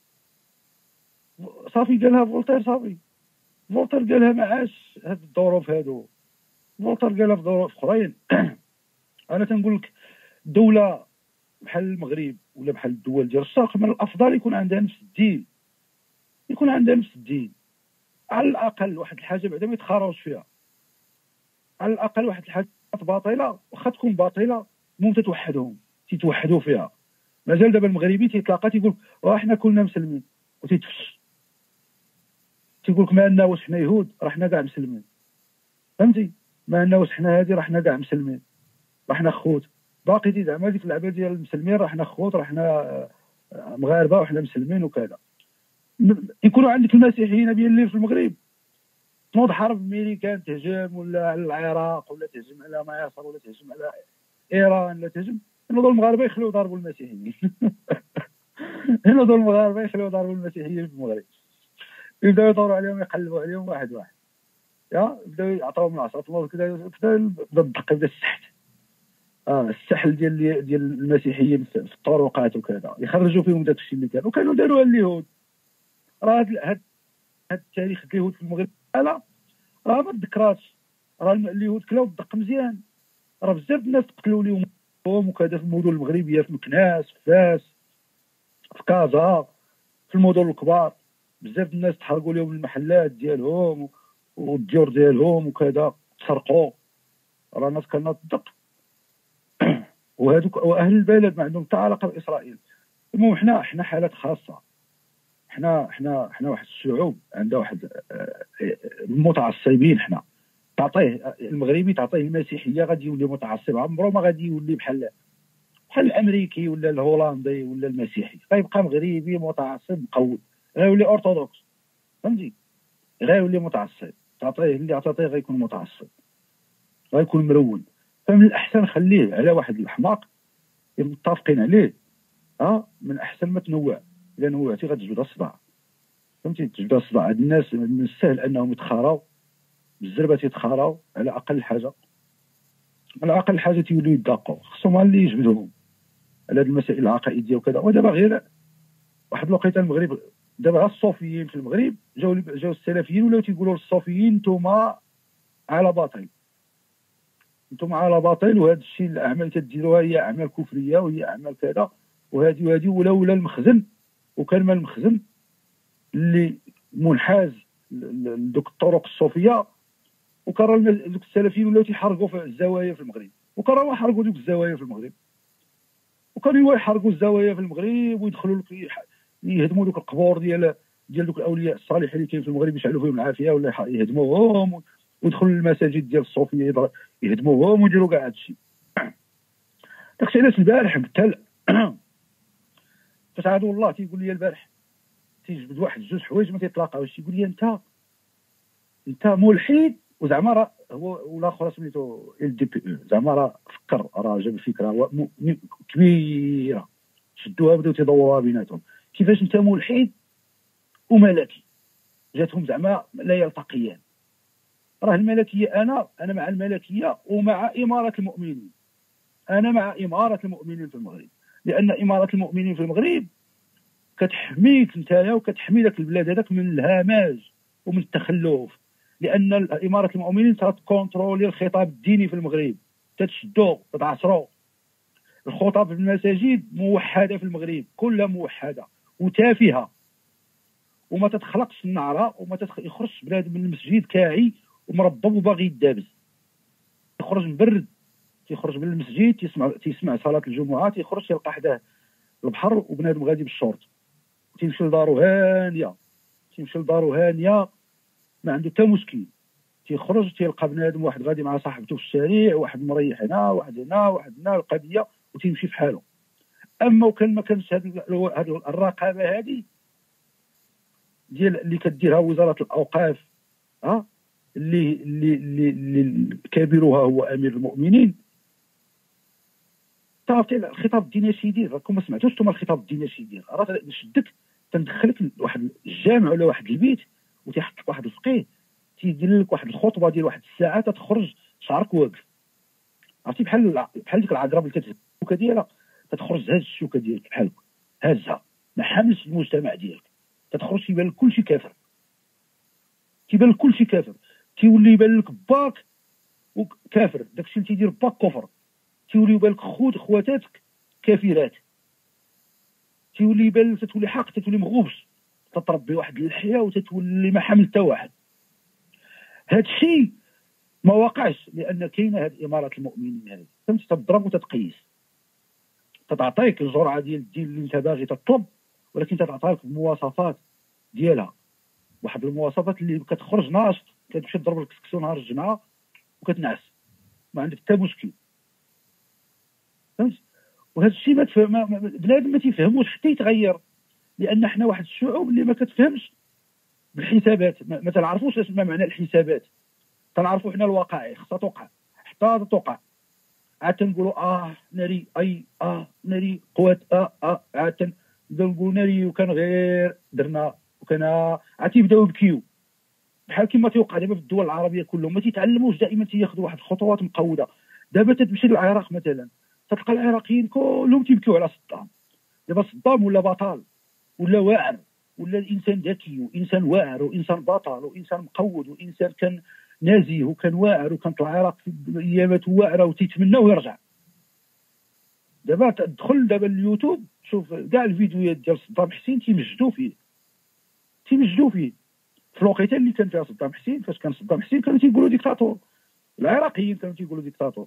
صافي، قالها فولتير صافي. فولتير قالها ما عاش هاد الظروف هادو، فولتير قالها في ظروف اخرين. انا تنقول لك دوله بحال المغرب ولا بحال الدول ديال الشرق من الافضل يكون عندها نفس الدين، يكون عندها نفس الدين على الاقل. واحد الحاجه بعدا ما يتخاروش فيها، على الاقل واحد الحاجه باطله، واخا تكون باطله المهم تتوحدهم، تيتوحدوا فيها. مازال دابا المغربي تيتلاقى تيقول راه حنا كلنا مسلمين، وتيتفش تيقول لك ما عندنا واش حنا يهود، راه حنا كاع مسلمين، فهمتي؟ ما عندنا واش حنا هادي، راه حنا كاع مسلمين، راه حنا خوت. باقي دي زعما ديك اللعبه ديال المسلمين، راه حنا خوت، راه حنا مغاربه وحنا مسلمين وكذا. يكونوا عندك المسيحيين اللي في المغرب تنوض حرب امريكان تهجم ولا على العراق ولا تهجم على مصر ولا تهجم على ايران ولا تهجم، ينوضوا المغاربه يخليو يضربوا المسيحيين. ينوضوا المغاربه يخليو يضربوا المسيحيين في المغرب، يبداو يدوروا عليهم، يقلبوا عليهم واحد واحد، يا بداو يعطيوهم العصا في الموت كذا، بدا الدق، بدا السحت، اه السحل ديال ديال المسيحيين في الطرقات وكذا، يخرجوا فيهم داك الشيء اللي كان، وكانوا داروها اليهود. راه هاد هاد التاريخ اليهود في المغرب لا راه ما تذكراتش، راه اليهود كلاو الدق مزيان، راه بزاف الناس تقتلوا لهم وكذا في المدن المغربيه، في مكناس، في فاس، في كازا، في المدن الكبار، بزاف الناس تحرقوا لهم المحلات ديالهم والديور ديالهم وكذا، تسرقوا، راه الناس كانت تدق. وهذوك واهل البلد ما عندهم حتى علاقه باسرائيل. المهم حنا حنا حالات خاصه، حنا حنا حنا واحد الشعوب عندها واحد متعصبين. حنا تعطيه المغربي تعطيه المسيحيه غادي يولي متعصب، عمره ما غادي يولي بحال بحال الامريكي ولا الهولندي ولا المسيحي، غيبقى مغربي متعصب مقود، غيولي ارثوذكس، فهمتي؟ غيولي متعصب، تعطيه اللي تعطيه غيكون متعصب، غيكون مرون. فمن الاحسن خليه على واحد الحماق متفقين عليه، ها من احسن ما تنوع، الا نوعتي غتجبد الصداع، فهمتي؟ تجبد الصداع. هاد الناس من السهل انهم يتخاراو بالزربه، تيتخاراو على اقل حاجه، على اقل حاجه تيوليو يداقوا، خصهم اللي يجبدهم على هاد المسائل العقائديه وكذا. ودابا غير واحد الوقيته المغرب دابا الصوفيين في المغرب جاو جاو السلفيين ولاو تيقولوا للصوفيين نتوما على باطل، نتوما على باطل، وهذا الشيء الاعمال كديروها هي اعمال كفريه وهي اعمال كذا وهذه وهذه. ولولا المخزن، وكان ما المخزن اللي منحاز لدوك الطرق الصوفيه، وكان دوك السلفيين ولاو تيحرقوا في الزوايا في المغرب، وكان راه حرقوا دوك الزوايا في المغرب، وكانوا يحرقوا الزوايا في المغرب ويدخلوا لك يهدموا دوك القبور ديال ديال دوك الاولياء الصالحين اللي كاين في المغرب، يشعلوا فيهم العافيه ولا يهدموهم ويدخلوا للمساجد ديال الصوفيه يهدموهم ويديروا كاع هادشي. داكشي علاش البارح قلت فاش عاد والله تيقول لي البارح تيجبد واحد جوج حوايج ما تيتلاقاوش، تيقول لي انت انت ملحد وزعما راه هو والاخر سميتو ال دي بي او زعما راه فكر راه جاب الفكره كبيره شدوها بداو تيدوروها بيناتهم. كيفاش انت ملحد وملكي جاتهم زعما لا يلتقيان؟ راه الملكيه انا انا مع الملكيه ومع اماره المؤمنين، انا مع اماره المؤمنين في المغرب، لان اماره المؤمنين في المغرب كتحميك نتايا وكتحمي لك البلاد هذاك من الهماج ومن التخلف، لان اماره المؤمنين تكونترولي الخطاب الديني في المغرب، تتشدو تتعصرو. الخطب في المساجد موحده في المغرب كلها موحده وتافهه وما تتخلقش النعره وما يخرجش بنادم من المسجد كاعي ومربب وباغي يدابز، يخرج مبرد تيخرج من المسجد تيسمع تيسمع صلاه الجمعه تيخرج تيلقى حداه البحر وبنادم غادي بالشورت تيمشي لدارو هانيه تيمشي لدارو هانيه ما عنده حتى مشكل، تيخرج تيلقى بنادم واحد غادي مع صاحبته في الشارع، واحد مريح هنا واحد هنا واحد هنا القضيه وتيمشي في حاله. اما وكان ما كانش هذه الرقابه هذه ديال اللي كديرها وزاره الاوقاف ها اللي اللي اللي, اللي كبيرها هو امير المؤمنين، صافي الخطاب الديني اش يدير؟ راكم ما سمعتوش نتوما الخطاب الديني اش يدير؟ راه نشدك تندخلك لواحد الجامع ولا واحد البيت وتيحط لك واحد الفقيه تيدير لك واحد الخطبه ديال واحد الساعه تتخرج شعرك واقف، عرفتي بحال بحال ديك العذراء اللي كتهز الشوكه ديالها تتخرج هاز الشوكه ديالك بحال هازها ما حاملش المجتمع ديالك، تتخرج تيبان لك كلشي كافر، تيبان لك كلشي كافر، تيولي يبان لك باك وكافر، داكشي اللي تيدير باك كفر، تيولي يبان لك خوت خواتاتك كافرات، تيولي يبان لك تتولي حق تتولي مغوبش، تتربي واحد اللحيه وتتولي ما حامل حتى واحد. هادشي ما واقعش لان كاينه هاد اماره المؤمنين هذه، فهمتي؟ تضرب وتتقيس، تتعطيك الجرعه ديال الدين اللي انت باغي تطلب، ولكن تتعطيك بمواصفات ديالها، واحد المواصفات اللي كتخرج ناشط كتمشي تضرب الكسكسو نهار الجمعه وكتنعس ما عندك حتى مشكل، فهمتي؟ وهذا الشيء ما تفهم بنادم ما تيفهموش حتى يتغير، لان حنا واحد الشعوب اللي ما كتفهمش بالحسابات، ما تنعرفوش ما معنى الحسابات، تنعرفوا حنا الوقائع خصها توقع حتى توقع، عاد تنقولوا اه ناري اي اه ناري قوات اه اه عاد نقولوا ناري وكان غير درنا وكان عاد تيبداو يبكيو بحال كما تيوقع دابا في الدول العربيه كلهم، ما تيتعلموش دائما تياخذوا واحد الخطوات مقوده. دابا تتمشي للعراق مثلا تلقى العراقيين كلهم تيبكيو على صدام، دابا صدام ولا بطل ولا واعر ولا الانسان ذكي وانسان واعر وانسان بطل وانسان مقود وانسان كان نازيه وكان واعر وكانت العراق في ايامات واعره وتيتمناو يرجع. دابا تدخل دابا اليوتيوب شوف كاع الفيديوهات ديال صدام حسين تيمجدوا فيه تيمجدوا فيه في الوقيته اللي كان فيها صدام حسين، فاش كان صدام حسين كانوا تيقولوا ديكتاتور، العراقيين كانوا تيقولوا ديكتاتور.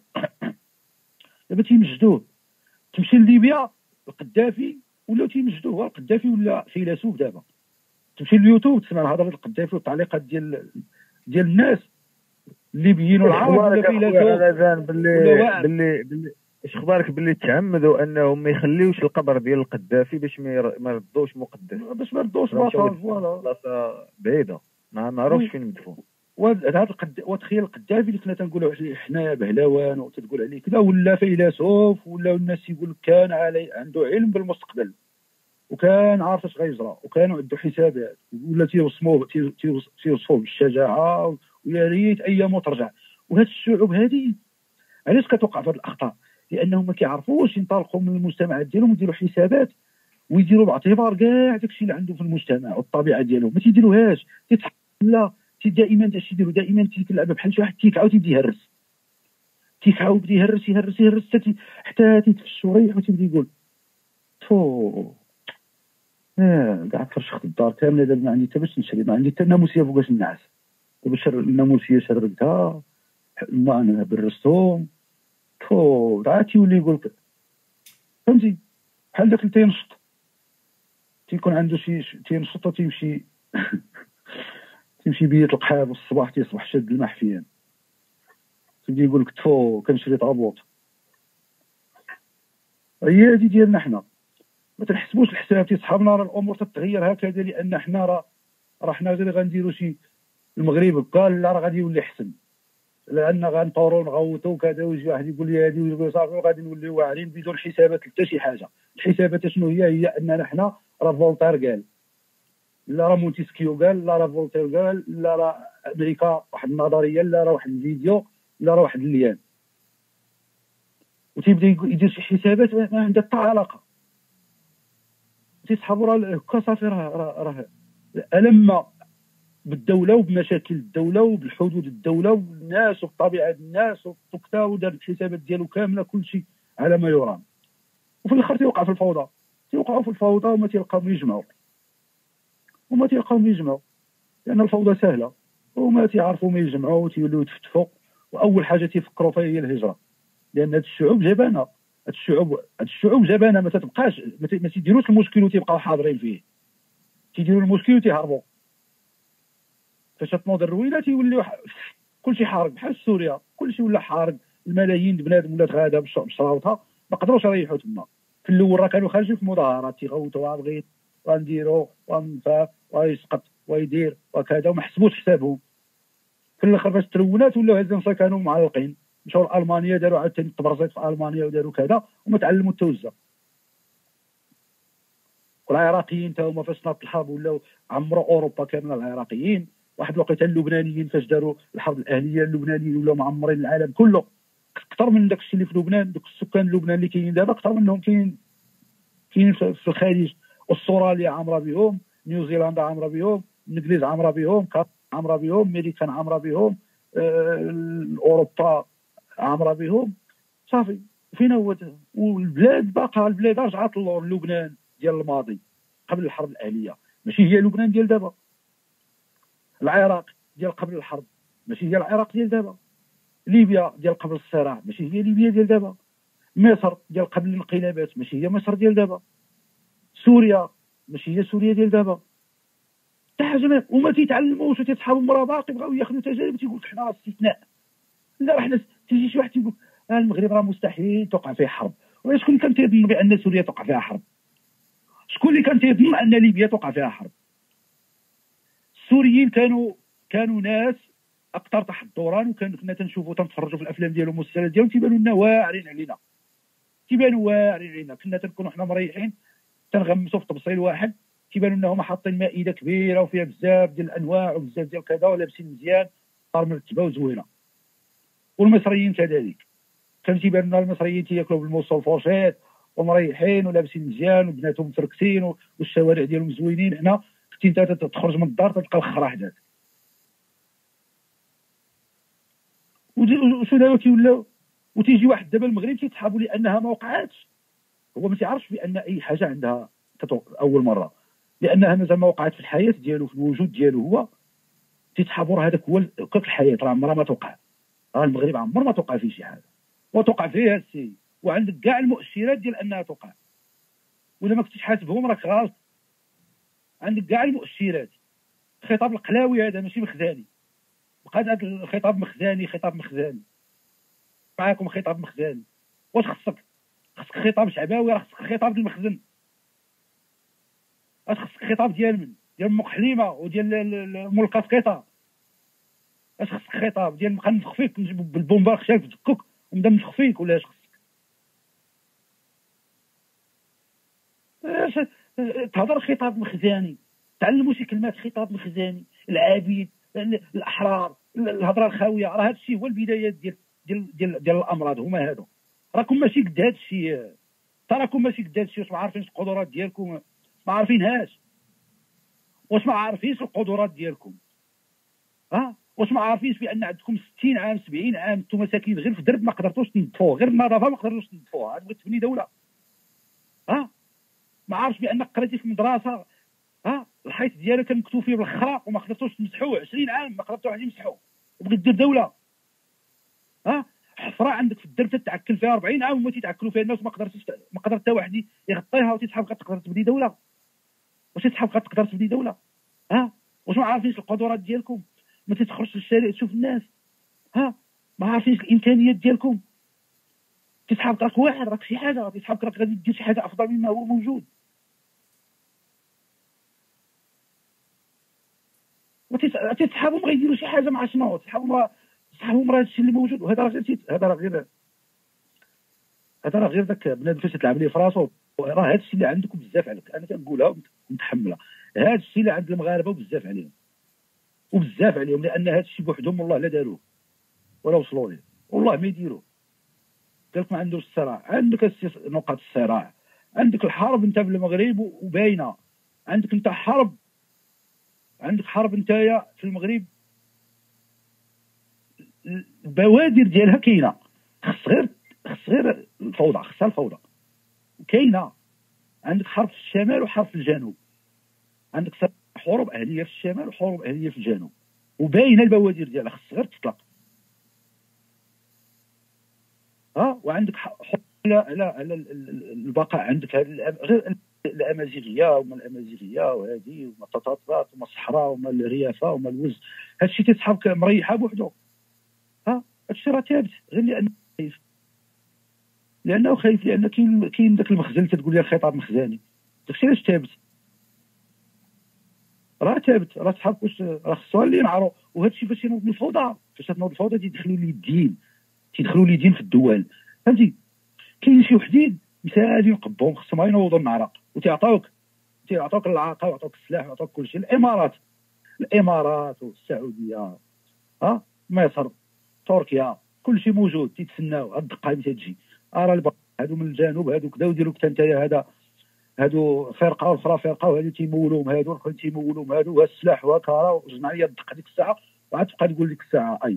دابا تيمجدوه. تمشي لليبيا القذافي ولاو تيمجدوه، هو القذافي ولا فيلسوف. دابا تمشي لليوتيوب تسمع الهضره ديال القذافي والتعليقات ديال ديال الناس اللي بينوا العرب ولا فيلسوف باللي باللي باللي اش اخبارك باللي تعمدوا انهم ما يخليوش القبر ديال القذافي باش ما يردوش مقدس، باش ما يردوش بطل فوالا بلاصه بعيده ما معروفش فين مدفون. وهذا القد وتخيل القذافي اللي كنا تنقولوا عليه حنا بهلوان وتتقول عليه كذا ولا فيلسوف ولا الناس يقول كان علي عنده علم بالمستقبل وكان عارف اش غيجرى وكانوا عنده حسابات ولا تيوصموه تيوصفوه بالشجاعه ويا ريت ايامه ترجع. وهاد الشعوب هذه علاش كتوقع في هاد الاخطاء؟ لانهم ما كيعرفوش ينطلقوا من المجتمعات ديالهم ويديروا حسابات ويديروا باعتبار كاع داكشي اللي عنده في المجتمع والطبيعه ديالهم، ما تيديروهاش. لا دائما داكشي يديروا دائما تيلعب بحال شي واحد تيكعاو تيبدا يهرس تيكعاو بدا يهرس يهرس يهرس حتى تيتفشوا ريح وتيبدا يقول فو اه كاع فرشخت الدار كامله دابا ما عندي حتى باش نشري، ما عندي حتى ناموسيه فوقاش نعس، دابا شر الناموسيه شربتها ما انا برستهم فو عاد تيولي يقول فهمتي بحال داك اللي تينشط تيكون عنده شي تينشط وتيمشي تمشي بيا القحاب والصباح تيصبح شاد الماء حفيان، تبدا يقول لك تفو كنشري طابوط. هي هادي ديالنا حنا، ما تنحسبوش الحساب تي صحابنا راه الامور تتغير هكذا، لان حنا راه راه حنا غير غنديرو شي المغرب قال لا راه غادي يولي احسن، لان غنطورو نغوتو كذا، ويجي واحد يقول لي هادي ويقول صافي وغادي نوليو واعرين بدون حسابات حتى شي حاجه. الحسابات شنو هي؟ هي اننا حنا راه فولتير قال، لا راه مونتيسكيو قال، لا راه فولتير قال، لا راه امريكا واحد النظريه، لا راه واحد الفيديو، لا راه واحد الليان، وتيبدا يدير شي حسابات ما عندها حتى علاقه. تيسحبوا راه هكا صافي، راه راه لما بالدوله وبمشاكل الدوله وبالحدود الدوله والناس وبطبيعه الناس وبطوكتا، ودار الحسابات ديالو كامله كلشي على ما يرام، وفي الاخر تيوقع في الفوضى، تيوقعوا في الفوضى وما تيلقاو يجمعوا وما تيلقاو يجمعوا لان الفوضى سهله، وما تيعرفوا ما يجمعوا وتيوليو يتفتفوا. واول حاجه تيفكروا فيها هي الهجره، لان هاد الشعوب جبانه، هاد الشعوب هاد الشعوب جبانه ما تتبقاش، ما تيديروش المشكل وتيبقاو حاضرين فيه، تيديروا المشكل وتيهربوا. فاش تنوض الروينه تيوليو كلشي حارق بحال سوريا، كلشي ولا حارق، الملايين د بنادم ولات غاده بشراوطها، ما قدروش يريحوا تما. في الاول راه كانوا خارجين في مظاهرات تيغوتوا بغيت غنديروا ونفا ويسقط ويدير وكذا، وما حسبوش حسابهم. في الاخر فاش ترونات ولاو هازين كانوا معلقين، مشاو لالمانيا داروا عاوتاني التبرزيط في المانيا وداروا كذا، وما تعلموا التوزه. والعراقيين تا هما فاش ناضت الحرب ولاو عمروا اوروبا كامله العراقيين. واحد الوقيته اللبنانيين فاش داروا الحرب الاهليه اللبنانيين ولاو معمرين العالم كله، اكثر من داك الشيء اللي في لبنان. دوك السكان اللبنان اللي كاينين دابا اكثر منهم كاين كاين في الخليج. استراليا عامره بهم، نيوزيلندا عامره بهم، الانجليز عامره بهم، كندا عامره بهم، امريكان عامره بهم، أه اوروبا عامره بهم. صافي فين هو؟ والبلاد باقا، البلاد رجعت للور. لبنان ديال الماضي قبل الحرب الاهليه ماشي هي لبنان ديال دابا. العراق ديال قبل الحرب ماشي هي العراق ديال دابا. ليبيا ديال قبل الصراع ماشي هي ليبيا ديال دابا. مصر ديال قبل الانقلابات ماشي هي مصر ديال دابا. سوريا ماشي هي سوريا ديال دابا. حتى حاجه. وما تيتعلموش وتيصحابوا مرافق يبغاو ياخذوا تجارب، تيقول لك حنا استثناء. لا راه حنا تيجي شي واحد تيقول آه المغرب راه مستحيل توقع فيه حرب. وشكون كان تيظن بان سوريا توقع فيها حرب؟ شكون اللي كان تيظن ان ليبيا توقع فيها حرب؟ السوريين كانوا كانوا ناس اكثر تحضرا، وكان كنا تنشوفوا تنتفرجوا في الافلام ديالهم والمسلسلات ديالهم تيبانوا لنا واعرين علينا، تيبانوا واعرين علينا. كنا تنكونوا حنا مريحين تنغمسوا في تبصيل واحد، تيبانوا لنا هما حاطين مائده كبيره وفيها بزاف ديال الانواع وبزاف ديال كذا ولابسين مزيان دار مرتبه وزوينه. والمصريين كذلك كان تيبان لنا المصريين تياكلوا بالموس والفوشيط ومريحين ولابسين مزيان وبناتهم مفركسين والشوارع ديالهم زوينين. حنا كنتي انت تخرج من الدار تلقى الخرا حداك. وشو دابا كيولاو وتيجي واحد دابا المغرب تيتحابوا لانها ما وقعاتش. هو ما تيعرفش بان اي حاجه عندها اول مره، لانها مازال ما وقعت في الحياه ديالو، في الوجود ديالو هو. تيتحابوا راه هذاك هو في الحياه راه عمرها ما توقع. راه المغرب عمر ما توقع فيه شي حاجه، وتوقع فيها السي، وعندك كاع المؤشرات ديال انها توقع. ولا ما كنتيش حاسبهم راك غلط. عندك كاع المؤشرات. الخطاب القلاوي هذا ماشي مخزاني. بقى هذا الخطاب مخزاني، خطاب مخزاني. معاكم خطاب مخزاني. واش خصك؟ خصك خطاب شعباوي؟ راه خصك خطاب المخزن. اش خصك خطاب ديال من؟ ديال ام حليمه وديال مول الكاسكيطه؟ اش خصك خطاب ديال نبقى نفخ فيك نجيب بالبومبار خشاك تدكك ونبدا نفخ فيك؟ ولا اش خصك؟ اش تهضر خطاب مخزاني؟ تعلموا شي كلمات خطاب مخزاني. العبيد، الاحرار، الهضره الخاويه، راه هذا الشيء هو البدايات ديال ديال ديال, ديال الامراض. هما هادو. راكم ماشي قد هذا الشيء، تراكم ماشي قد هذا الشيء. واش ما عارفينش القدرات ديالكم؟ ما عارفينهاش. واش ما عارفينش القدرات ديالكم؟ ها واش ما عارفينش بان عندكم ستين عام سبعين عام انتم مساكين غير في درب ما قدرتوش تنظفوه، غير النظافه ما قدرتوش تنظفوها، تبغي تبني دوله؟ ها ما عارفش بانك قريتي في مدرسه ها الحيط ديالك كان مكتوب فيه بالخراق وما قدرتوش تمسحوه عشرين عام، ما قدرتو واحد يمسحوه وبغيت دير دوله؟ ها حفره عندك في الدرب تتعكل فيها أربعين عام وما تيتعكلوا فيها الناس، ما قدرتش ما قدر حتى واحد يغطيها وتتحاب غتقدر تبني دوله؟ واش تتحاب غتقدر تبني دوله؟ ها واش ما عارفينش القدرات ديالكم؟ ما تتخرجش للشارع تشوف الناس؟ ها ما عارفينش الامكانيات ديالكم؟ تسحبك راك واحد راك شي حاجه، تسحبك راك غادي دير شي حاجه افضل مما هو موجود. وتسحبهم غيديروا شي حاجه مع شنو؟ تسحبهم تسحبهم راه هادشي اللي موجود. وهذا راه غير هذا راه غير هذا راه غير داك بنادم فاش تلعب ليه في راسو. راه هادشي اللي عندكم بزاف عليك، انا كنقولها ومتحملها. هادشي اللي عند المغاربه وبزاف عليهم وبزاف عليهم، لان هادشي بوحدهم والله لا داروه ولا وصلوا ليه، والله ما يديروه. قالك ما عندوش الصراع، عندك نقاط الصراع، عندك الحرب انت بالمغرب وباينه، عندك انت حرب، عندك حرب نتايا في المغرب البوادر ديالها كاينه، خص غير خص غير الفوضى، خصها الفوضى كاينه. عندك حرب في الشمال وحرب في الجنوب، عندك حروب اهليه في الشمال وحروب اهليه في الجنوب، وباينه البوادر ديالها، خص غير تطلق. ها وعندك على على على البقاء، عندك غير الامازيغيه وما الامازيغيه وهذه وما التطاطات وما الصحراء وما الريافه وما الوز، هادشي تيسحبك مريحه بوحدو. ها هادشي راه ثابت، غير لانه خايف، لانه خايف لان كاين كاين داك المخزن اللي تقول لي الخطاب مخزاني، داكشي علاش ثابت، راه ثابت، راه تحرك واش راه خصو اللي ينعروا. وهادشي فاش ينوض الفوضى، فاش تنوض الفوضى تيدخلوا اليدين، تيدخلوا اليدين في الدول، فهمتي؟ كاين شي وحدين مثالي نقبهم خصهم ينوضوا النعرق وتيعطوك تيعطوك العاقه ويعطوك السلاح ويعطوك كل شيء. الامارات الامارات والسعوديه، ها مصر، تركيا، كل شيء موجود، تيتسناو هاد الدقه ملي تجي. راه هادو من الجنوب هادو كذا وديروا لك نتايا هذا، هادو فرقه والاخرى فرقه، وهادو تيمولوهم هادو والاخرين تيمولوهم هادو، وهاد السلاح وهكا وجمع لي الدقه ديك الساعه، وعاد تبقى تقول ديك الساعه اي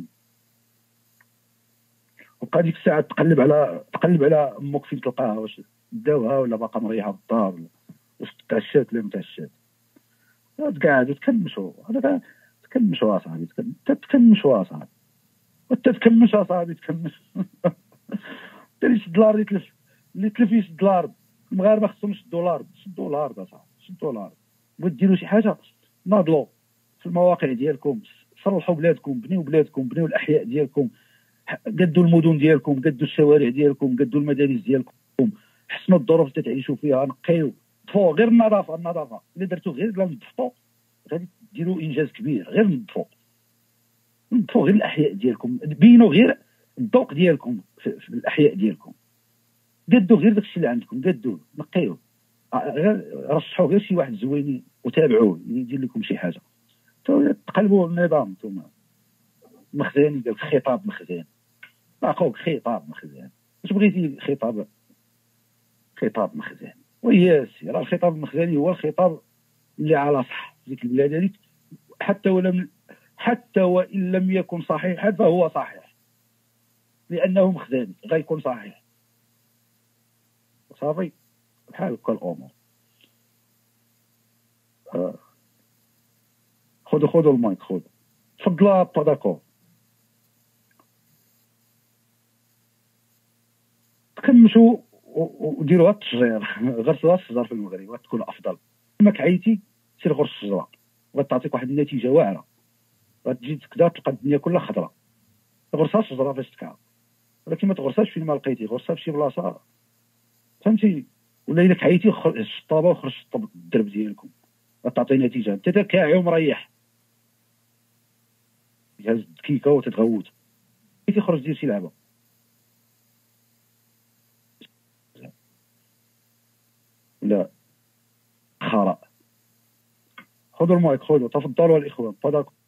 وبقى ديك الساعه تقلب على تقلب على امك فين تلقاها، واش داوها ولا باقا مريحه في الدار، واش تعشات ولا ما تعشات. تقعدوا تكمشوا، هذا تكمشوا اصاحبي، تكمشوا اصاحبي، وانت تكمش اصاحبي تكمش. دير شي دولار اللي تلف اللي تلف شي دولار، المغاربه خصهم شي دولار شي دولار اصاحبي شي دولار. بغيت ديروا شي حاجه ناضلوا في المواقع ديالكم، صلحوا بلادكم، بنيو بلادكم، بنيو الاحياء ديالكم، قدوا المدن ديالكم، قدوا الشوارع ديالكم، قدوا المدارس ديالكم، حسنوا الظروف اللي تعيشوا فيها، نقيو، طفوا غير النظافه. النظافه الا درتو غير بلا نظفتوا غادي ديروا انجاز كبير. غير نظفوا نظفوا غير الاحياء ديالكم، بينوا غير الذوق ديالكم في, في الاحياء ديالكم، قدوا غير داكشي اللي عندكم، قدوه نقيوه، رشحوا غير شي واحد زوينين وتابعوه يدير لكم شي حاجه. تقلبوا النظام نتوما. مخزاني قال خطاب مخزاني، عقوك خطاب مخزاني، واش بغيتي خطاب خطاب مخزاني؟ وياسي راه الخطاب المخزاني هو الخطاب اللي على صح في ديك البلاد هذيك، حتى ولم حتى وان لم يكن صحيحا فهو صحيح، لانه مخزاني غيكون صحيح. صافي بحال هكا الامور. آه. خذوا خذوا المايك خذوا تفضلوا با داكور. تكمشوا وديروها التشجير، غرسوها الشجر في المغرب غتكون افضل. ما كعيتي سير غرس الشجره وغتعطيك واحد النتيجه واعره، غتجي كدا تلقى الدنيا كلها خضراء. غرسها الشجره فاش تكع، ولكن ما تغرسهاش فين ما لقيتي، غرسها فشي بلاصه فهمتي. ولا الا كعيتي خرج الشطابه وخرج الدرب ديالكم غتعطي نتيجه. انت كاعي ومريح جهاز الدكيكه وتتغوت، تخرج دير شي لعبه. لا خرا. خذوا المايك خذوا تفضلوا الاخوان.